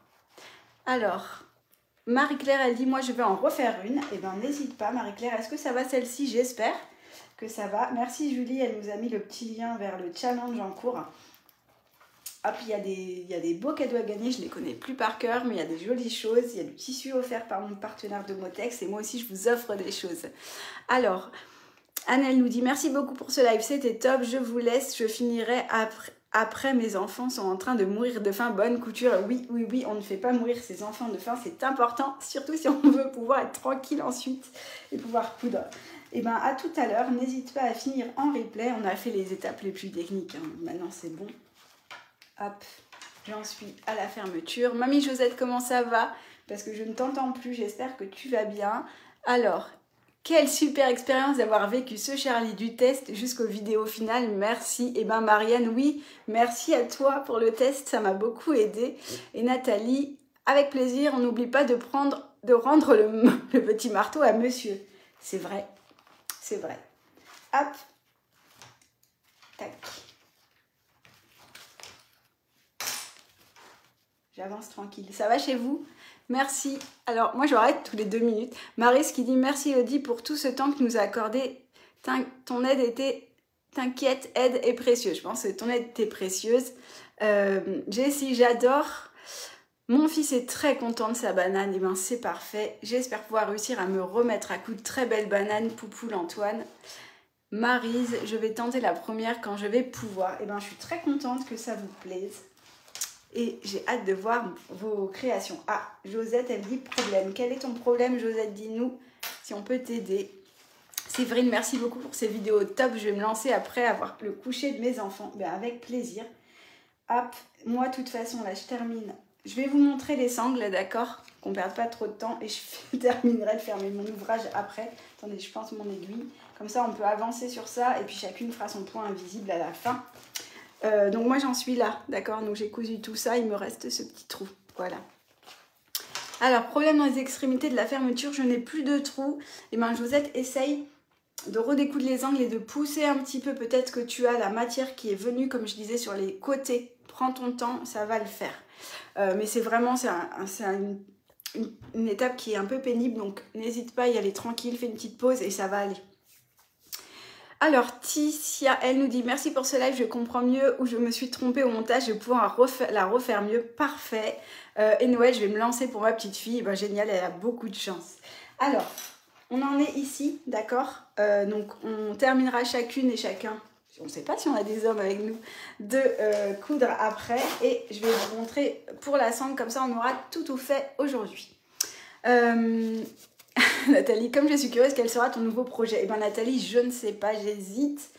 Speaker 1: Alors, Marie-Claire, elle dit, moi je vais en refaire une. Eh bien, n'hésite pas, Marie-Claire. Est-ce que ça va celle-ci? J'espère que ça va. Merci Julie, elle nous a mis le petit lien vers le challenge en cours. Ah, puis il y a des, il y a des beaux cadeaux à gagner, je ne les connais plus par cœur, mais il y a des jolies choses. Il y a du tissu offert par mon partenaire Domotex et moi aussi je vous offre des choses. Alors, Anne, elle nous dit, merci beaucoup pour ce live, c'était top. Je vous laisse, je finirai après. Après, mes enfants sont en train de mourir de faim. Bonne couture. Oui, oui, oui, on ne fait pas mourir ses enfants de faim. C'est important, surtout si on veut pouvoir être tranquille ensuite et pouvoir coudre. Et bien, à tout à l'heure. N'hésite pas à finir en replay. On a fait les étapes les plus techniques. Hein. Maintenant, c'est bon. Hop, j'en suis à la fermeture. Mamie Josette, comment ça va? Parce que je ne t'entends plus. J'espère que tu vas bien. Alors, quelle super expérience d'avoir vécu ce Charlie du test jusqu'aux vidéos finales, merci. Et ben Marianne, oui, merci à toi pour le test, ça m'a beaucoup aidé. Et Nathalie, avec plaisir, on n'oublie pas de, prendre, de rendre le, le petit marteau à monsieur. C'est vrai, c'est vrai. Hop, tac. J'avance tranquille. Ça va chez vous? Merci. Alors, moi, je m'arrête tous les deux minutes. Maris qui dit « Merci, Elodie, pour tout ce temps que tu nous as accordé. Ton aide était... T'inquiète, aide est précieuse. » Je pense que ton aide était précieuse. Euh, Jessie, j'adore. Mon fils est très content de sa banane. Et bien, c'est parfait. J'espère pouvoir réussir à me remettre à coudre. Très belle banane, Poupoule Antoine. Maryse, je vais tenter la première quand je vais pouvoir. Et bien, je suis très contente que ça vous plaise. Et j'ai hâte de voir vos créations. Ah, Josette, elle dit problème. Quel est ton problème, Josette? Dis-nous si on peut t'aider. Séverine, merci beaucoup pour ces vidéos top. Je vais me lancer après avoir le coucher de mes enfants. Ben, avec plaisir. Hop, moi, de toute façon, là, je termine. Je vais vous montrer les sangles, d'accord? Qu'on ne perde pas trop de temps. Et je terminerai de fermer mon ouvrage après. Attendez, je pense mon aiguille. Comme ça, on peut avancer sur ça. Et puis, chacune fera son point invisible à la fin. Euh, donc moi j'en suis là, d'accord? Donc j'ai cousu tout ça, il me reste ce petit trou, voilà. Alors, problème dans les extrémités de la fermeture, je n'ai plus de trou. Et bien Josette, essaye de redécoudre les angles et de pousser un petit peu. Peut-être que tu as la matière qui est venue, comme je disais, sur les côtés. Prends ton temps, ça va le faire. Euh, mais c'est vraiment, c'est un, un, une, une, une étape qui est un peu pénible, donc n'hésite pas à y aller tranquille, fais une petite pause et ça va aller. Alors, Ticia, elle nous dit « Merci pour ce live, je comprends mieux où je me suis trompée au montage, je vais pouvoir refaire, la refaire mieux. » Parfait. Euh, et Noël, je vais me lancer pour ma petite fille. Ben, génial, elle a beaucoup de chance. Alors, on en est ici, d'accord? euh, Donc, on terminera chacune et chacun, on ne sait pas si on a des hommes avec nous, de euh, coudre après. Et je vais vous montrer pour la sangle, comme ça on aura tout tout fait aujourd'hui. Euh... Nathalie, comme je suis curieuse, quel sera ton nouveau projet? Eh bien Nathalie, je ne sais pas, j'hésite.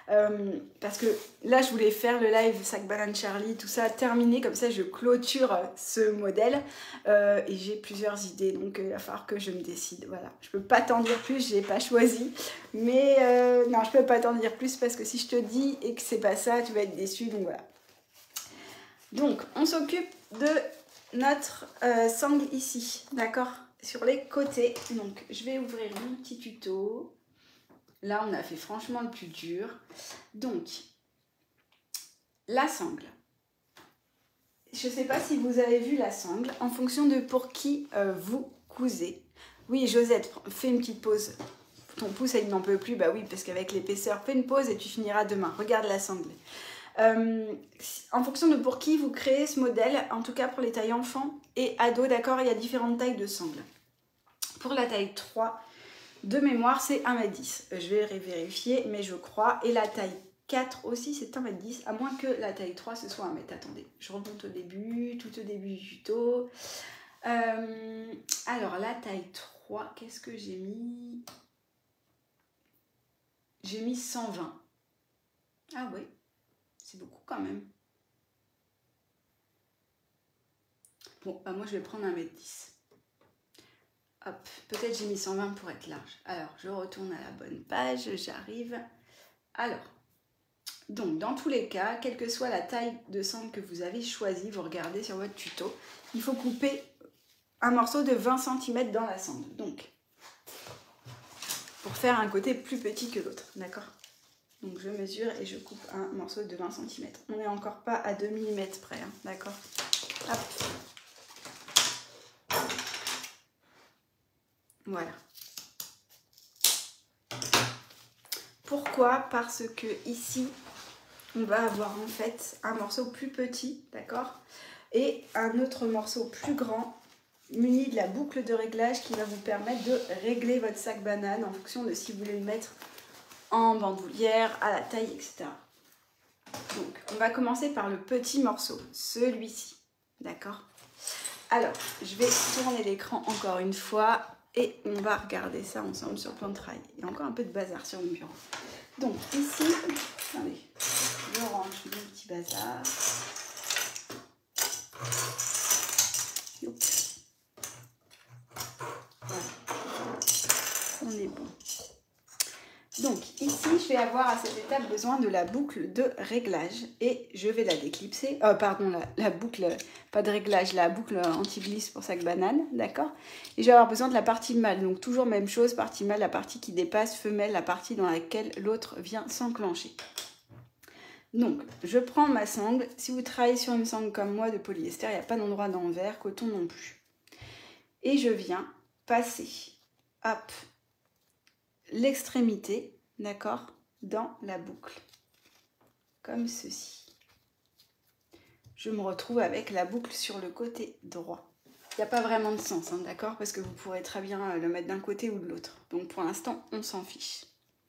Speaker 1: Euh, parce que là je voulais faire le live sac banane Charlie, tout ça terminé, comme ça je clôture ce modèle euh, et j'ai plusieurs idées, donc il va falloir que je me décide. Voilà, je peux pas t'en dire plus, j'ai pas choisi, mais euh, non, je peux pas t'en dire plus parce que si je te dis et que c'est pas ça, tu vas être déçu, donc voilà. Donc on s'occupe de notre euh, sangle ici, d'accord, sur les côtés. Donc je vais ouvrir mon petit tuto. Là, on a fait franchement le plus dur. Donc, la sangle. Je ne sais pas si vous avez vu la sangle, en fonction de pour qui euh, vous cousez. Oui, Josette, fais une petite pause. Ton pouce, il n'en peut plus. Bah oui, parce qu'avec l'épaisseur, fais une pause et tu finiras demain. Regarde la sangle. Euh, en fonction de pour qui vous créez ce modèle, en tout cas pour les tailles enfants et ados, d'accord, il y a différentes tailles de sangle. Pour la taille trois, de mémoire, c'est un mètre dix. Je vais vérifier, mais je crois. Et la taille quatre aussi, c'est un mètre dix, à moins que la taille trois, ce soit un mètre. Attendez, je remonte au début, tout au début du tuto. Euh, alors, la taille trois, qu'est-ce que j'ai mis? J'ai mis cent vingt. Ah oui, c'est beaucoup quand même. Bon, bah moi, je vais prendre un mètre dix. Hop, peut-être j'ai mis cent vingt pour être large. Alors, je retourne à la bonne page, j'arrive. Alors, donc dans tous les cas, quelle que soit la taille de sangle que vous avez choisie, vous regardez sur votre tuto, il faut couper un morceau de vingt centimètres dans la sangle. Donc, pour faire un côté plus petit que l'autre, d'accord? Donc je mesure et je coupe un morceau de vingt centimètres. On n'est encore pas à deux millimètres près, hein, d'accord? Hop. Voilà. Pourquoi? Parce que ici, on va avoir en fait un morceau plus petit, d'accord? Et un autre morceau plus grand, muni de la boucle de réglage qui va vous permettre de régler votre sac banane en fonction de si vous voulez le mettre en bandoulière, à la taille, et cetera. Donc, on va commencer par le petit morceau, celui-ci, d'accord? Alors, je vais tourner l'écran encore une fois. Et on va regarder ça ensemble sur le plan de travail. Il y a encore un peu de bazar sur le bureau. Donc ici, attendez, je range mon petit bazar. Voilà. On est bon. Donc ici, je vais avoir à cette étape besoin de la boucle de réglage et je vais la déclipser. Euh, pardon, la, la boucle, pas de réglage, la boucle anti-glisse pour sac banane, d'accord? Et je vais avoir besoin de la partie mâle. Donc toujours même chose, partie mâle, la partie qui dépasse, femelle, la partie dans laquelle l'autre vient s'enclencher. Donc je prends ma sangle. Si vous travaillez sur une sangle comme moi de polyester, il n'y a pas d'endroit d'envers, coton non plus. Et je viens passer, hop, l'extrémité, d'accord, dans la boucle, comme ceci. Je me retrouve avec la boucle sur le côté droit. Il n'y a pas vraiment de sens, hein, d'accord, parce que vous pourrez très bien le mettre d'un côté ou de l'autre. Donc pour l'instant, on s'en fiche.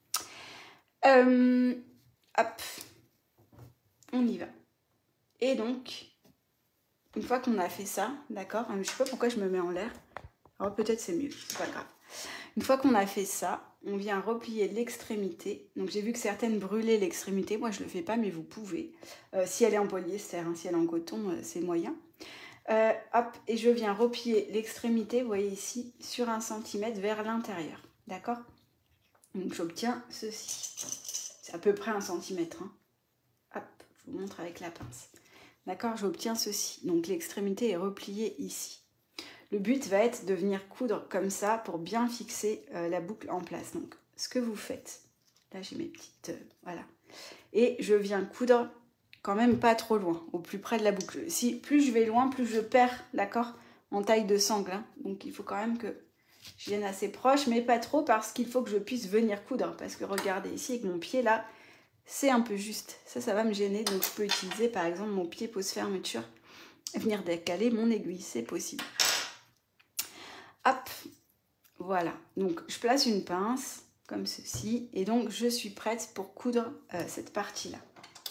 Speaker 1: Euh, hop, on y va. Et donc, une fois qu'on a fait ça, d'accord, je ne sais pas pourquoi je me mets en l'air. Alors peut-être c'est mieux, c'est pas grave. Une fois qu'on a fait ça, on vient replier l'extrémité. Donc j'ai vu que certaines brûlaient l'extrémité. Moi je ne le fais pas, mais vous pouvez. Euh, si elle est en polyester, hein, si elle est en coton, euh, c'est moyen. Euh, hop, et je viens replier l'extrémité, vous voyez ici, sur un centimètre vers l'intérieur. D'accord? Donc j'obtiens ceci. C'est à peu près un centimètre. Hein. Hop, je vous montre avec la pince. D'accord? J'obtiens ceci. Donc l'extrémité est repliée ici. Le but va être de venir coudre comme ça pour bien fixer euh, la boucle en place. Donc, ce que vous faites, là j'ai mes petites... Euh, voilà. Et je viens coudre quand même pas trop loin, au plus près de la boucle. Si plus je vais loin, plus je perds, d'accord, en taille de sangle. Hein. Donc, il faut quand même que je vienne assez proche, mais pas trop parce qu'il faut que je puisse venir coudre. Parce que regardez ici, avec mon pied là, c'est un peu juste. Ça, ça va me gêner. Donc, je peux utiliser par exemple mon pied pose fermeture et venir décaler mon aiguille. C'est possible. Hop, voilà, donc je place une pince comme ceci et donc je suis prête pour coudre euh, cette partie-là.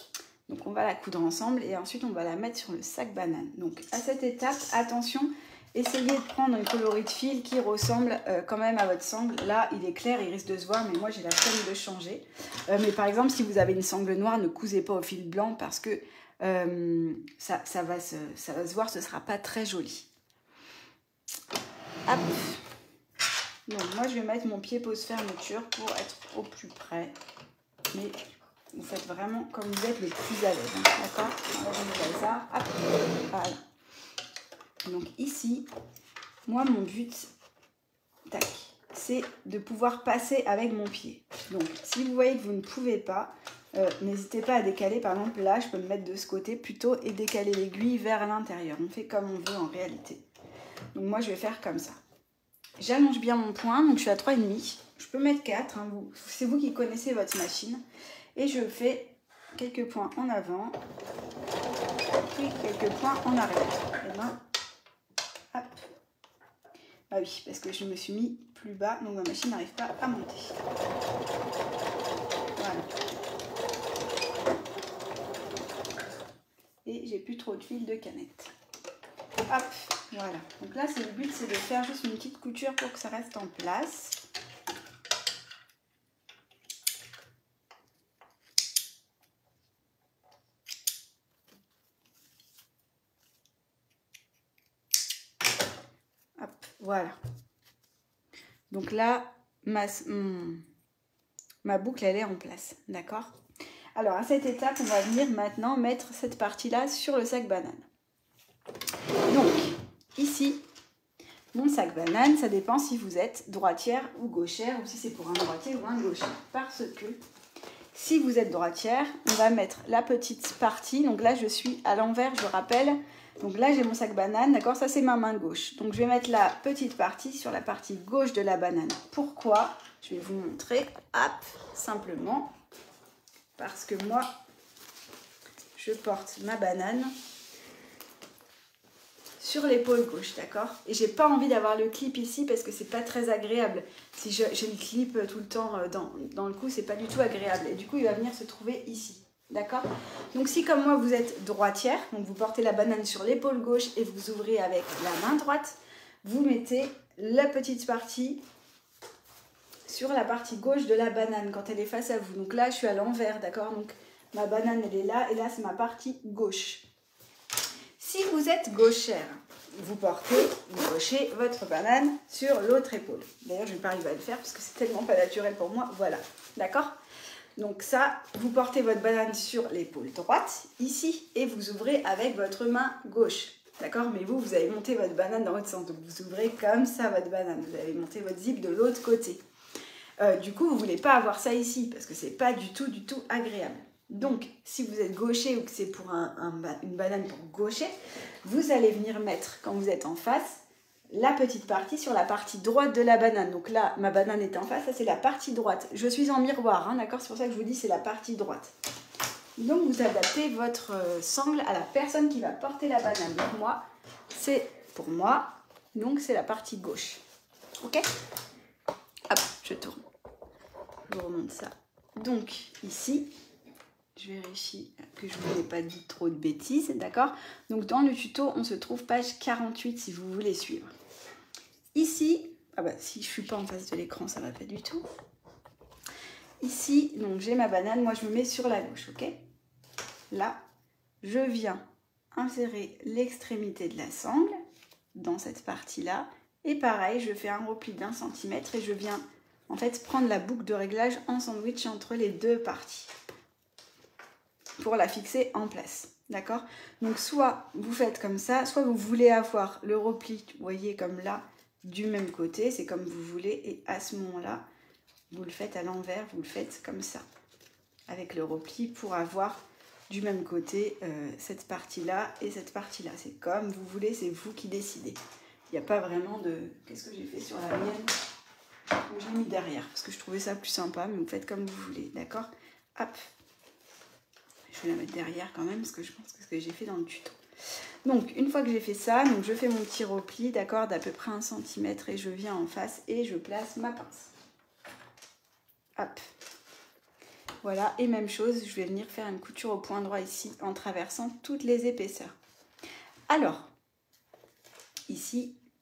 Speaker 1: Donc on va la coudre ensemble et ensuite on va la mettre sur le sac banane. Donc à cette étape, attention, essayez de prendre un coloris de fil qui ressemble euh, quand même à votre sangle. Là, il est clair, il risque de se voir, mais moi, j'ai la flemme de changer. Euh, mais par exemple, si vous avez une sangle noire, ne cousez pas au fil blanc parce que euh, ça, ça, va se, ça va se voir, ce ne sera pas très joli. Hop. Donc, moi, je vais mettre mon pied pose fermeture pour être au plus près. Mais vous faites vraiment comme vous êtes le plus à l'aise. Hein, d'accord? On va remettre ça. Hop. Voilà. Donc ici, moi mon but, tac, c'est de pouvoir passer avec mon pied. Donc si vous voyez que vous ne pouvez pas, euh, n'hésitez pas à décaler. Par exemple là, je peux me mettre de ce côté plutôt et décaler l'aiguille vers l'intérieur. On fait comme on veut en réalité. Donc moi je vais faire comme ça. J'allonge bien mon poing, donc je suis à trois virgule cinq. Je peux mettre quatre, hein, vous, c'est vous qui connaissez votre machine. Et je fais quelques points en avant, puis quelques points en arrière. Et ben, hop. Ah oui, parce que je me suis mis plus bas, donc ma machine n'arrive pas à monter. Voilà. Et j'ai plus trop de fil de canette. Hop, voilà. Donc là, c'est le but, c'est de faire juste une petite couture pour que ça reste en place. Hop, voilà. Donc là, ma, hum, ma boucle, elle est en place, d'accord? Alors, à cette étape, on va venir maintenant mettre cette partie-là sur le sac banane. Donc, ici, mon sac banane, ça dépend si vous êtes droitière ou gauchère, ou si c'est pour un droitier ou un gaucher. Parce que, si vous êtes droitière, on va mettre la petite partie. Donc là, je suis à l'envers, je rappelle. Donc là, j'ai mon sac banane, d'accord? Ça, c'est ma main gauche. Donc, je vais mettre la petite partie sur la partie gauche de la banane. Pourquoi? Je vais vous montrer. Hop, simplement. Parce que moi, je porte ma banane sur l'épaule gauche, d'accord? Et j'ai pas envie d'avoir le clip ici parce que c'est pas très agréable. Si j'ai le clip tout le temps dans, dans le cou, c'est pas du tout agréable. Et du coup, il va venir se trouver ici, d'accord? Donc si comme moi, vous êtes droitière, donc vous portez la banane sur l'épaule gauche et vous ouvrez avec la main droite, vous mettez la petite partie sur la partie gauche de la banane quand elle est face à vous. Donc là, je suis à l'envers, d'accord? Donc ma banane, elle est là et là, c'est ma partie gauche. Si vous êtes gauchère, vous portez, vous cochez votre banane sur l'autre épaule. D'ailleurs, je ne vais pas arriver à le faire parce que c'est tellement pas naturel pour moi. Voilà, d'accord? Donc ça, vous portez votre banane sur l'épaule droite, ici, et vous ouvrez avec votre main gauche. D'accord? Mais vous, vous avez monté votre banane dans votre sens. Donc vous ouvrez comme ça votre banane. Vous avez monté votre zip de l'autre côté. Euh, du coup, vous ne voulez pas avoir ça ici parce que c'est pas du tout, du tout agréable. Donc, si vous êtes gaucher ou que c'est pour un, un, une banane pour gaucher, vous allez venir mettre, quand vous êtes en face, la petite partie sur la partie droite de la banane. Donc là, ma banane est en face, ça c'est la partie droite. Je suis en miroir, hein, d'accord? C'est pour ça que je vous dis c'est la partie droite. Donc, vous adaptez votre sangle à la personne qui va porter la banane. Donc moi, c'est pour moi, donc c'est la partie gauche. Ok? Hop, je tourne. Je vous remonte ça. Donc, ici... je vérifie que je ne vous ai pas dit trop de bêtises, d'accord? Donc dans le tuto, on se trouve page quarante-huit si vous voulez suivre. Ici, ah bah si je ne suis pas en face de l'écran, ça ne va pas du tout. Ici, donc j'ai ma banane, moi je me mets sur la gauche, ok? Là, je viens insérer l'extrémité de la sangle dans cette partie-là. Et pareil, je fais un repli d'un centimètre et je viens en fait prendre la boucle de réglage en sandwich entre les deux parties, pour la fixer en place, d'accord? Donc soit vous faites comme ça, soit vous voulez avoir le repli, vous voyez comme là, du même côté, c'est comme vous voulez, et à ce moment-là, vous le faites à l'envers, vous le faites comme ça, avec le repli pour avoir du même côté euh, cette partie-là et cette partie-là. C'est comme vous voulez, c'est vous qui décidez. Il n'y a pas vraiment de... Qu'est-ce que j'ai fait sur la mienne? J'ai mis derrière, parce que je trouvais ça plus sympa, mais vous faites comme vous voulez, d'accord? Hop. Je vais la mettre derrière quand même, parce que je pense que c'est ce que j'ai fait dans le tuto. Donc, une fois que j'ai fait ça, donc je fais mon petit repli, d'accord, d'à peu près un centimètre, et je viens en face et je place ma pince. Hop. Voilà, et même chose, je vais venir faire une couture au point droit ici, en traversant toutes les épaisseurs. Alors, ici,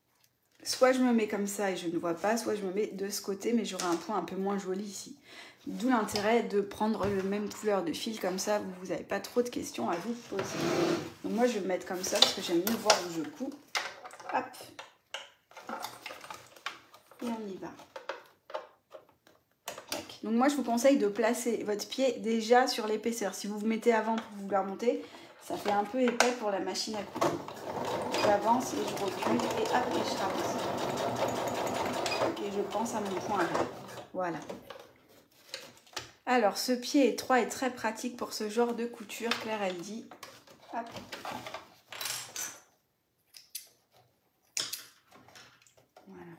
Speaker 1: soit je me mets comme ça et je ne vois pas, soit je me mets de ce côté, mais j'aurai un point un peu moins joli ici. D'où l'intérêt de prendre le même couleur de fil, comme ça vous n'avez pas trop de questions à vous poser. Donc moi je vais me mettre comme ça parce que j'aime mieux voir où je couds. Hop. Et on y va. Tac. Donc moi je vous conseille de placer votre pied déjà sur l'épaisseur. Si vous vous mettez avant pour vouloir monter, ça fait un peu épais pour la machine à coudre. J'avance et je recule et hop, et je ramasse. Et je pense à mon point là. Voilà. Alors, ce pied étroit est très pratique pour ce genre de couture, Claire, elle dit. Hop. Voilà.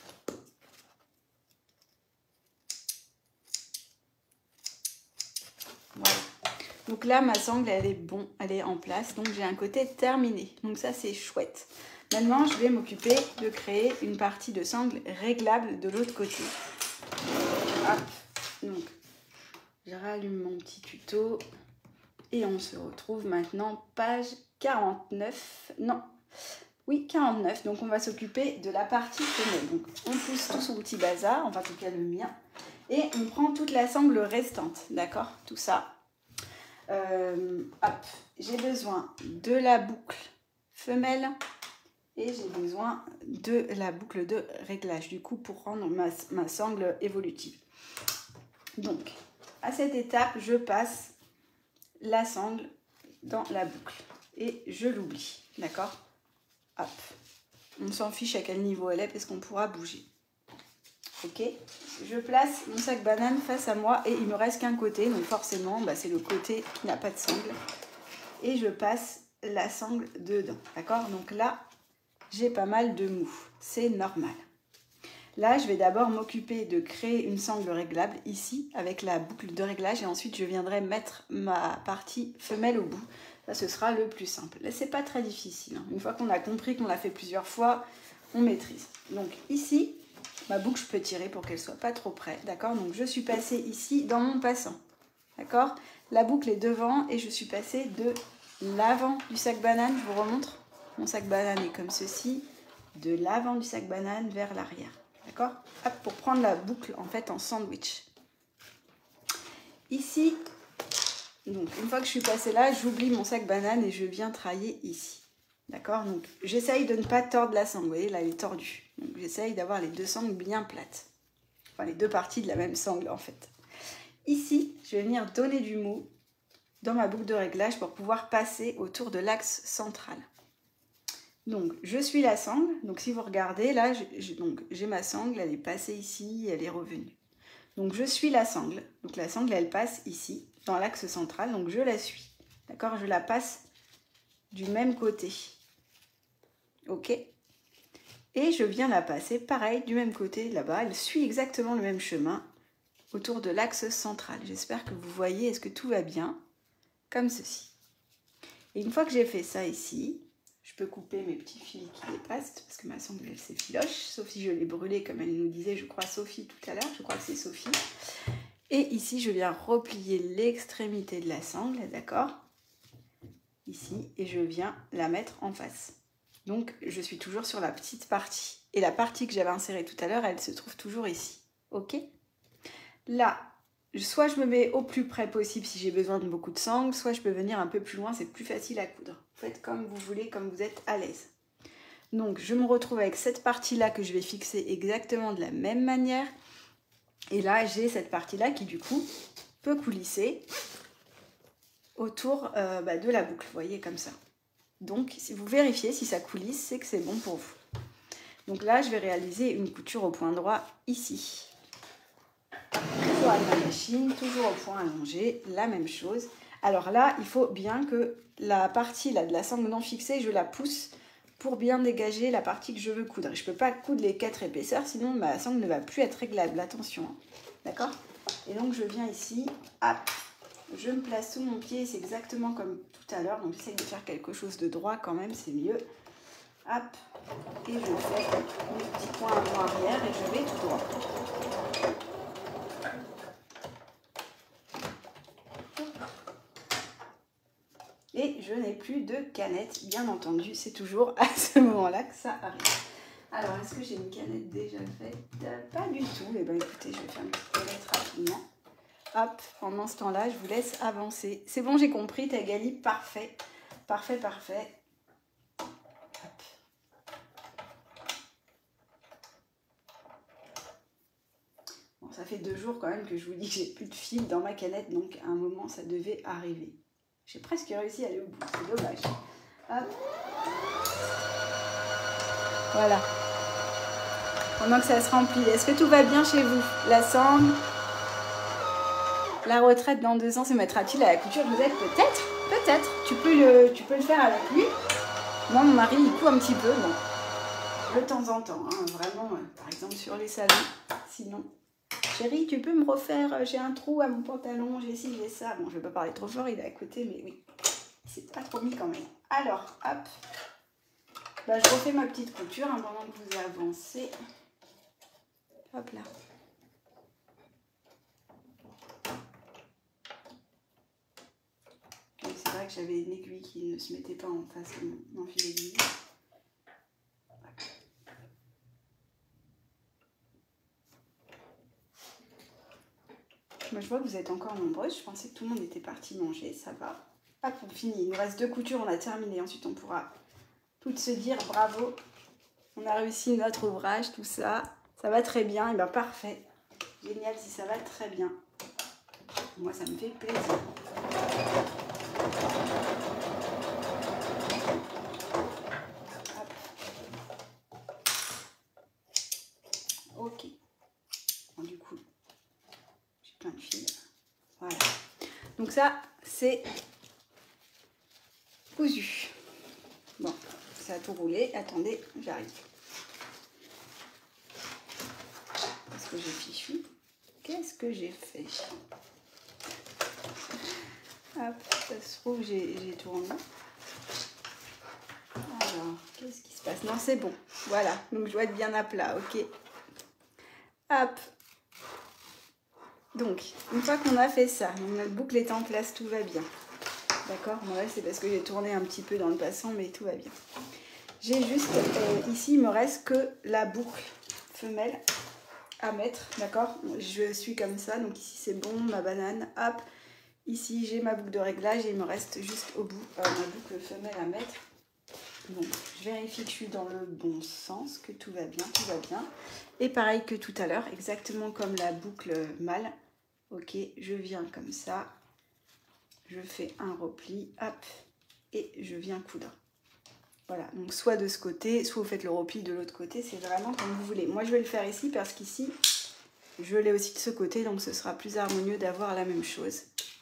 Speaker 1: Voilà. Donc là, ma sangle, elle est bon, elle est en place. Donc, j'ai un côté terminé. Donc ça, c'est chouette. Maintenant, je vais m'occuper de créer une partie de sangle réglable de l'autre côté. Hop. Donc, je rallume mon petit tuto et on se retrouve maintenant page quarante-neuf. Non, oui, quarante-neuf. Donc, on va s'occuper de la partie femelle. Donc, on pousse tout son petit bazar, enfin, en tout cas le mien, et on prend toute la sangle restante, d'accord? Tout ça. Euh, hop, j'ai besoin de la boucle femelle et j'ai besoin de la boucle de réglage, du coup, pour rendre ma, ma sangle évolutive. Donc, à cette étape, je passe la sangle dans la boucle et je l'oublie, d'accord? Hop, on s'en fiche à quel niveau elle est parce qu'on pourra bouger. Ok, je place mon sac banane face à moi et il me reste qu'un côté, donc forcément, bah, c'est le côté qui n'a pas de sangle. Et je passe la sangle dedans, d'accord? Donc là, j'ai pas mal de mou, c'est normal. Là, je vais d'abord m'occuper de créer une sangle réglable ici avec la boucle de réglage et ensuite je viendrai mettre ma partie femelle au bout. Ça, ce sera le plus simple. Là, c'est pas très difficile. Hein. Une fois qu'on a compris qu'on l'a fait plusieurs fois, on maîtrise. Donc ici, ma boucle, je peux tirer pour qu'elle soit pas trop près, d'accord? Donc je suis passée ici dans mon passant, d'accord? La boucle est devant et je suis passée de l'avant du sac banane. Je vous remontre. Mon sac banane est comme ceci, de l'avant du sac banane vers l'arrière. D'accord? Pour prendre la boucle en fait en sandwich. Ici, donc une fois que je suis passée là, j'oublie mon sac banane et je viens travailler ici. D'accord? Donc j'essaye de ne pas tordre la sangle. Vous voyez, là elle est tordue. Donc j'essaye d'avoir les deux sangles bien plates. Enfin les deux parties de la même sangle en fait. Ici, je vais venir donner du mou dans ma boucle de réglage pour pouvoir passer autour de l'axe central. Donc, je suis la sangle. Donc, si vous regardez, là, j'ai ma sangle, elle est passée ici, elle est revenue. Donc, je suis la sangle. Donc, la sangle, elle passe ici, dans l'axe central. Donc, je la suis. D'accord? Je la passe du même côté. Ok? Et je viens la passer, pareil, du même côté, là-bas. Elle suit exactement le même chemin autour de l'axe central. J'espère que vous voyez, est-ce que tout va bien? Comme ceci. Et une fois que j'ai fait ça ici, je peux couper mes petits fils qui dépassent parce que ma sangle elle s'effiloche, sauf si je l'ai brûlée comme elle nous disait, je crois Sophie tout à l'heure, je crois que c'est Sophie. Et ici je viens replier l'extrémité de la sangle, d'accord? Ici, et je viens la mettre en face. Donc je suis toujours sur la petite partie. Et la partie que j'avais insérée tout à l'heure, elle se trouve toujours ici. Ok? Là, soit je me mets au plus près possible si j'ai besoin de beaucoup de sangle, soit je peux venir un peu plus loin, c'est plus facile à coudre. Faites comme vous voulez, comme vous êtes à l'aise. Donc je me retrouve avec cette partie-là que je vais fixer exactement de la même manière. Et là, j'ai cette partie-là qui du coup peut coulisser autour euh, bah, de la boucle, vous voyez, comme ça. Donc si vous vérifiez si ça coulisse, c'est que c'est bon pour vous. Donc là, je vais réaliser une couture au point droit ici. Toujours avec ma machine, toujours au point allongé, la même chose. Alors là, il faut bien que la partie là, de la sangle non fixée, je la pousse pour bien dégager la partie que je veux coudre. Je ne peux pas coudre les quatre épaisseurs, sinon ma sangle ne va plus être réglable. Attention, hein. D'accord? Et donc je viens ici, hop, je me place sous mon pied, c'est exactement comme tout à l'heure. Donc j'essaie de faire quelque chose de droit quand même, c'est mieux. Hop, et je fais mes petits points avant-arrière et je vais tout droit. Et je n'ai plus de canette, bien entendu, c'est toujours à ce moment-là que ça arrive. Alors, est-ce que j'ai une canette déjà faite? Pas du tout. Eh bien, écoutez, je vais faire une petite canette rapidement. Hop, pendant ce temps-là, je vous laisse avancer. C'est bon, j'ai compris, ta Gali, parfait. Parfait, parfait. Hop. Bon, ça fait deux jours quand même que je vous dis que j'ai plus de fil dans ma canette, donc à un moment, ça devait arriver. J'ai presque réussi à aller au bout, c'est dommage. Hop. Voilà. Pendant que ça se remplit, est-ce que tout va bien chez vous? La sangle? La retraite dans deux ans se mettra-t-il à la couture? Vous êtes peut-être, peut-être. Tu peux le, tu peux le faire avec lui. Moi, mon mari, il coud un petit peu, bon, de temps en temps, hein, vraiment, euh, par exemple sur les salons. Sinon, chérie, tu peux me refaire, euh, j'ai un trou à mon pantalon, j'ai ci, j'ai ça. Bon, je ne vais pas parler trop fort, il est à côté, mais oui, c'est pas trop mis quand même. Alors, hop, bah, je refais ma petite couture hein, pendant que vous avancez. Hop là. C'est vrai que j'avais une aiguille qui ne se mettait pas en face de mon filet d'aiguille. Moi je vois que vous êtes encore nombreuses. Je pensais que tout le monde était parti manger. Ça va. Hop, on finit. Il nous reste deux coutures, on a terminé. Ensuite on pourra toutes se dire bravo. On a réussi notre ouvrage, tout ça. Ça va très bien. Et bien parfait. Génial si ça va très bien. Moi ça me fait plaisir. Ok. Bon, du coup, j'ai plein de fils. Voilà. Donc ça, c'est cousu. Bon, ça a tout roulé. Attendez, j'arrive. Qu'est-ce que j'ai fichu? Qu'est-ce que j'ai fait? Hop, ça se trouve, j'ai tourné. Alors, qu'est-ce qui se passe? Non, c'est bon. Voilà, donc je dois être bien à plat, ok. Hop. Donc, une fois qu'on a fait ça, donc notre boucle est en place, tout va bien. D'accord? Moi, c'est parce que j'ai tourné un petit peu dans le passant, mais tout va bien. J'ai juste, euh, ici, il me reste que la boucle femelle à mettre, d'accord? Je suis comme ça, donc ici c'est bon, ma banane, hop. Ici, j'ai ma boucle de réglage et il me reste juste au bout euh, ma boucle femelle à mettre. Donc, je vérifie que je suis dans le bon sens, que tout va bien, tout va bien. Et pareil que tout à l'heure, exactement comme la boucle mâle. Ok, je viens comme ça. Je fais un repli, hop, et je viens coudre. Voilà, donc soit de ce côté, soit vous faites le repli de l'autre côté, c'est vraiment comme vous voulez. Moi, je vais le faire ici parce qu'ici, je l'ai aussi de ce côté, donc ce sera plus harmonieux d'avoir la même chose.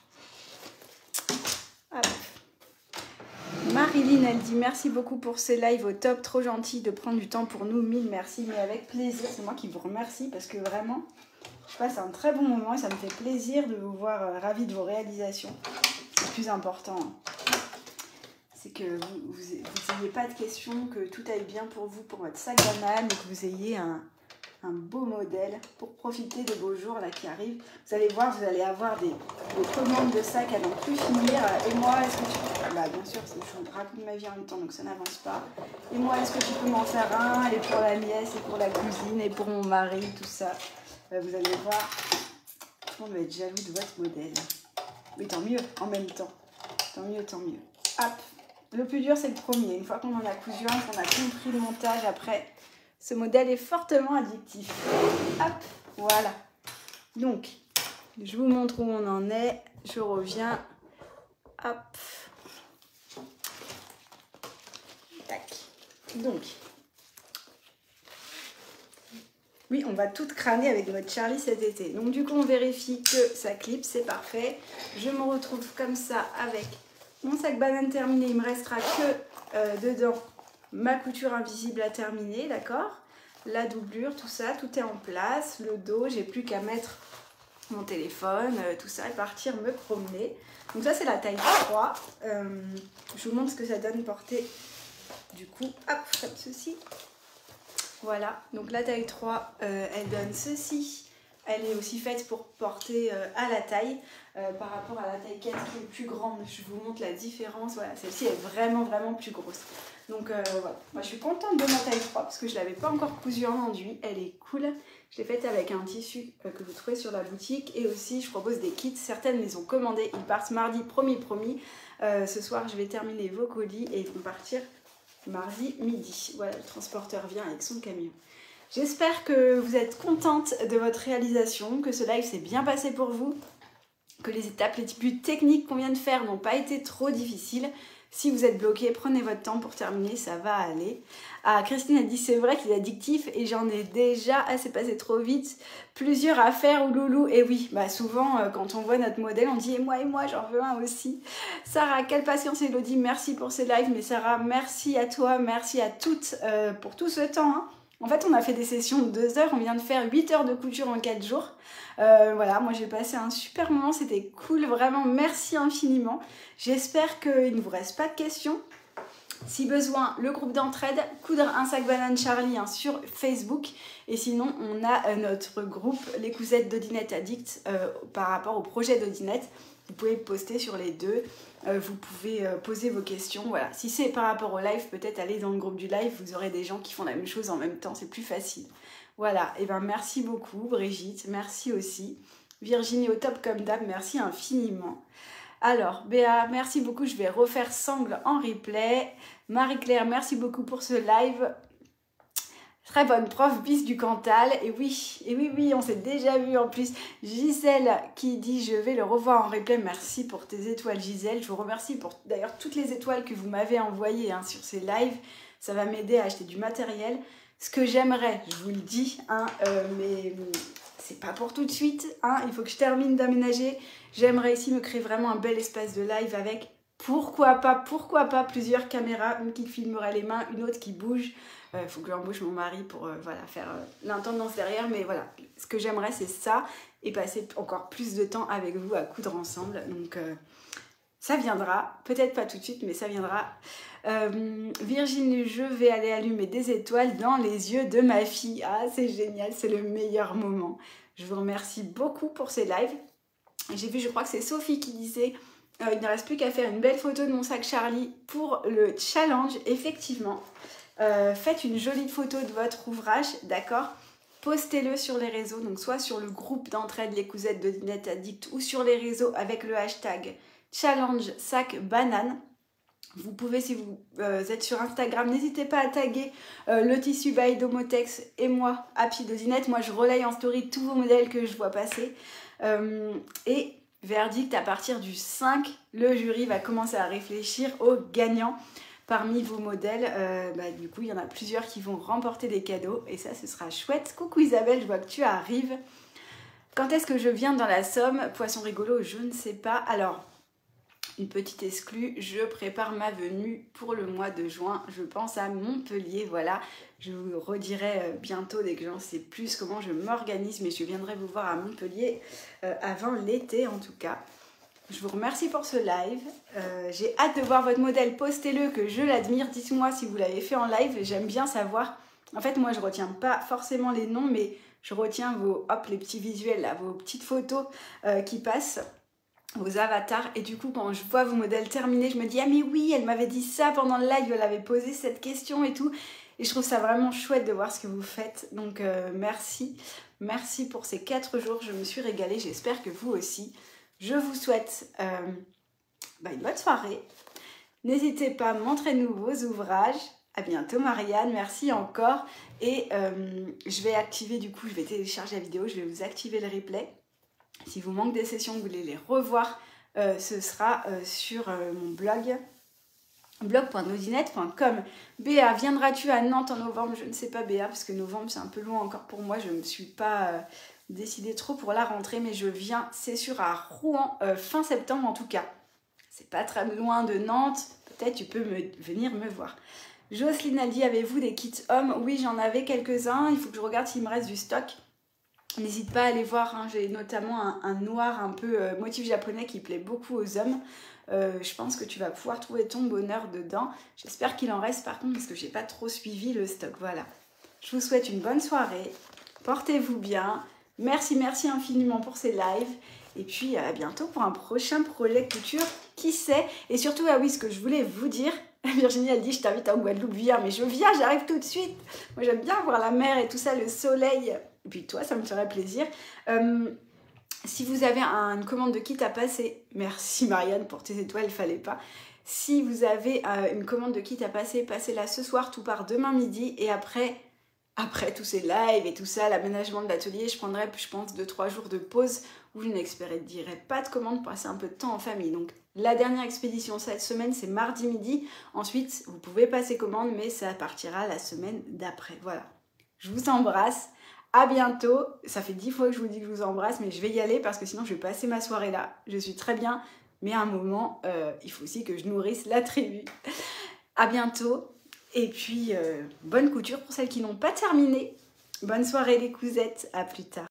Speaker 1: Hop. Marilyn, elle dit merci beaucoup pour ces lives au top, trop gentil de prendre du temps pour nous, mille merci, mais avec plaisir, c'est moi qui vous remercie parce que vraiment, je passe un très bon moment et ça me fait plaisir de vous voir euh, ravi de vos réalisations. C'est le plus important, c'est que vous n'ayez pas de questions, que tout aille bien pour vous, pour votre sac banane, et que vous ayez un, un beau modèle pour profiter de beaux jours là qui arrivent. Vous allez voir, vous allez avoir des, des commandes de sacs à n'en plus finir. Et moi, est-ce que tu... Bah, bien sûr, je vous raconte ma vie en même temps, donc ça n'avance pas. Et moi, est-ce que tu peux m'en faire un? Et pour la nièce, et pour la cousine, et pour mon mari, tout ça. Bah, vous allez voir, tout le monde va être jaloux de votre modèle. Mais tant mieux, en même temps. Tant mieux, tant mieux. Hop. Le plus dur, c'est le premier. Une fois qu'on en a cousu un, qu'on a compris le montage, après, ce modèle est fortement addictif. Hop, voilà. Donc, je vous montre où on en est. Je reviens. Hop. Tac. Donc, oui, on va tout crâner avec notre Charlie cet été. Donc, du coup, on vérifie que ça clip, c'est parfait. Je me retrouve comme ça avec mon sac banane terminé. Il me restera que euh, dedans ma couture invisible à terminer, d'accord? La doublure, tout ça, tout est en place. Le dos, j'ai plus qu'à mettre mon téléphone, euh, tout ça, et partir me promener. Donc ça, c'est la taille trois. Euh, je vous montre ce que ça donne porter. Du coup, hop, comme ceci. Voilà, donc la taille trois, euh, elle donne ceci Elle est aussi faite pour porter euh, à la taille, euh, par rapport à la taille quatre qui est plus grande. Je vous montre la différence. Voilà, celle-ci est vraiment, vraiment plus grosse. Donc euh, voilà, moi je suis contente de ma taille trois parce que je ne l'avais pas encore cousue en enduit. Elle est cool. Je l'ai faite avec un tissu euh, que vous trouvez sur la boutique. Et aussi, je propose des kits. Certaines les ont commandées. Ils partent mardi, promis, promis. Euh, ce soir, je vais terminer vos colis et ils vont partir mardi midi. Voilà, le transporteur vient avec son camion. J'espère que vous êtes contente de votre réalisation, que ce live s'est bien passé pour vous, que les étapes les plus techniques qu'on vient de faire n'ont pas été trop difficiles. Si vous êtes bloqué, prenez votre temps pour terminer, ça va aller. Ah, Christine a dit c'est vrai qu'il est addictif et j'en ai déjà, ah c'est passé trop vite, plusieurs à faire ou loulou. Et oui, bah souvent euh, quand on voit notre modèle, on dit et moi et moi j'en veux un aussi. Sarah, quelle patience Elodie, merci pour ces lives. Mais Sarah, merci à toi, merci à toutes euh, pour tout ce temps. Hein. En fait, on a fait des sessions de deux heures, on vient de faire huit heures de couture en quatre jours. Euh, voilà, moi j'ai passé un super moment, c'était cool, vraiment merci infiniment. J'espère qu'il ne vous reste pas de questions. Si besoin, le groupe d'entraide, coudre un sac banane Charlie hein, sur Facebook. Et sinon, on a euh, notre groupe Les Cousettes d'Odinette Addict euh, par rapport au projet d'Odinette. Vous pouvez poster sur les deux, euh, vous pouvez euh, poser vos questions. Voilà. Si c'est par rapport au live, peut-être aller dans le groupe du live, vous aurez des gens qui font la même chose en même temps, c'est plus facile. Voilà, et ben merci beaucoup Brigitte, merci aussi. Virginie au top comme d'hab, merci infiniment. Alors, Béa, merci beaucoup, je vais refaire Sangle en replay. Marie-Claire, merci beaucoup pour ce live. Très bonne prof, bis du Cantal. Et oui, et oui, oui, on s'est déjà vu en plus. Gisèle qui dit je vais le revoir en replay. Merci pour tes étoiles, Gisèle. Je vous remercie pour d'ailleurs toutes les étoiles que vous m'avez envoyées hein, sur ces lives. Ça va m'aider à acheter du matériel. Ce que j'aimerais, je vous le dis, hein, euh, mais c'est pas pour tout de suite. Hein, il faut que je termine d'aménager. J'aimerais ici me créer vraiment un bel espace de live avec, pourquoi pas, pourquoi pas plusieurs caméras. Une qui filmerait les mains, une autre qui bouge. Il euh, faut que j'embauche mon mari pour euh, voilà, faire euh, l'intendance derrière. Mais voilà, ce que j'aimerais, c'est ça. Et passer encore plus de temps avec vous à coudre ensemble. Donc, euh, ça viendra. Peut-être pas tout de suite, mais ça viendra. Euh, Virginie, je vais aller allumer des étoiles dans les yeux de ma fille. Ah, c'est génial, c'est le meilleur moment. Je vous remercie beaucoup pour ces lives. J'ai vu, je crois que c'est Sophie qui disait euh, il ne reste plus qu'à faire une belle photo de mon sac Charlie pour le challenge. Effectivement, euh, faites une jolie photo de votre ouvrage, d'accord? Postez-le sur les réseaux, donc soit sur le groupe d'entraide Les Cousettes d'Odinette Addict ou sur les réseaux avec le hashtag challenge sac banane. Vous pouvez, si vous euh, êtes sur Instagram, n'hésitez pas à taguer euh, le tissu by Domotex et moi, Happy d'Odinette. Moi, je relaye en story tous vos modèles que je vois passer. Euh, et verdict, à partir du cinq, le jury va commencer à réfléchir aux gagnants. Parmi vos modèles, euh, bah, du coup, il y en a plusieurs qui vont remporter des cadeaux. Et ça, ce sera chouette. Coucou Isabelle, je vois que tu arrives. Quand est-ce que je viens dans la Somme? Poisson rigolo, je ne sais pas. Alors... une petite exclue, je prépare ma venue pour le mois de juin, je pense à Montpellier, voilà, je vous redirai bientôt dès que j'en sais plus comment je m'organise, mais je viendrai vous voir à Montpellier euh, avant l'été en tout cas. Je vous remercie pour ce live, euh, j'ai hâte de voir votre modèle, postez-le que je l'admire, dites-moi si vous l'avez fait en live, j'aime bien savoir, en fait moi je retiens pas forcément les noms, mais je retiens vos, hop, les petits visuels là, vos petites photos euh, qui passent, vos avatars, et du coup quand je vois vos modèles terminés, je me dis ah mais oui, elle m'avait dit ça pendant le live, elle avait posé cette question et tout, et je trouve ça vraiment chouette de voir ce que vous faites, donc euh, merci, merci pour ces quatre jours, je me suis régalée, j'espère que vous aussi. Je vous souhaite euh, bah, une bonne soirée, n'hésitez pas, montrez-nous vos ouvrages, à bientôt Marianne, merci encore, et euh, je vais activer du coup, je vais télécharger la vidéo, je vais vous activer le replay. Si vous manque des sessions, vous voulez les revoir, euh, ce sera euh, sur euh, mon blog, blog point odinette point com. Béa, viendras-tu à Nantes en novembre? Je ne sais pas Béa, parce que novembre c'est un peu loin encore pour moi. Je ne me suis pas euh, décidée trop pour la rentrée, mais je viens, c'est sûr, à Rouen, euh, fin septembre en tout cas. C'est pas très loin de Nantes, peut-être tu peux me, venir me voir. Jocelyne a dit, avez-vous des kits hommes? Oui, j'en avais quelques-uns, il faut que je regarde s'il me reste du stock. N'hésite pas à aller voir, hein. J'ai notamment un, un noir un peu euh, motif japonais qui plaît beaucoup aux hommes. Euh, je pense que tu vas pouvoir trouver ton bonheur dedans. J'espère qu'il en reste par contre parce que j'ai pas trop suivi le stock. Voilà. Je vous souhaite une bonne soirée. Portez-vous bien. Merci, merci infiniment pour ces lives. Et puis à bientôt pour un prochain projet couture, qui sait. Et surtout, ah oui, ce que je voulais vous dire, Virginie elle dit je t'invite en Guadeloupe, viens, mais je viens, j'arrive tout de suite. Moi j'aime bien voir la mer et tout ça, le soleil. Et puis toi, ça me ferait plaisir. Euh, si vous avez un, une commande de kit à passer, merci Marianne pour tes étoiles, il fallait pas. Si vous avez euh, une commande de kit à passer, passez-la ce soir, tout part demain midi. Et après, après tous ces lives et tout ça, l'aménagement de l'atelier, je prendrai, je pense, deux trois jours de pause où je n'expédierai pas de commande pour passer un peu de temps en famille. Donc la dernière expédition cette semaine, c'est mardi midi. Ensuite, vous pouvez passer commande, mais ça partira la semaine d'après. Voilà. Je vous embrasse. À bientôt. Ça fait dix fois que je vous dis que je vous embrasse, mais je vais y aller parce que sinon je vais passer ma soirée là. Je suis très bien, mais à un moment, euh, il faut aussi que je nourrisse la tribu. À bientôt. Et puis, euh, bonne couture pour celles qui n'ont pas terminé. Bonne soirée les cousettes. À plus tard.